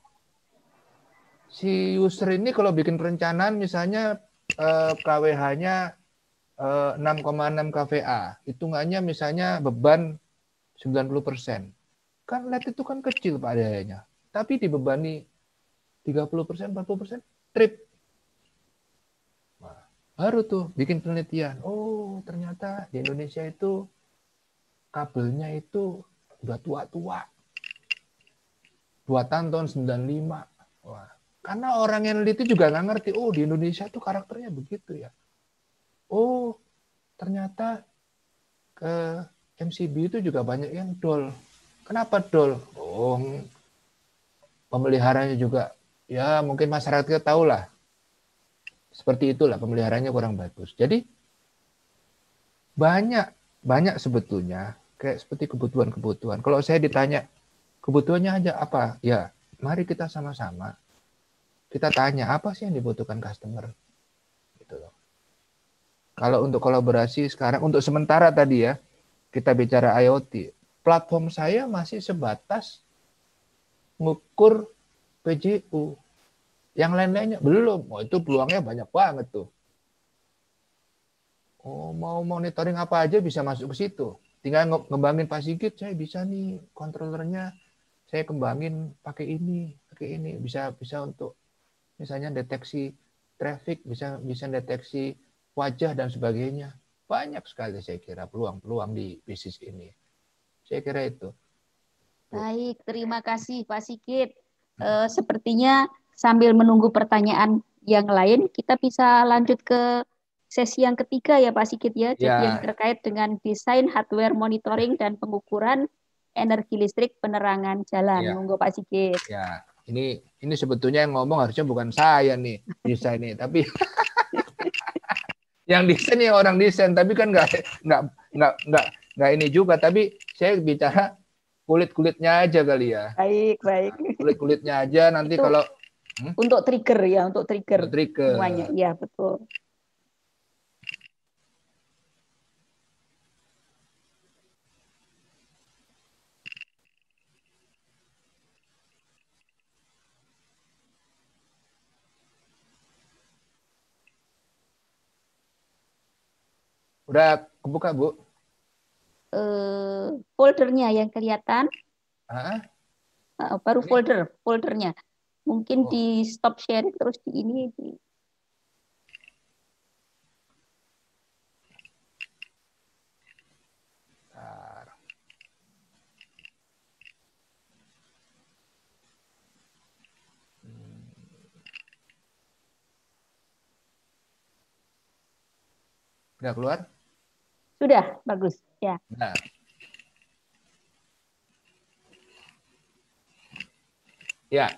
si user ini kalau bikin perencanaan misalnya KWH-nya 6,6 kVA, hitungannya misalnya beban 90%. Kan LED itu kan kecil Pak dayanya, tapi dibebani 30%, 40% trip. Nah, baru tuh bikin penelitian. Oh, ternyata di Indonesia itu kabelnya itu udah tua-tua. Buatan tahun 95. Wah, karena orang yang neliti juga nggak ngerti, oh di Indonesia tuh karakternya begitu ya. Oh, ternyata ke MCB itu juga banyak yang dol. Kenapa dol? Oh, pemeliharanya juga, ya mungkin masyarakat kita tahu lah. Seperti itulah, pemeliharanya kurang bagus. Jadi, banyak sebetulnya, kayak seperti kebutuhan-kebutuhan. Kalau saya ditanya, kebutuhannya aja apa? Ya, mari kita sama-sama. Kita tanya, apa sih yang dibutuhkan customer? Gitu loh. Kalau untuk kolaborasi sekarang, untuk sementara tadi ya, kita bicara IoT, platform saya masih sebatas ngukur PJU. Yang lain-lainnya belum. Oh, itu peluangnya banyak banget tuh. Oh, mau monitoring apa aja bisa masuk ke situ. Tinggal ngembangin Pak Sigit, saya bisa nih kontrolernya, saya kembangin pakai ini. Bisa untuk misalnya deteksi traffic, bisa deteksi wajah dan sebagainya. Banyak sekali saya kira peluang-peluang di bisnis ini. Saya kira itu. Baik, terima kasih Pak Sigit. Sepertinya sambil menunggu pertanyaan yang lain, kita bisa lanjut ke sesi yang ketiga ya Pak Sigit ya. Jadi yang terkait dengan desain hardware monitoring dan pengukuran energi listrik penerangan jalan. Monggo Pak Sigit. Ya, ini sebetulnya yang ngomong harusnya bukan saya nih desain ini, tapi yang desain ya orang desain, tapi kan nggak ini juga. Tapi saya bicara kulit-kulitnya aja kali ya. Baik. Kulit-kulitnya aja nanti itu kalau untuk trigger ya, untuk trigger semuanya. Iya, betul. Udah kebuka, Bu? Foldernya yang kelihatan. Hah? Baru foldernya. Mungkin di stop sharing terus di ini. Udah keluar? Sudah, bagus. Ya. Nah. Ya,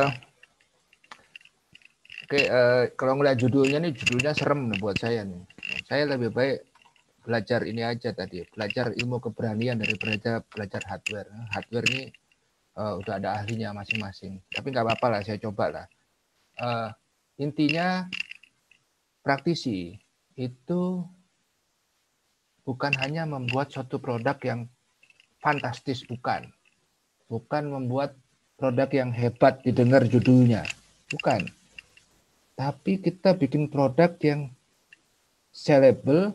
oke, kalau ngeliat judulnya nih, judulnya serem nih buat saya nih. Saya lebih baik belajar ini aja tadi, belajar ilmu keberanian dari belajar hardware. Hardware ini udah ada ahlinya masing-masing. Tapi nggak apa-apa lah, saya coba lah. Intinya praktisi itu bukan hanya membuat suatu produk yang fantastis, bukan membuat produk yang hebat didengar judulnya, bukan. Tapi kita bikin produk yang sellable,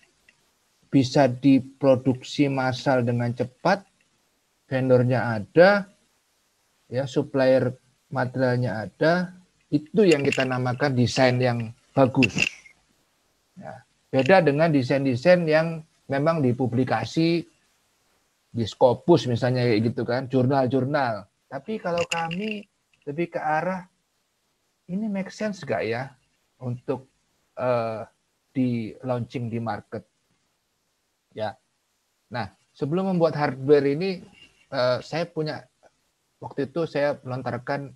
bisa diproduksi massal dengan cepat, vendornya ada, ya supplier materialnya ada, itu yang kita namakan desain yang bagus. Ya, beda dengan desain-desain yang memang dipublikasi di Scopus misalnya kayak gitu kan, jurnal-jurnal. Tapi kalau kami lebih ke arah ini make sense gak ya untuk di launching di market, ya. Nah, sebelum membuat hardware ini, saya punya waktu itu saya melontarkan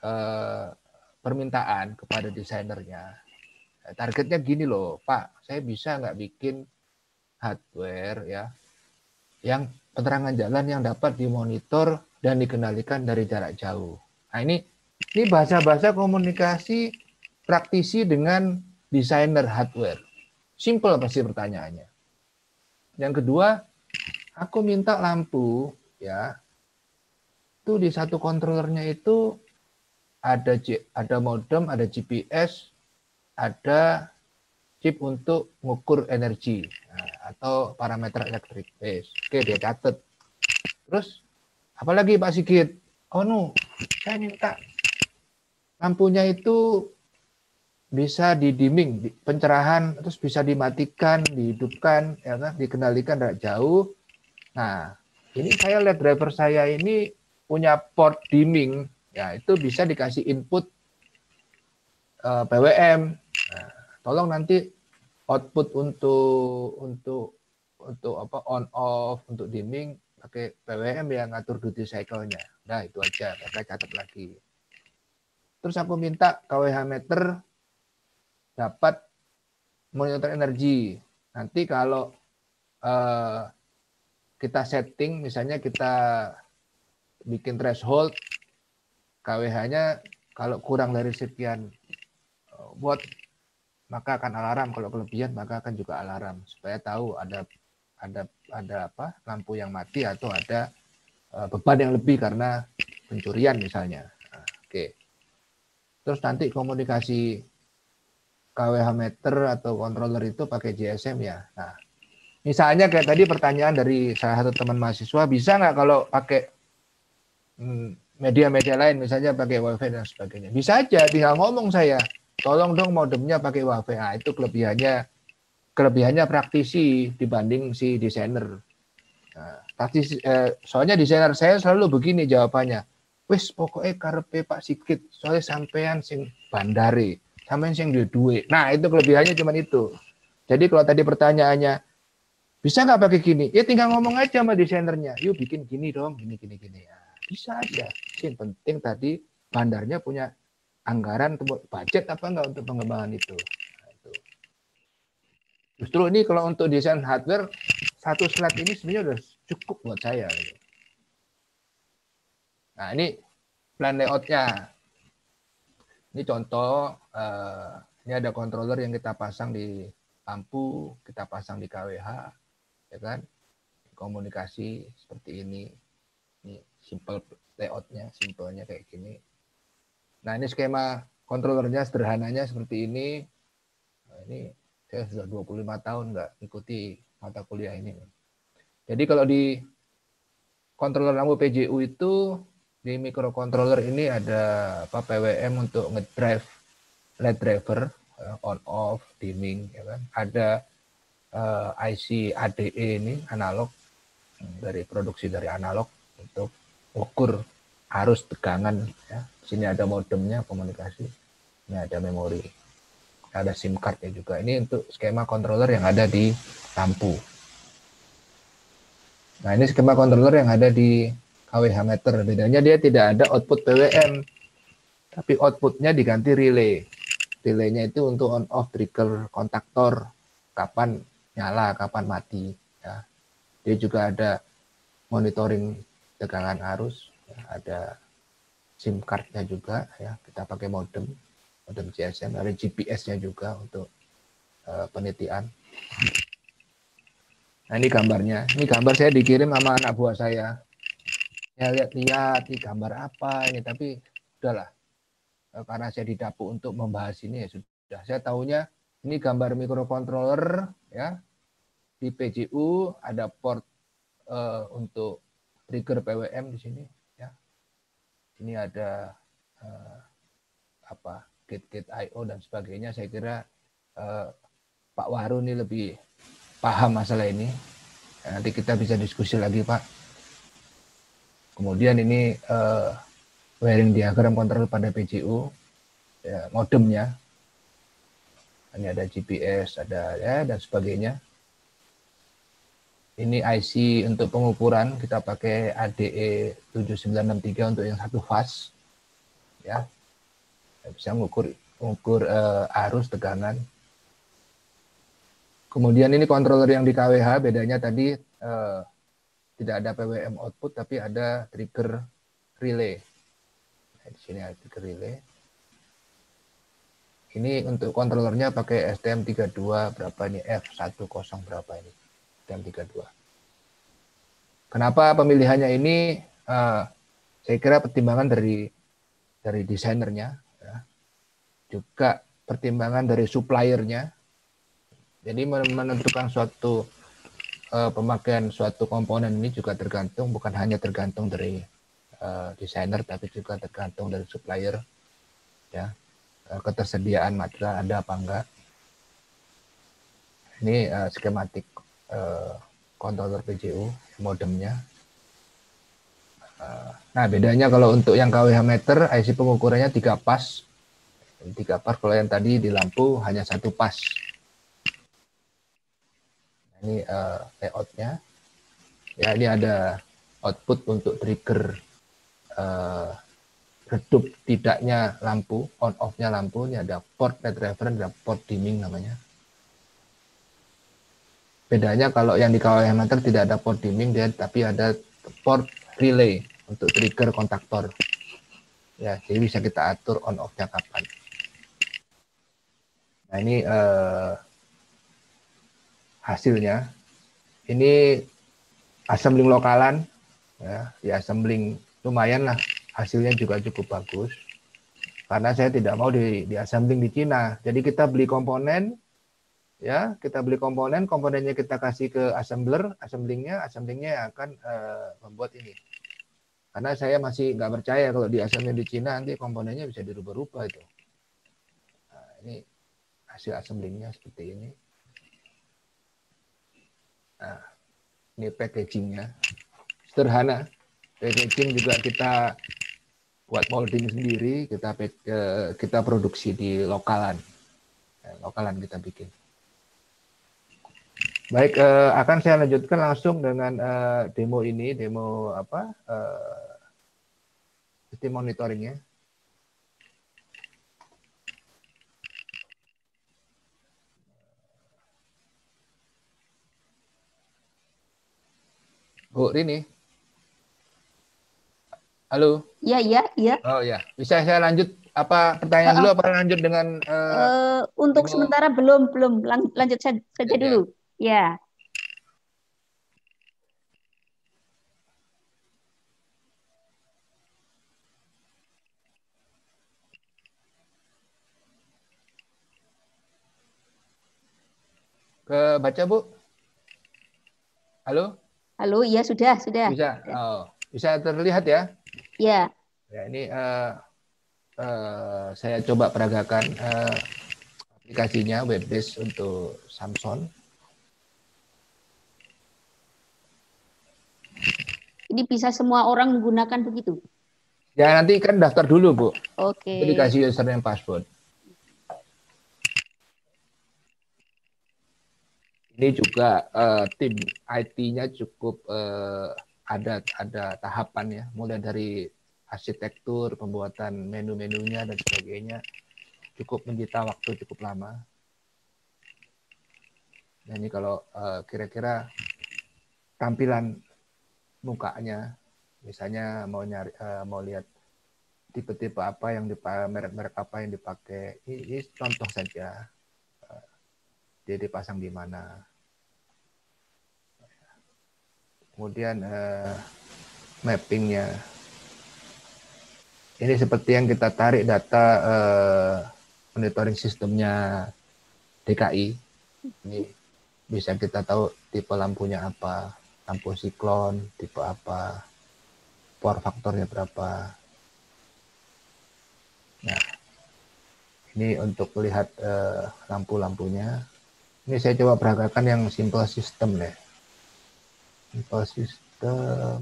permintaan kepada desainernya. Targetnya gini loh, Pak, saya bisa nggak bikin hardware ya yang penerangan jalan yang dapat dimonitor dan dikendalikan dari jarak jauh. Nah, ini bahasa-bahasa komunikasi praktisi dengan desainer hardware. Simple pasti pertanyaannya. Yang kedua, aku minta lampu ya. Itu di satu controllernya itu ada modem, ada GPS, ada chip untuk mengukur energi atau parameter elektrik. Oke, dia catat. Terus apalagi Pak Sigit? Oh no, saya minta lampunya itu bisa di-dimming, pencerahan, terus bisa dimatikan, dihidupkan, ya kan, dikendalikan dari jauh. Nah, ini saya lihat driver saya ini punya port dimming, ya itu bisa dikasih input PWM. Nah, tolong nanti output untuk apa on off untuk dimming pakai PWM yang ngatur duty cycle-nya. Nah, itu aja, mereka catat lagi. Terus aku minta kWh meter dapat monitor energi. Nanti kalau kita setting, misalnya kita bikin threshold, kWh-nya kalau kurang dari sekian watt, maka akan alarm. Kalau kelebihan, maka akan juga alarm. Supaya tahu ada apa lampu yang mati atau ada beban yang lebih karena pencurian misalnya. Nah, oke. Terus nanti komunikasi kWh meter atau controller itu pakai GSM ya. Nah, misalnya kayak tadi pertanyaan dari salah satu teman mahasiswa, bisa nggak kalau pakai media-media lain, misalnya pakai WiFi dan sebagainya? Bisa aja, tinggal ngomong saya, tolong dong modemnya pakai WiFi. Nah, itu kelebihannya praktisi dibanding si desainer. Nah, praktisi, soalnya desainer saya selalu begini jawabannya, wis pokoknya karepe Pak Sigit, soalnya sampean sing bandare. Sampai yang duit. Nah, itu kelebihannya cuma itu. Jadi kalau tadi pertanyaannya, bisa nggak pakai gini? Ya tinggal ngomong aja sama desainernya. Yuk bikin gini dong, gini. Ya, bisa aja. Yang penting tadi bandarnya punya anggaran, budget apa enggak untuk pengembangan itu. Nah, itu. Justru ini kalau untuk desain hardware, satu slide ini sebenarnya udah cukup buat saya. Nah, ini plan layout-nya. Ini contoh, ini ada controller yang kita pasang di lampu, kita pasang di kWh, ya kan? Komunikasi seperti ini. Ini simple layout-nya, simpelnya kayak gini. Nah, ini skema controllernya sederhananya seperti ini. Nah, ini Saya sudah 25 tahun nggak ikuti mata kuliah ini. Jadi kalau di controller lampu PJU itu, di microcontroller ini ada PWM untuk ngedrive LED driver, on off, dimming, ya kan. Ada IC ADE ini analog, dari produksi dari analog untuk ukur arus tegangan. Ya. Sini ada modemnya komunikasi, ini ada memori, ada SIM cardnya juga. Ini untuk skema controller yang ada di lampu. Nah, ini skema controller yang ada di KWH meter. Bedanya dia tidak ada output PWM, tapi outputnya diganti relay. Relaynya itu untuk on off trigger kontaktor, kapan nyala, kapan mati. Ya. Dia juga ada monitoring tegangan arus, ya. Ada SIM cardnya juga, ya. Kita pakai modem GSM, ada GPS-nya juga untuk penelitian. Nah, ini gambarnya. Ini gambar saya dikirim sama anak buah saya. Ya lihat-lihat, ini gambar apa ini, tapi udahlah. Karena saya didapuk untuk membahas ini, ya sudah. Saya tahunya ini gambar microcontroller, ya. Di PJU ada port untuk trigger PWM di sini, ya. Ini ada gate-gate I/O dan sebagainya. Saya kira Pak Waru ini lebih paham masalah ini. Nanti kita bisa diskusi lagi, Pak. Kemudian ini wiring diagram kontrol pada PJU, ya, modemnya. Ini ada GPS, ada ya dan sebagainya. Ini IC untuk pengukuran, kita pakai ADE 7963 untuk yang satu fase, ya. Bisa mengukur arus tegangan. Kemudian ini controller yang di KWH, bedanya tadi tidak ada PWM output, tapi ada trigger relay. Nah, di sini ada trigger relay. Ini untuk kontrolernya pakai STM32 berapa ini, F10 berapa ini, STM32. Kenapa pemilihannya ini? Saya kira pertimbangan dari desainernya, ya. Juga pertimbangan dari suppliernya. Jadi menentukan suatu pemakaian suatu komponen ini juga tergantung, bukan hanya tergantung dari desainer, tapi juga tergantung dari supplier, ya. Ketersediaan material ada apa enggak. Ini skematik controller PJU, modemnya. Nah, bedanya kalau untuk yang KWH meter, IC pengukurannya 3 pas. 3 pas, kalau yang tadi di lampu hanya 1 pas. Ini layoutnya. Ya, ini ada output untuk trigger redup tidaknya lampu, on off-nya lampu. Ini ada port LED driver, ada port dimming namanya. Bedanya kalau yang di KWH meter tidak ada port dimming, tapi ada port relay untuk trigger kontaktor. Ya, jadi bisa kita atur on off-nya kapan. Nah, ini hasilnya. Ini assembling lokalan, ya, di assembling lumayan lah, hasilnya juga cukup bagus. Karena saya tidak mau di assembling di Cina. Jadi kita beli komponen, ya, kita beli komponennya kita kasih ke assembler, assemblingnya akan membuat ini. Karena saya masih nggak percaya kalau di assembling di Cina nanti komponennya bisa dirubah-rubah itu. Nah, ini hasil assemblingnya seperti ini. Nah, ini packagingnya sederhana. Packaging juga kita buat molding sendiri, kita produksi di lokalan. Lokalan kita bikin. Baik, akan saya lanjutkan langsung dengan demo ini, demo sistem monitoringnya. Bu Rini. Halo. Iya. Oh ya, bisa saya lanjut apa pertanyaan dulu apa lanjut dengan untuk demo? Sementara belum lanjut saja dulu. Ya. Kebaca, Bu? Halo? Halo, iya sudah. Bisa. Oh, bisa terlihat ya? Ya. Ya, ini saya coba peragakan aplikasinya web-based untuk Samsung. Ini bisa semua orang menggunakan begitu? Ya, nanti kan daftar dulu, Bu. Oke. Itu dikasih username password. Ini juga tim IT-nya cukup ada tahapan ya, mulai dari arsitektur, pembuatan menu-menunya dan sebagainya, cukup menyita waktu cukup lama. Nah, ini kalau kira-kira tampilan mukanya, misalnya mau lihat tipe-tipe apa yang merek-merek apa yang dipakai, ini contoh saja. Dia dipasang di mana. Kemudian mappingnya. Ini seperti yang kita tarik data monitoring sistemnya DKI. Ini bisa kita tahu tipe lampunya apa, lampu siklon, tipe apa, power faktornya berapa. Nah, ini untuk melihat lampu-lampunya. Ini saya coba peragakan yang simple system deh. Simple system.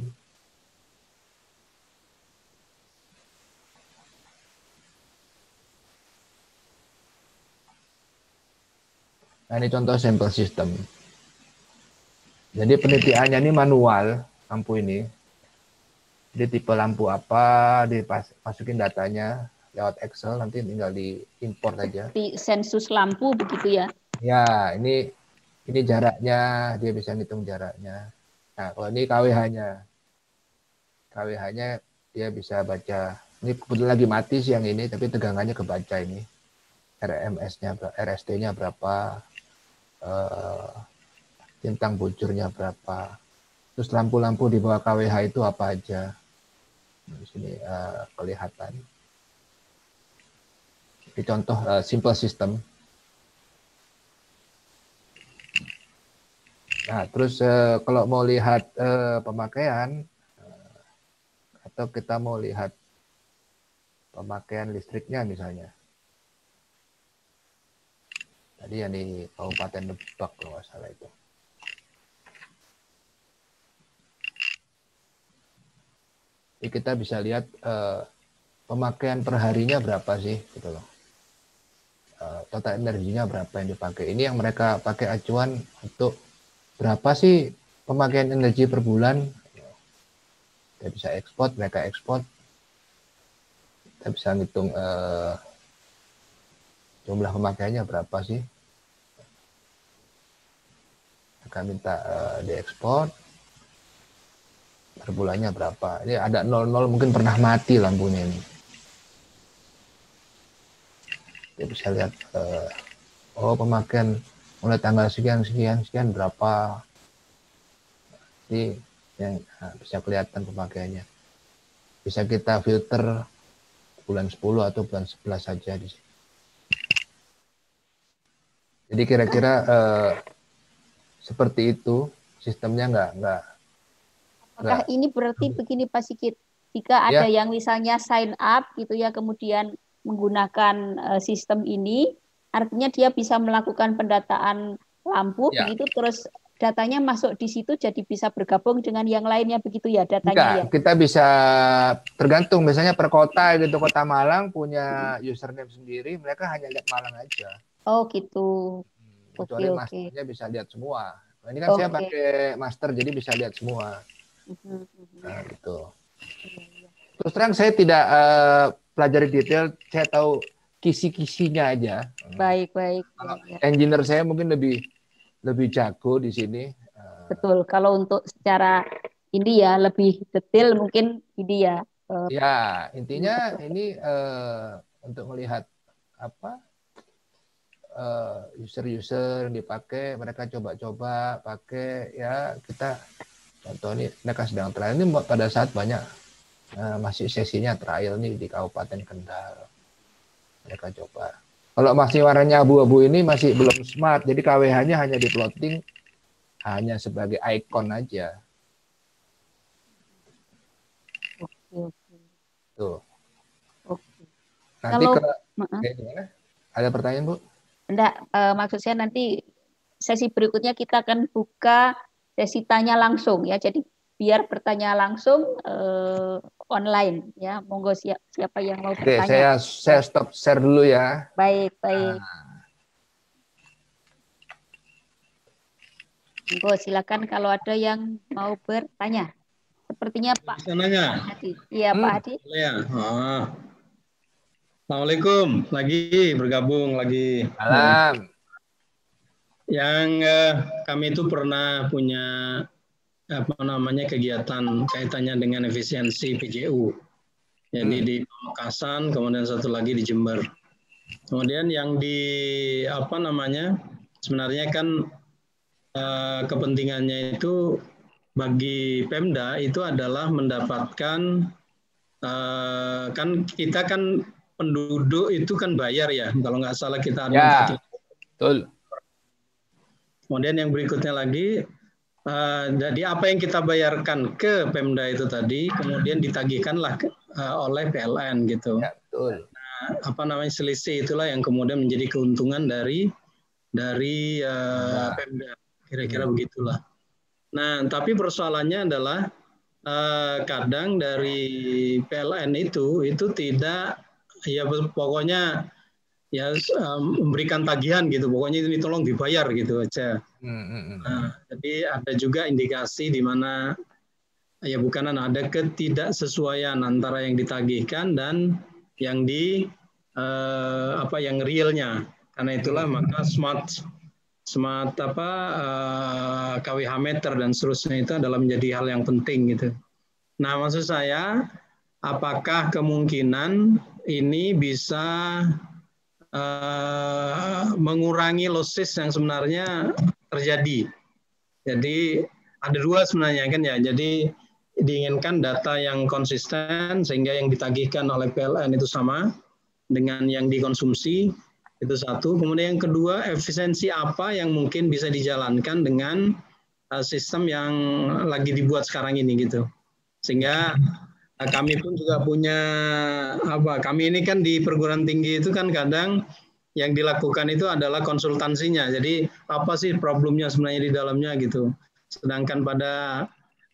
Nah, ini contoh sampel system. Jadi penelitiannya ini manual, lampu ini. Jadi tipe lampu apa, dimasukin datanya lewat Excel, nanti tinggal diimport aja. Di sensus lampu begitu ya? Ya, ini jaraknya, dia bisa ngitung jaraknya. Nah, kalau ini KWH-nya. KWH-nya dia bisa baca. Ini kebetulan lagi mati siang ini, tapi tegangannya kebaca ini. RMS-nya, RST-nya berapa, centang bujurnya berapa. Terus lampu-lampu di bawah KWH itu apa aja. Nah, di sini kelihatan. Ini contoh simple system. Nah, terus kalau mau lihat pemakaian atau kita mau lihat pemakaian listriknya misalnya. Tadi yang di Kabupaten Lebak kalau nggak salah itu. Jadi kita bisa lihat pemakaian perharinya berapa sih, gitu loh. Total energinya berapa yang dipakai. Ini yang mereka pakai acuan untuk berapa sih pemakaian energi per bulan. Kita bisa ekspor, mereka ekspor. Kita bisa ngitung jumlah pemakaiannya berapa sih. Mereka minta diekspor. Per bulannya berapa. Ini ada 00 mungkin pernah mati lampunya ini. Kita bisa lihat pemakaian mulai tanggal sekian berapa. Jadi yang bisa kelihatan pemakaiannya. Bisa kita filter bulan 10 atau bulan 11 saja di sini. Jadi kira-kira seperti itu sistemnya enggak. Apakah ini berarti begini Pak Sigit, jika ada yang misalnya sign up gitu ya, kemudian menggunakan sistem ini, artinya dia bisa melakukan pendataan lampu begitu, terus datanya masuk di situ jadi bisa bergabung dengan yang lainnya begitu ya datanya? Enggak, kita bisa tergantung, misalnya per kota gitu, Kota Malang punya username sendiri, mereka hanya lihat Malang aja. Oh gitu. Kecuali masternya bisa lihat semua. Nah, ini kan saya pakai master jadi bisa lihat semua. Nah, gitu. Terus terang saya tidak pelajari detail, saya tahu kisi-kisinya aja. Baik. Kalau engineer saya mungkin lebih jago di sini. Betul. Kalau untuk secara ini ya lebih detail mungkin ini ya. Ya, intinya ini untuk melihat apa user yang dipakai, mereka coba-coba pakai ya, kita contoh ini mereka sedang trial ini pada saat banyak masih sesinya trial nih di Kabupaten Kendal, mereka coba. Kalau masih warnanya abu-abu ini masih belum smart, jadi KWH-nya hanya di plotting hanya sebagai icon aja. Oke. Tuh. Oke. Nanti Kalau gimana? Ada pertanyaan, Bu? Enggak, maksud saya nanti sesi berikutnya kita akan buka sesi tanya langsung ya. Jadi biar bertanya langsung online ya. Monggo siapa yang mau bertanya. Oke, saya stop share dulu ya. Baik. Monggo silakan kalau ada yang mau bertanya. Sepertinya Pak Hadi. Iya, Pak Hadi. Ya. Assalamualaikum, lagi bergabung lagi. Salam. Yang kami itu pernah punya kegiatan kaitannya dengan efisiensi PJU. Jadi di Pamekasan, kemudian satu lagi di Jember. Kemudian yang sebenarnya kan kepentingannya itu bagi Pemda itu adalah mendapatkan kan kita kan penduduk itu kan bayar ya, kalau nggak salah kita ada. Ya, betul. Kemudian yang berikutnya lagi, jadi apa yang kita bayarkan ke Pemda itu tadi, kemudian ditagihkanlah oleh PLN gitu. Ya, betul. Nah, selisih itulah yang kemudian menjadi keuntungan dari Pemda, kira-kira begitulah. Nah, tapi persoalannya adalah kadang dari PLN itu tidak, ya pokoknya ya memberikan tagihan gitu, pokoknya ini tolong dibayar gitu aja. Nah, jadi ada juga indikasi di mana ya ada ketidaksesuaian antara yang ditagihkan dan yang yang realnya. Karena itulah maka smart KWH meter dan seterusnya itu adalah menjadi hal yang penting gitu. Nah, maksud saya, apakah kemungkinan ini bisa mengurangi losses yang sebenarnya terjadi? Jadi ada dua sebenarnya kan ya. Jadi diinginkan data yang konsisten sehingga yang ditagihkan oleh PLN itu sama dengan yang dikonsumsi, itu satu. Kemudian yang kedua, efisiensi apa yang mungkin bisa dijalankan dengan sistem yang lagi dibuat sekarang ini gitu. Sehingga kami pun juga punya kami ini kan di perguruan tinggi itu kan kadang yang dilakukan itu adalah konsultansinya. Jadi apa sih problemnya sebenarnya di dalamnya gitu. Sedangkan pada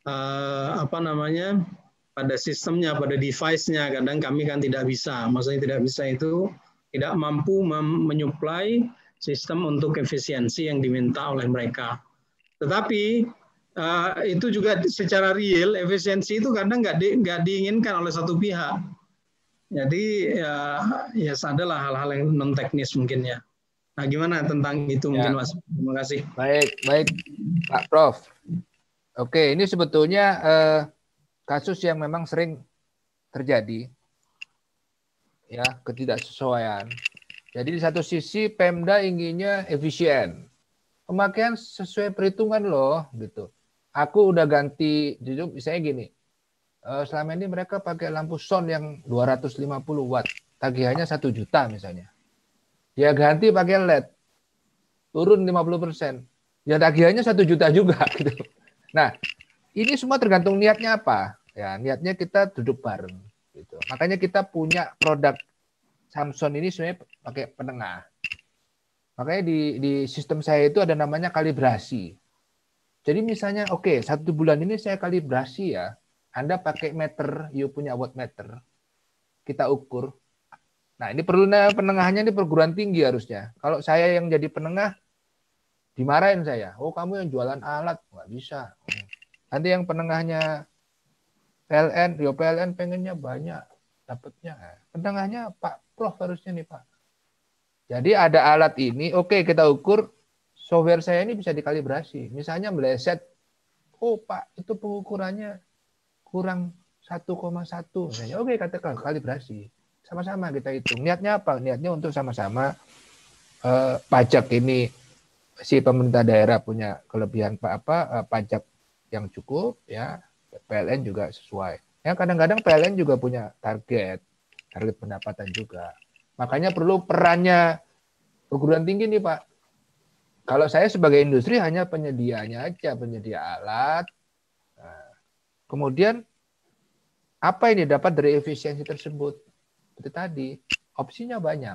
pada sistemnya, pada device-nya kadang kami kan tidak bisa. Maksudnya tidak bisa itu tidak mampu menyuplai sistem untuk efisiensi yang diminta oleh mereka. Tetapi itu juga secara real efisiensi itu kadang nggak diinginkan oleh satu pihak. Jadi ya adalah hal-hal yang non teknis mungkin ya. Nah, gimana tentang itu mungkin Mas? Terima kasih. Baik Pak Prof. Oke, ini sebetulnya kasus yang memang sering terjadi, ya, ketidaksesuaian. Jadi di satu sisi Pemda inginnya efisien, pemakaian sesuai perhitungan loh, gitu. Aku udah ganti, misalnya gini, selama ini mereka pakai lampu son yang 250 watt, tagihannya 1 juta misalnya. Dia ganti pakai LED, turun 50%, ya tagihannya 1 juta juga, gitu. Nah, ini semua tergantung niatnya apa. Ya, niatnya kita duduk bareng, gitu. Makanya kita punya produk Samsung ini sebenarnya pakai penengah. Makanya di sistem saya itu ada namanya kalibrasi. Jadi misalnya, oke, 1 bulan ini saya kalibrasi ya. Anda pakai meter, you punya wattmeter, kita ukur. Nah, ini perlu penengahnya, ini perguruan tinggi harusnya. Kalau saya yang jadi penengah, dimarahin saya. Oh, kamu yang jualan alat, nggak bisa. Nanti yang penengahnya PLN, PLN pengennya banyak dapatnya. Penengahnya Pak Prof harusnya nih Pak. Jadi ada alat ini, oke, kita ukur, software saya ini bisa dikalibrasi. Misalnya meleset, oh Pak, itu pengukurannya kurang 1,1. Misalnya, oke, katakan kalibrasi. Sama-sama kita hitung. Niatnya apa? Niatnya untuk sama-sama pajak ini, si pemerintah daerah punya kelebihan pajak yang cukup, ya, PLN juga sesuai. Ya, kadang-kadang PLN juga punya target pendapatan juga. Makanya perlu perannya perguruan tinggi nih Pak. Kalau saya sebagai industri hanya penyediaannya aja, penyedia alat. Nah, kemudian apa ini dapat dari efisiensi tersebut? Seperti tadi, opsinya banyak.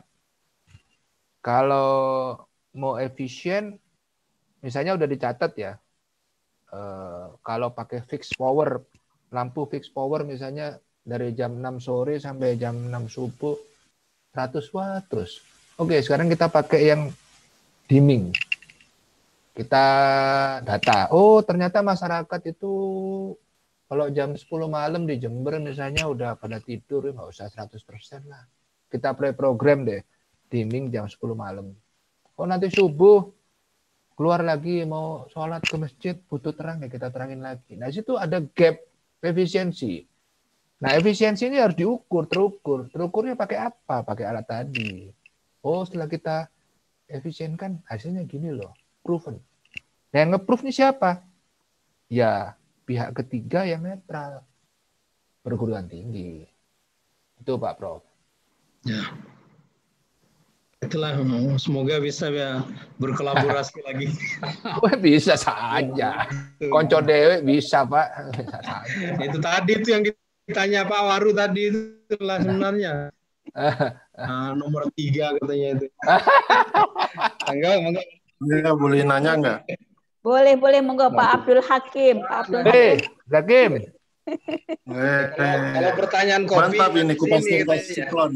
Kalau mau efisien, misalnya udah dicatat ya, kalau pakai fixed power, lampu fixed power misalnya dari jam 6 sore sampai jam 6 subuh, 100 watt terus. Oke, sekarang kita pakai yang dimming. Kita data. Oh, ternyata masyarakat itu kalau jam 10 malam di Jember misalnya udah pada tidur, nggak usah 100% lah. Kita pre-program deh, dimming jam 10 malam. Oh, nanti subuh keluar lagi mau sholat ke masjid, butuh terang ya kita terangin lagi. Nah, situ ada gap efisiensi. Nah, efisiensi ini harus diukur, terukur. Terukurnya pakai apa? Pakai alat tadi. Oh, setelah kita efisienkan, hasilnya gini loh, proven. Nah, yang nge-proof ini siapa? Ya, pihak ketiga yang netral. Perguruan tinggi. Itu Pak Prof. Ya. Itulah, semoga bisa ya berkolaborasi lagi. Bisa saja. Konco dewe bisa Pak. Bisa saja. Itu tadi itu yang ditanya Pak Waru tadi, itulah sebenarnya. Nomor 3 katanya itu. Enggak. Ya, boleh nanya enggak? Boleh, monggo Pak Abdul Hakim. Hakim. Kalau pertanyaan kopi. Mantap ini kupas tuntas siklon.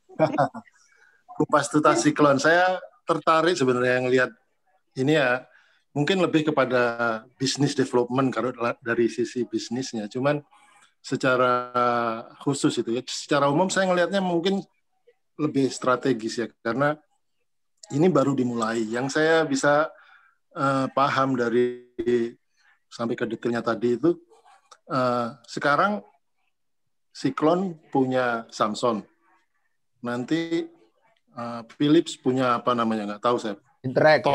Kupas tuntas siklon. Saya tertarik sebenarnya ngelihat ini ya, mungkin lebih kepada business development kalau dari sisi bisnisnya. Cuman secara khusus itu ya, secara umum saya ngelihatnya mungkin lebih strategis ya, karena ini baru dimulai. Yang saya bisa paham dari sampai ke detailnya tadi itu, sekarang Siklon punya Samsung, nanti Philips punya apa namanya, nggak tahu saya. Interact.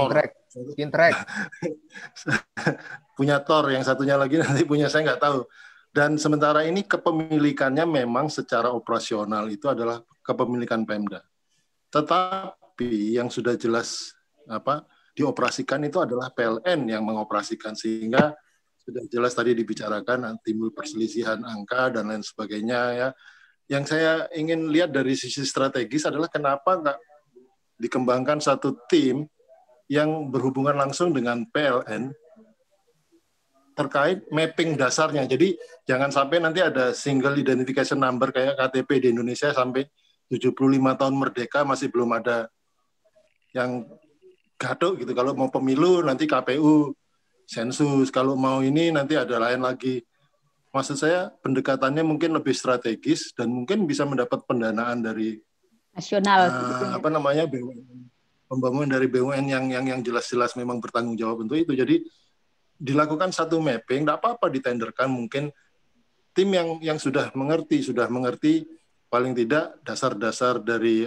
Punya Thor, yang satunya lagi nanti punya saya nggak tahu. Dan sementara ini kepemilikannya memang secara operasional itu adalah kepemilikan Pemda. Tetapi yang sudah jelas dioperasikan itu adalah PLN yang mengoperasikan, sehingga sudah jelas tadi dibicarakan timbul perselisihan angka dan lain sebagainya ya. Yang saya ingin lihat dari sisi strategis adalah kenapa nggak dikembangkan satu tim yang berhubungan langsung dengan PLN terkait mapping dasarnya. Jadi jangan sampai nanti ada single identification number kayak KTP di Indonesia sampai 75 tahun merdeka masih belum ada yang gaduh gitu. Kalau mau pemilu nanti KPU, sensus. Kalau mau ini nanti ada lain lagi. Maksud saya pendekatannya mungkin lebih strategis dan mungkin bisa mendapat pendanaan dari nasional. BUMN, pembangunan dari BUMN yang jelas-jelas memang bertanggung jawab untuk itu. Jadi dilakukan satu mapping, tidak apa-apa ditenderkan, mungkin tim yang sudah mengerti paling tidak dasar-dasar dari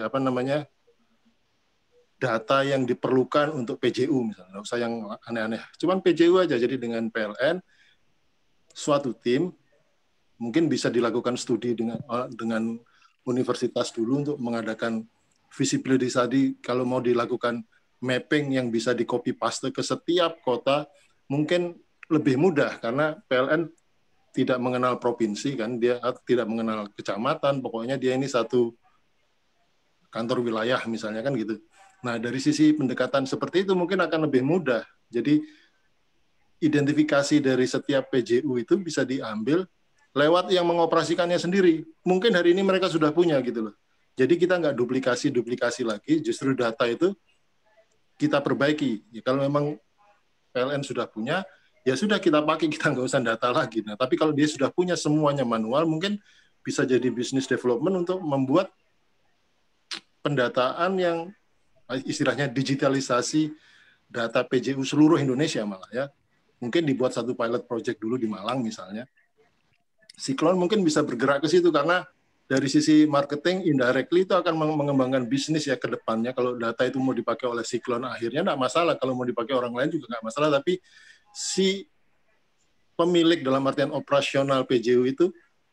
data yang diperlukan untuk PJU misalnya, nggak usah yang aneh-aneh, cuman PJU aja. Jadi dengan PLN, suatu tim mungkin bisa dilakukan studi dengan universitas dulu untuk mengadakan visibility study. Kalau mau dilakukan mapping yang bisa di copy paste ke setiap kota, mungkin lebih mudah karena PLN tidak mengenal provinsi kan, dia tidak mengenal kecamatan, pokoknya dia ini satu kantor wilayah misalnya kan gitu. Nah, dari sisi pendekatan seperti itu mungkin akan lebih mudah. Jadi, identifikasi dari setiap PJU itu bisa diambil lewat yang mengoperasikannya sendiri. Mungkin hari ini mereka sudah punya gitu loh. Jadi kita nggak duplikasi lagi, justru data itu kita perbaiki. Ya, kalau memang PLN sudah punya, ya sudah kita pakai, kita nggak usah data lagi. Nah, tapi kalau dia sudah punya semuanya manual, mungkin bisa jadi business development untuk membuat pendataan yang istilahnya digitalisasi data PJU seluruh Indonesia malah ya. Mungkin dibuat satu pilot project dulu di Malang misalnya. Siklon mungkin bisa bergerak ke situ karena dari sisi marketing indirectly itu akan mengembangkan bisnis ya ke depannya. Kalau data itu mau dipakai oleh Siklon akhirnya enggak masalah, kalau mau dipakai orang lain juga enggak masalah, tapi si pemilik dalam artian operasional PJU itu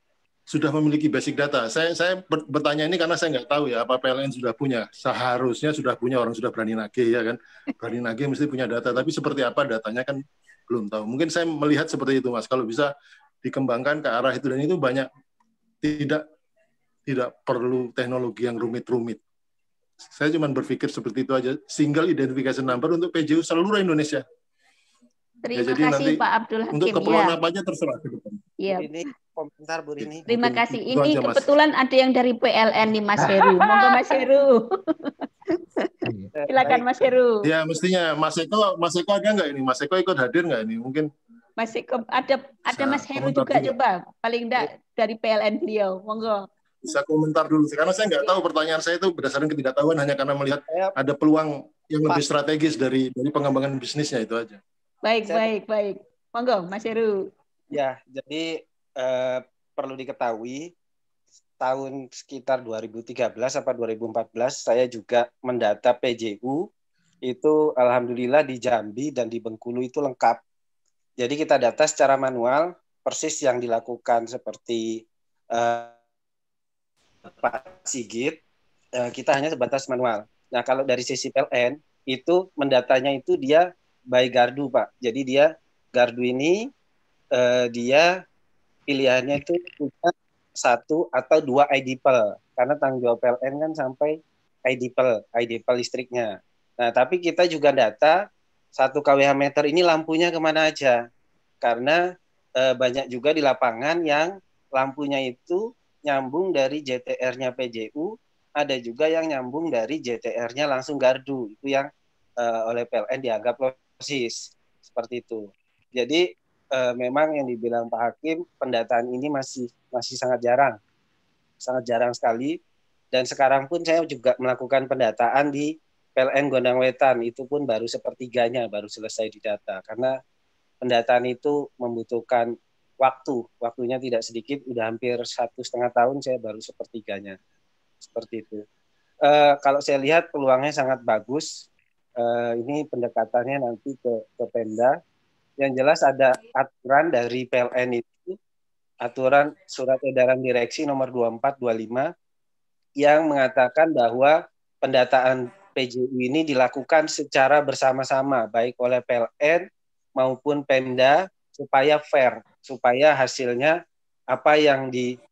sudah memiliki basic data. Saya bertanya ini karena saya nggak tahu ya apa PLN sudah punya. Seharusnya sudah punya, orang sudah berani nagih ya kan. Berani nagih mesti punya data, tapi seperti apa datanya kan belum tahu. Mungkin saya melihat seperti itu, Mas. Kalau bisa dikembangkan ke arah itu, dan itu banyak tidak perlu teknologi yang rumit-rumit. Saya cuma berpikir seperti itu aja. Single identification number untuk PJU seluruh Indonesia. Terima jadi kasih nanti Pak Abdul Hakim. Untuk keperluan apa aja terserah ke depan. Iya. Ini komentar Bu Rini. Terima kasih. Ini kebetulan ada yang dari PLN nih Mas Heru. Monggo Mas Heru. Silakan Mas Heru. Ya mestinya Mas Eko ada nggak ini? Mas Eko ikut hadir nggak ini? Mungkin Mas Eko ada Mas Heru juga coba. Paling enggak dari PLN beliau. Monggo. Bisa komentar dulu karena saya nggak tahu, pertanyaan saya itu berdasarkan ketidaktahuan hanya karena melihat ada peluang yang lebih strategis dari pengembangan bisnisnya itu aja. Baik. Monggo, Mas Heru. Ya, jadi perlu diketahui tahun sekitar 2013 apa 2014 saya juga mendata PJU itu alhamdulillah di Jambi dan di Bengkulu itu lengkap. Jadi kita data secara manual persis yang dilakukan seperti Pak Sigit, kita hanya sebatas manual. Nah, kalau dari sisi PLN itu mendatanya itu dia by gardu, Pak. Jadi dia gardu ini dia pilihannya itu punya 1 atau 2 IDPL karena tanggung jawab PLN kan sampai IDPL listriknya. Nah, tapi kita juga data 1 kWh meter ini lampunya kemana aja karena banyak juga di lapangan yang lampunya itu nyambung dari JTR-nya PJU, ada juga yang nyambung dari JTR-nya langsung gardu. Itu yang oleh PLN dianggap losis seperti itu. Jadi memang yang dibilang Pak Hakim, pendataan ini masih sangat jarang sekali. Dan sekarang pun saya juga melakukan pendataan di PLN Gondang Wetan, itu pun baru sepertiganya baru selesai didata karena pendataan itu membutuhkan waktunya tidak sedikit, udah hampir 1,5 tahun saya baru sepertiganya seperti itu. Kalau saya lihat peluangnya sangat bagus. Ini pendekatannya nanti ke Pemda. Yang jelas ada aturan dari PLN itu, aturan Surat Edaran Direksi nomor 2425 yang mengatakan bahwa pendataan PJU ini dilakukan secara bersama-sama baik oleh PLN maupun Pemda supaya fair, supaya hasilnya apa yang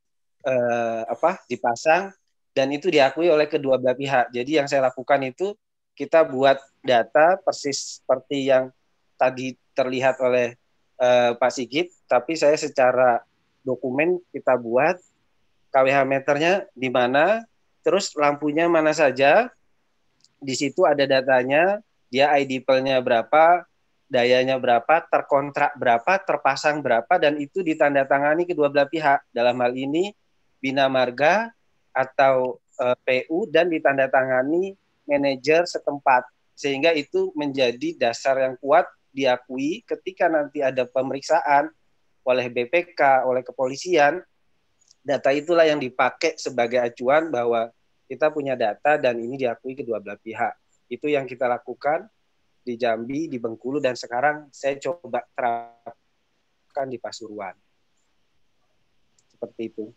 dipasang dan itu diakui oleh kedua belah pihak. Jadi yang saya lakukan itu kita buat data persis seperti yang tadi terlihat oleh Pak Sigit, tapi saya secara dokumen kita buat kWh meternya di mana, terus lampunya mana saja, di situ ada datanya, dia IDPL-nya berapa, dayanya berapa, terkontrak berapa, terpasang berapa, dan itu ditandatangani kedua belah pihak. Dalam hal ini Bina Marga atau PU dan ditandatangani manajer setempat. Sehingga itu menjadi dasar yang kuat diakui ketika nanti ada pemeriksaan oleh BPK, oleh kepolisian, data itulah yang dipakai sebagai acuan bahwa kita punya data dan ini diakui kedua belah pihak. Itu yang kita lakukan di Jambi, di Bengkulu, dan sekarang saya coba terapkan di Pasuruan. Seperti itu.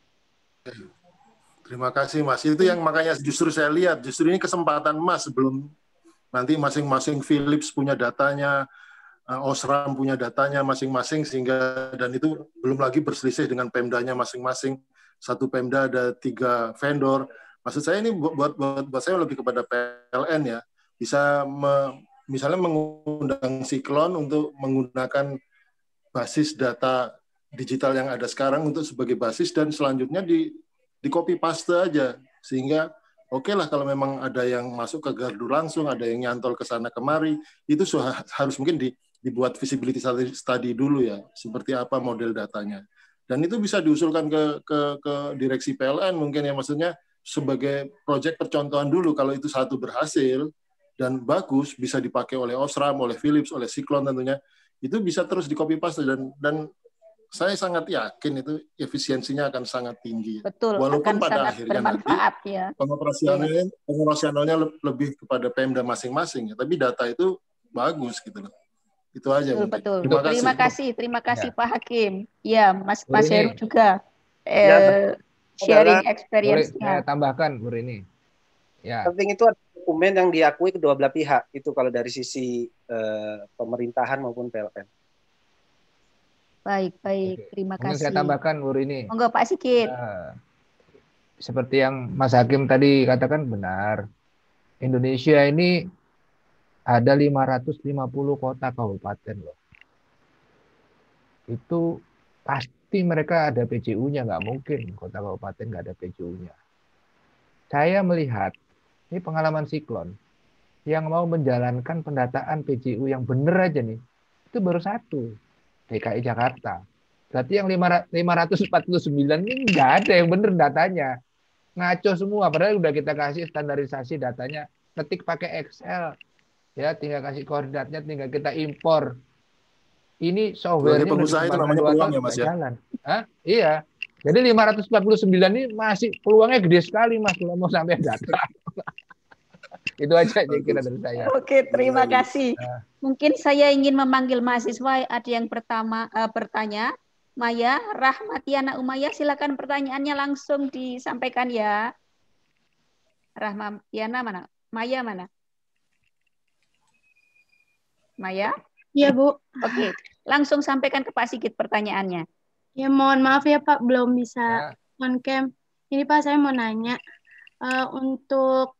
Terima kasih Mas. Itu yang makanya justru saya lihat, justru ini kesempatan Mas sebelum nanti masing-masing Philips punya datanya, Osram punya datanya masing-masing, sehingga dan itu belum lagi berselisih dengan Pemdanya masing-masing. Satu Pemda ada 3 vendor. Maksud saya ini buat saya lebih kepada PLN ya, bisa misalnya mengundang Siklon untuk menggunakan basis data digital yang ada sekarang untuk sebagai basis dan selanjutnya di copy paste aja, sehingga oke lah kalau memang ada yang masuk ke gardu langsung, ada yang nyantol ke sana kemari, itu harus mungkin dibuat visibility study dulu ya, seperti apa model datanya. Dan itu bisa diusulkan ke direksi PLN mungkin ya, maksudnya sebagai proyek percontohan dulu, kalau itu satu berhasil dan bagus, bisa dipakai oleh Osram, oleh Philips, oleh Siklon tentunya, itu bisa terus di copy paste dan saya sangat yakin itu efisiensinya akan sangat tinggi. Betul, walaupun akan pada sangat akhirnya bermanfaat, nanti ya. pengoperasionalnya lebih kepada Pemda masing-masing ya, tapi data itu bagus gitu loh. Itu aja. Betul. Terima kasih Terima kasih ya. Pak Hakim. Ya, Mas Heru juga. sharing boleh experience-nya. saya tambahkan, Bu Rini. Ya. Penting itu ada dokumen yang diakui kedua belah pihak. Itu kalau dari sisi pemerintahan maupun PLN. Baik. Terima Mungkin kasih. saya tambahkan, Bu Rini. Monggo Pak Sigit. Seperti yang Mas Hakim tadi katakan benar. Indonesia ini ada 550 kota kabupaten loh. Itu pasti mereka ada PJU-nya, nggak mungkin kota kabupaten nggak ada PJU-nya. Saya melihat ini pengalaman siklon yang mau menjalankan pendataan PJU yang benar aja nih, itu baru satu, DKI Jakarta. Berarti yang 549 ini nggak ada yang benar datanya. Ngaco semua, padahal udah kita kasih standarisasi datanya, ketik pakai Excel. Ya, tinggal kasih koordinatnya, tinggal kita impor. Ini software-nya pengusaha itu namanya peluang ya, Mas ya. Jalan. Hah? Iya. Jadi 549 ini masih peluangnya gede sekali, Mas, kalau mau sampai data. Itu aja kira dari saya. Oke, terima kasih. Mungkin saya ingin memanggil mahasiswa. Ada yang bertanya. Maya Rahmatiana Umayyah, silakan pertanyaannya langsung disampaikan ya. Rahmatiana mana? Maya mana? Maya? Iya, Bu. Oke, langsung sampaikan ke Pak Sigit pertanyaannya. Ya, mohon maaf ya Pak, belum bisa on cam. Ini Pak, saya mau nanya, untuk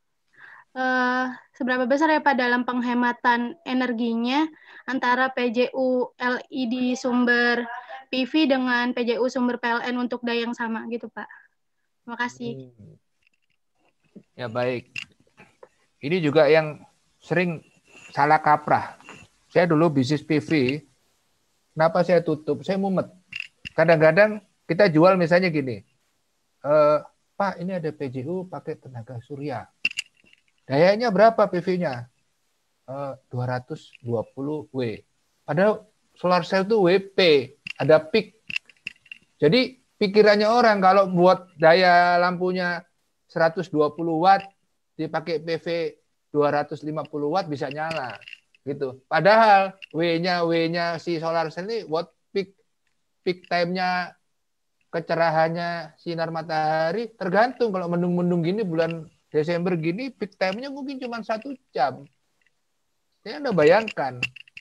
seberapa besar ya Pak dalam penghematan energinya antara PJU LED sumber PV dengan PJU sumber PLN untuk daya yang sama gitu Pak. Terima kasih. Ya baik. Ini juga yang sering salah kaprah. Saya dulu bisnis PV, kenapa saya tutup? Saya mumet. Kadang-kadang kita jual misalnya gini, Pak ini ada PJU pakai tenaga surya. Dayanya berapa PV-nya? 220 W. Padahal solar cell itu WP, ada peak. Jadi pikirannya orang kalau buat daya lampunya 120 watt, dipakai PV 250 watt bisa nyala. Gitu. Padahal W-nya si solar cell ini watt peak time-nya, kecerahannya sinar matahari tergantung. Kalau mendung-mendung gini bulan Desember gini peak time-nya mungkin cuma 1 jam. Ya Anda bayangkan,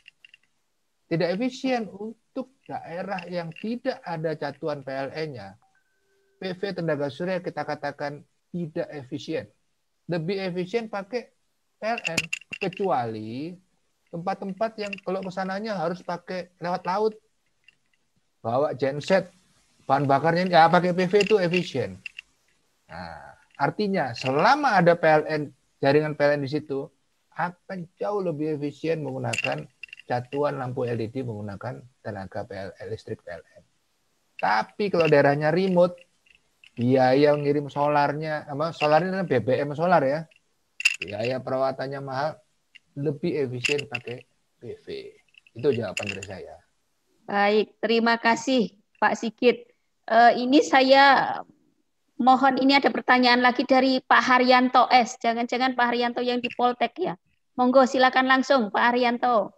tidak efisien untuk daerah yang tidak ada catuan PLN-nya. PV tenaga surya kita katakan tidak efisien. Lebih efisien pakai PLN, kecuali tempat-tempat yang kalau kesananya harus pakai lewat laut. Bawa genset, bahan bakarnya ya pakai PV itu efisien. Nah, artinya selama ada PLN, jaringan PLN di situ, akan jauh lebih efisien menggunakan catuan lampu LED menggunakan tenaga listrik PLN. Tapi kalau daerahnya remote, biaya ngirim solarnya, solarnya BBM solar ya, biaya perawatannya mahal, lebih efisien pakai PV. Itu jawaban dari saya. Baik, terima kasih Pak Sigit. Ini saya mohon, ini ada pertanyaan lagi dari Pak Haryanto S. Jangan-jangan Pak Haryanto yang di Poltek ya. Monggo silakan langsung Pak Haryanto.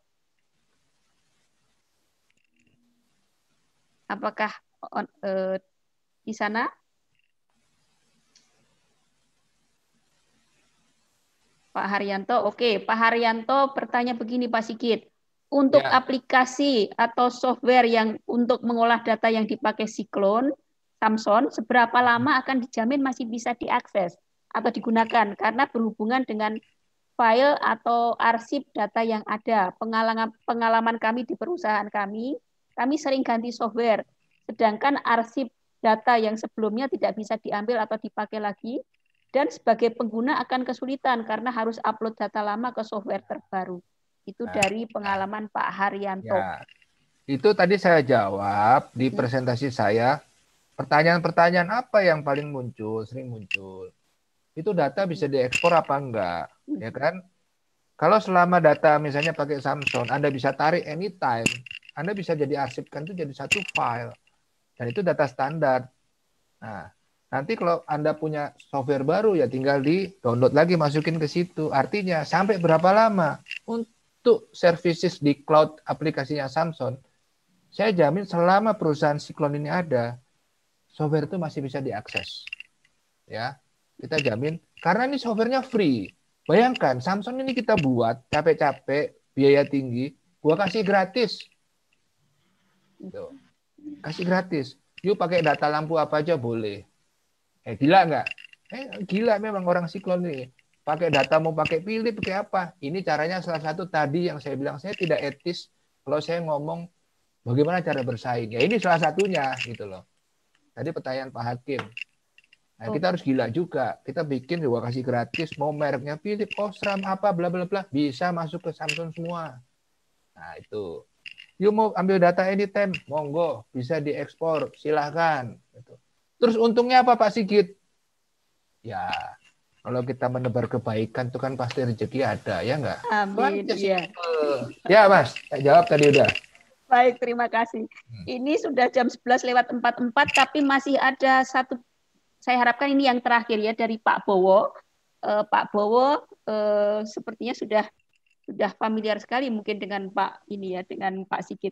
Apakah di sana? Pak Haryanto, oke. Pak Haryanto bertanya begini Pak Sigit. Untuk aplikasi atau software yang untuk mengolah data yang dipakai Siklon, Samson, seberapa lama akan dijamin masih bisa diakses atau digunakan? Karena berhubungan dengan file atau arsip data yang ada. Pengalaman kami di perusahaan kami sering ganti software. Sedangkan arsip data yang sebelumnya tidak bisa diambil atau dipakai lagi. Dan sebagai pengguna akan kesulitan karena harus upload data lama ke software terbaru. Itu dari pengalaman Pak Haryanto. Ya, itu tadi saya jawab di presentasi saya. Pertanyaan-pertanyaan apa yang paling muncul, sering muncul. Itu data bisa diekspor apa enggak, ya kan? Kalau selama data misalnya pakai Samsung, Anda bisa tarik anytime. Anda bisa jadi arsipkan itu jadi satu file. Dan itu data standar. Nah, nanti kalau Anda punya software baru ya tinggal di-download lagi, masukin ke situ. Artinya sampai berapa lama? Untuk services di cloud aplikasinya Samsung, saya jamin selama perusahaan Siklon ini ada, software itu masih bisa diakses. Ya, kita jamin karena ini softwarenya free. Bayangkan Samsung ini kita buat capek-capek, biaya tinggi, gua kasih gratis. Tuh. Kasih gratis. Yuk pakai data lampu apa aja boleh. Gila nggak? Gila memang orang Siklon ini. Pakai data mau pakai Philips, pakai apa? Ini caranya salah satu tadi yang saya bilang, saya tidak etis kalau saya ngomong bagaimana cara bersaing. Ya ini salah satunya gitu loh. Tadi pertanyaan Pak Hakim. Nah, kita harus gila juga. Kita bikin juga kasih gratis, mau mereknya Philips, Osram, apa, bla bla bla, bisa masuk ke Samsung semua. Nah, itu. Yuk mau ambil data anytime, monggo, bisa diekspor, silahkan. Terus untungnya apa Pak Sigit? Ya, kalau kita menebar kebaikan itu kan pasti rezeki ada, ya nggak? Amin. Ya. Ya Mas, jawab tadi udah. Baik, terima kasih. Ini sudah jam 11:44, tapi masih ada satu. Saya harapkan ini yang terakhir ya dari Pak Bowo. Pak Bowo sepertinya sudah familiar sekali mungkin dengan Pak ini ya, dengan Pak Sigit.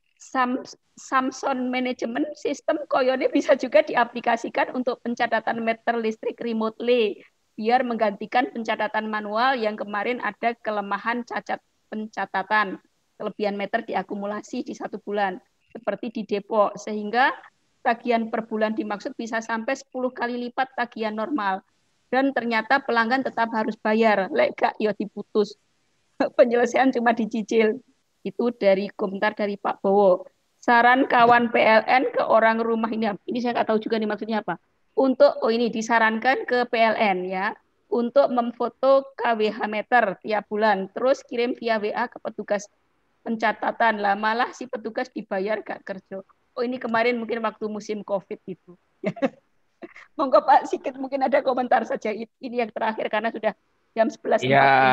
Samsung Management System koyone bisa juga diaplikasikan untuk pencatatan meter listrik remotely biar menggantikan pencatatan manual yang kemarin ada kelemahan cacat pencatatan. Kelebihan meter diakumulasi di 1 bulan seperti di Depok, sehingga tagihan per bulan dimaksud bisa sampai 10 kali lipat tagihan normal. Dan ternyata pelanggan tetap harus bayar, lek gak ya diputus. Penyelesaian cuma dicicil. Itu dari komentar dari Pak Bowo. Saran kawan PLN ke orang rumah ini saya nggak tahu juga nih maksudnya apa. Untuk ini disarankan ke PLN ya, untuk memfoto KWH meter tiap bulan, terus kirim via WA ke petugas pencatatan. Lah malah si petugas dibayar gak kerja. Oh ini kemarin mungkin waktu musim COVID itu. Monggo Pak Sigit mungkin ada komentar saja. Ini yang terakhir karena sudah jam 11.40.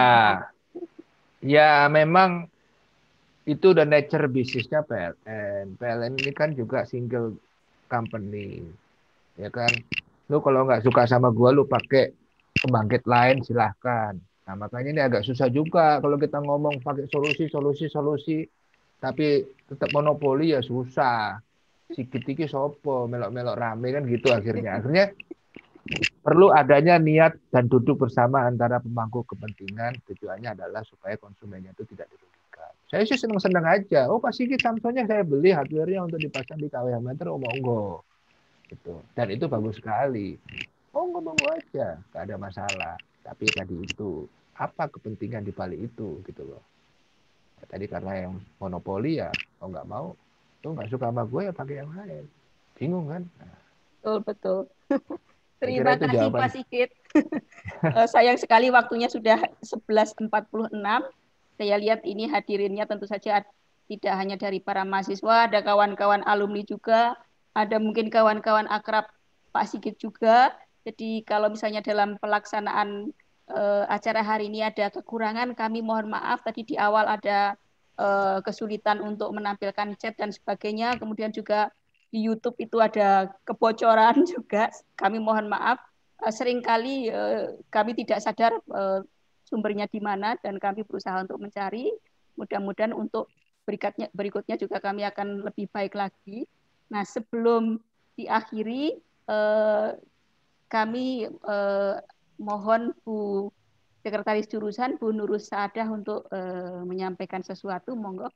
Ya memang itu udah nature bisnisnya PLN. PLN ini kan juga single company. Ya kan. Lu kalau nggak suka sama gua lu pakai pembangkit lain silahkan. Nah makanya ini agak susah juga kalau kita ngomong pakai solusi. Tapi tetap monopoli ya susah. Sikit iki sopo melok-melok rame kan gitu akhirnya. Akhirnya perlu adanya niat dan duduk bersama antara pemangku kepentingan. Tujuannya adalah supaya konsumennya itu tidak dirugikan. Saya sih senang-senang aja. Oh Pak Sigit Samsungnya saya beli hardware-nya untuk dipasang di KWH meter, monggo. Gitu. Dan itu bagus sekali. Monggo aja, nggak ada masalah. Tapi tadi itu apa kepentingan di balik itu gitu loh. Tadi karena yang monopoli ya, kalau nggak mau, tuh nggak suka sama gue ya pakai yang lain. Bingung kan? Nah. Betul. Terima kasih Pak Sigit. Sayang sekali waktunya sudah 11.46. Saya lihat ini hadirinnya tentu saja tidak hanya dari para mahasiswa, ada kawan-kawan alumni juga, ada mungkin kawan-kawan akrab Pak Sigit juga. Jadi kalau misalnya dalam pelaksanaan acara hari ini ada kekurangan, kami mohon maaf. Tadi di awal ada kesulitan untuk menampilkan chat dan sebagainya. Kemudian juga di YouTube itu ada kebocoran juga. Kami mohon maaf. Seringkali kami tidak sadar sumbernya di mana dan kami berusaha untuk mencari. Mudah-mudahan untuk berikutnya juga kami akan lebih baik lagi. Nah, sebelum diakhiri, kami mohon Bu Sekretaris Jurusan, Bu Nurus Saadah untuk menyampaikan sesuatu, monggo.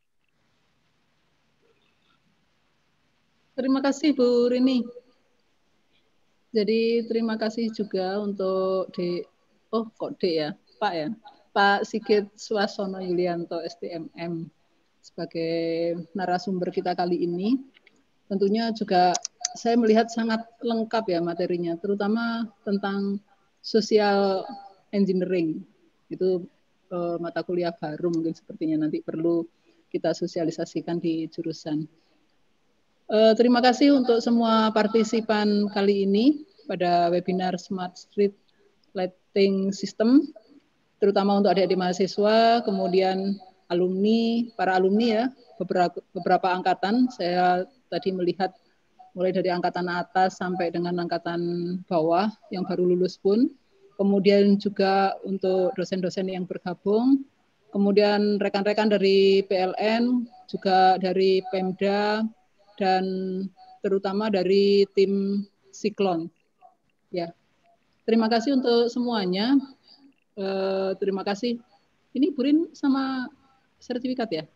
Terima kasih Bu Rini. Jadi terima kasih juga untuk Pak Sigit Suasono Yulianto STMM sebagai narasumber kita kali ini. Tentunya juga saya melihat sangat lengkap ya materinya, terutama tentang social engineering. Itu mata kuliah baru mungkin sepertinya nanti perlu kita sosialisasikan di jurusan. Terima kasih untuk semua partisipan kali ini pada webinar Smart Street Lighting System, terutama untuk adik-adik mahasiswa, kemudian alumni, para alumni ya, beberapa angkatan. Saya tadi melihat mulai dari angkatan atas sampai dengan angkatan bawah yang baru lulus pun. Kemudian juga untuk dosen-dosen yang bergabung, kemudian rekan-rekan dari PLN, juga dari Pemda, dan terutama dari tim Siklon. Ya, terima kasih untuk semuanya. Terima kasih. Ini Burin sama sertifikat ya?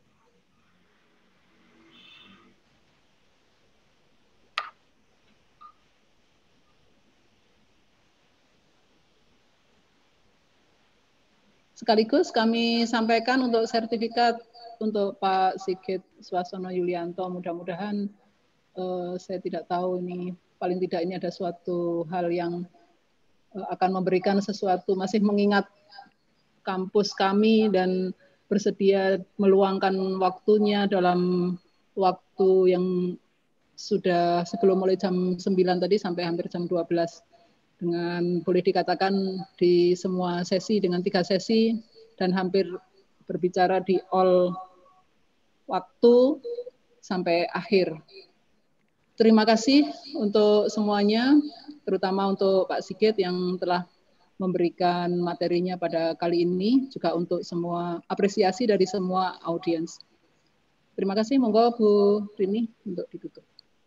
Sekaligus kami sampaikan untuk sertifikat untuk Pak Sigit Swasono Yulianto. Mudah-mudahan saya tidak tahu ini, paling tidak ini ada suatu hal yang akan memberikan sesuatu, masih mengingat kampus kami dan bersedia meluangkan waktunya dalam waktu yang sudah sebelum mulai jam 9 tadi sampai hampir jam 12. Dengan boleh dikatakan di semua sesi dengan 3 sesi dan hampir berbicara di all waktu sampai akhir. Terima kasih untuk semuanya, terutama untuk Pak Sigit yang telah memberikan materinya pada kali ini, juga untuk semua apresiasi dari semua audiens. Terima kasih, monggo Bu Rini untuk ditutup.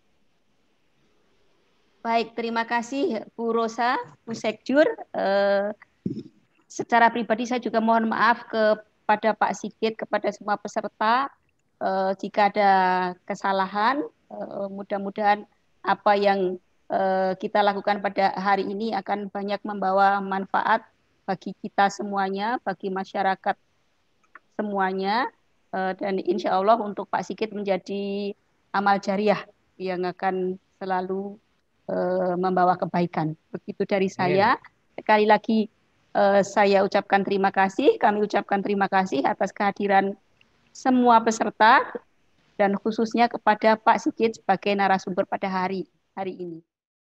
Baik, terima kasih Bu Rosa, Bu Sekjur. Secara pribadi saya juga mohon maaf kepada Pak Sigit, kepada semua peserta. Jika ada kesalahan, mudah-mudahan apa yang kita lakukan pada hari ini akan banyak membawa manfaat bagi kita semuanya, bagi masyarakat semuanya. Dan insya Allah untuk Pak Sigit menjadi amal jariah yang akan selalu membawa kebaikan. Begitu dari saya. Sekali lagi saya ucapkan terima kasih. Kami ucapkan terima kasih atas kehadiran semua peserta dan khususnya kepada Pak Sigit sebagai narasumber pada hari ini.